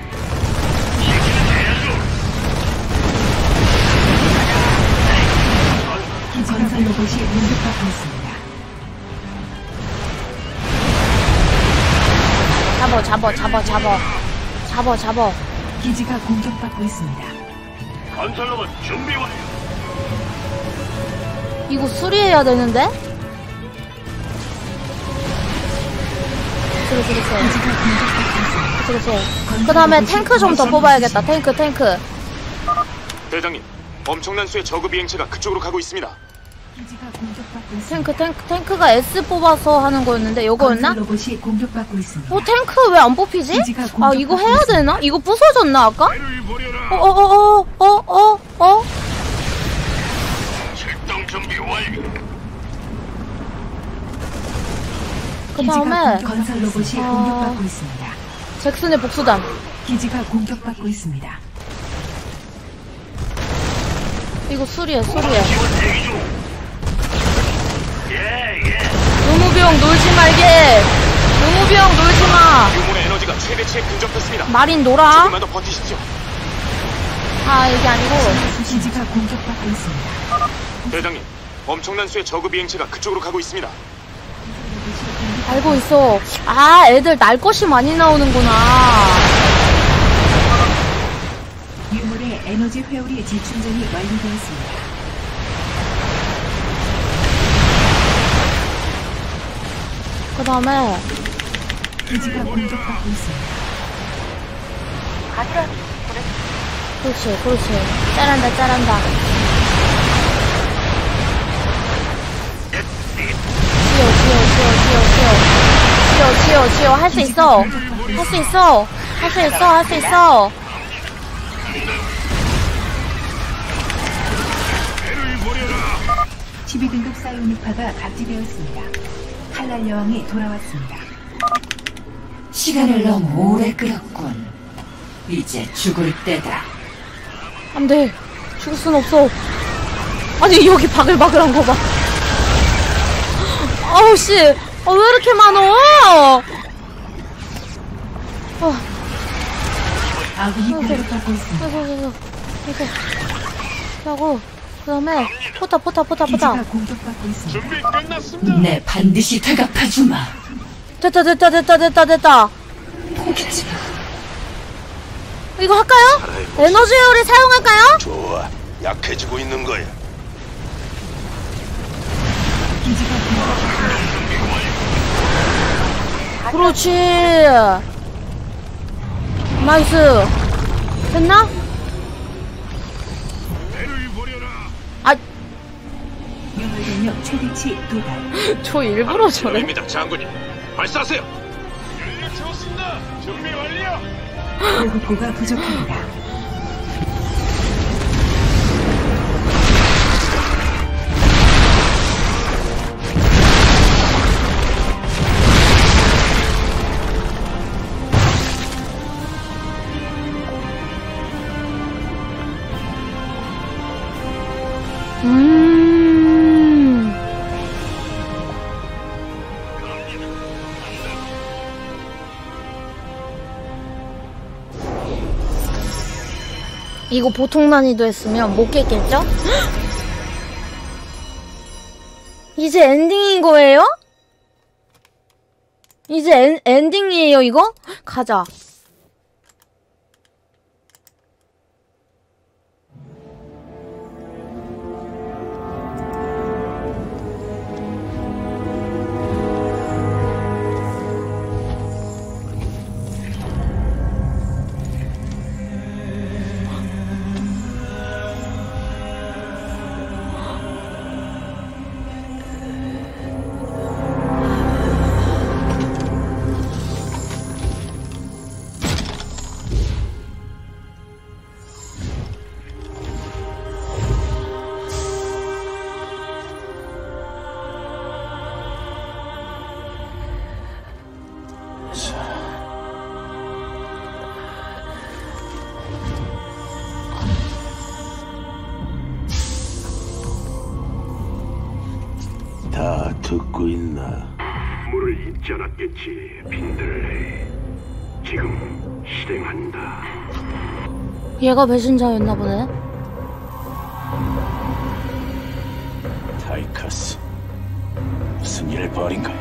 건설 로봇이 공격받고 있습니다. 잡어 잡어 잡어 잡어 잡어 잡어. 기지가 공격받고 있습니다. 건설 로봇 준비 완료. 이거 수리해야 되는데? 그렇지 그렇지 그렇지 그렇지. 그 다음에 탱크 좀 더 뽑아야겠다. 탱크 탱크. 대장님, 엄청난 수의 저그 비행체가 그쪽으로 가고 있습니다. 탱크 탱크 탱크가 S 뽑아서 하는 거였는데 요거였나? 로봇이 공격받고 있습니다. 어 탱크 왜 안 뽑히지? 아 이거 해야 되나? 이거 부서졌나 아까? 어어어어어어 어, 어, 어? 출동 준비 완료. 그 다음에 건설 로봇이 아... 공격받고 있습니다. 잭슨의 복수단. 기지가 공격받고 있습니다. 이거 수리해 수리해. 의무병 놀지 말게. 의무병 놀지 마. 유물의 에너지가 최대치에 근접했습니다. 마린 놀아. 조금만 더 버티시죠. 아 이게 아니고. 기지가 공격받고 있습니다. 대장님, 엄청난 수의 저그 비행체가 그쪽으로 가고 있습니다. 알고 있어. 아 애들 날 것이 많이 나오는구나. 유물의 에너지 회오리 재충전이 완료되었습니다. 그 다음에 기지가 공격받고 있습니다. 그렇지 그렇지. 짜란다 짜란다. 지어 지어 지어 지어 지어 지어 지어 할 수 있어. 할 수 있어. 할 수 있어. 할 수 있어. 십이 등급 사이오닉파가 감지되었습니다. 칼날 여왕이 돌아왔습니다. 시간을 너무 오래 끌었군. 이제 죽을 때다. 안돼. 죽을 순 없어. 아니 여기 바글바글한 거 봐. 아우 씨. 어, 왜 이렇게 많어? 어. 아군이 공격받고 있습니다. 아이고 아이고 아이고. 하고 그 다음에 포탑 포탑 포탑 포탑. 기지가 공격받고 있습니다. 준비 끝났습니다. 내 반드시 되갚아주마. 됐다 됐다 됐다 됐다 됐다. 포기하지 마. 이거 할까요? 에너지 회오리 사용할까요? 좋아, 약해지고 있는 거야. 기지가 그렇지. 나이스. 됐나? 아, 연결력 최대치 도달. 저 일부러 저래. 열립니다, 장군님. 발사하세요. 연료 채웠습니다. 준비 완료. 보급고가 부족합니다. 음. 이거 보통 난이도 했으면 못 깼겠죠? 이제 엔딩인 거예요? 이제 엔, 엔딩이에요 이거? 가자. 다 듣고 있나? 물을 잊지 않았겠지, 빈들레이. 지금 실행한다. 얘가 배신자였나 보네. 타이커스, 무슨 일을 벌인 거야?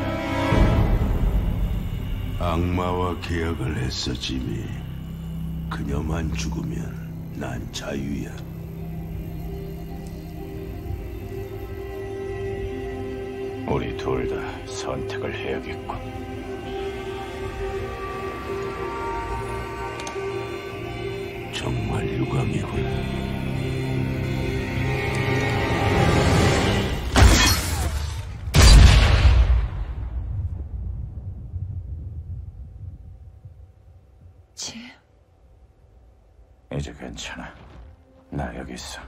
악마와 계약을 했어, 지미. 그녀만 죽으면 난 자유야. 우리 둘 다 선택을 해야겠군. 정말 유감이군. 이제 괜찮아. 나 여기 있어.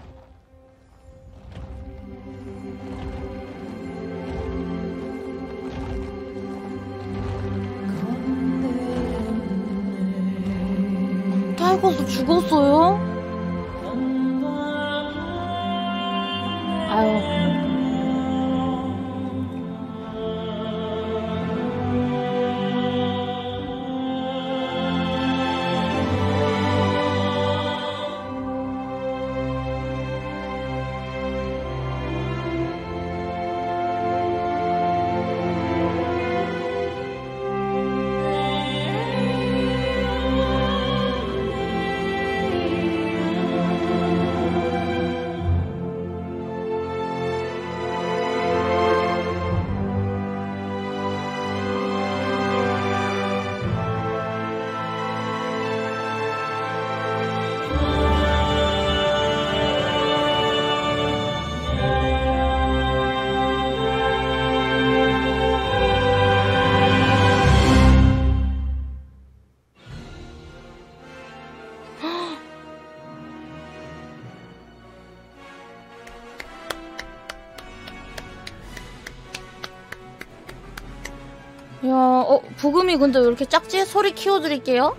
타이거스 죽었어요? 아유. 야, 어, 부금이 근데 왜 이렇게 작지? 소리 키워드릴게요.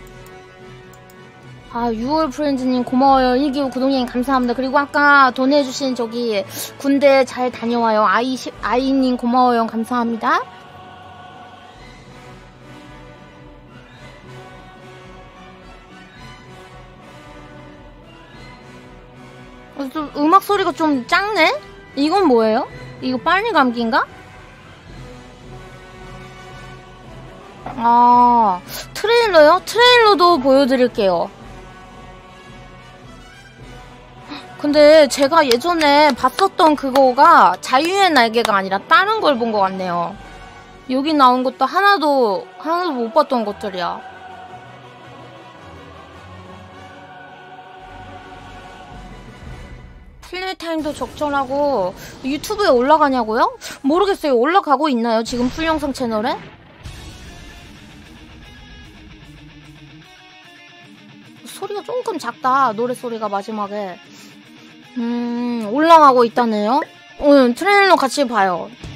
아, 유월 프렌즈님 고마워요. 일기후 구독님 감사합니다. 그리고 아까 돈해주신 저기 군대 잘 다녀와요. 아이, 아이님 고마워요. 감사합니다. 어, 좀 음악 소리가 좀 작네? 이건 뭐예요? 이거 빨리 감기인가? 아, 트레일러요? 트레일러도 보여드릴게요. 근데 제가 예전에 봤었던 그거가 자유의 날개가 아니라 다른 걸 본 것 같네요. 여기 나온 것도 하나도 하나도 못 봤던 것들이야. 플레이타임도 적절하고 유튜브에 올라가냐고요? 모르겠어요. 올라가고 있나요? 지금 풀영상 채널에? 소리가 조금 작다. 노래소리가 마지막에. 음, 올라가고 있다네요. 오늘 트레일러 같이 봐요.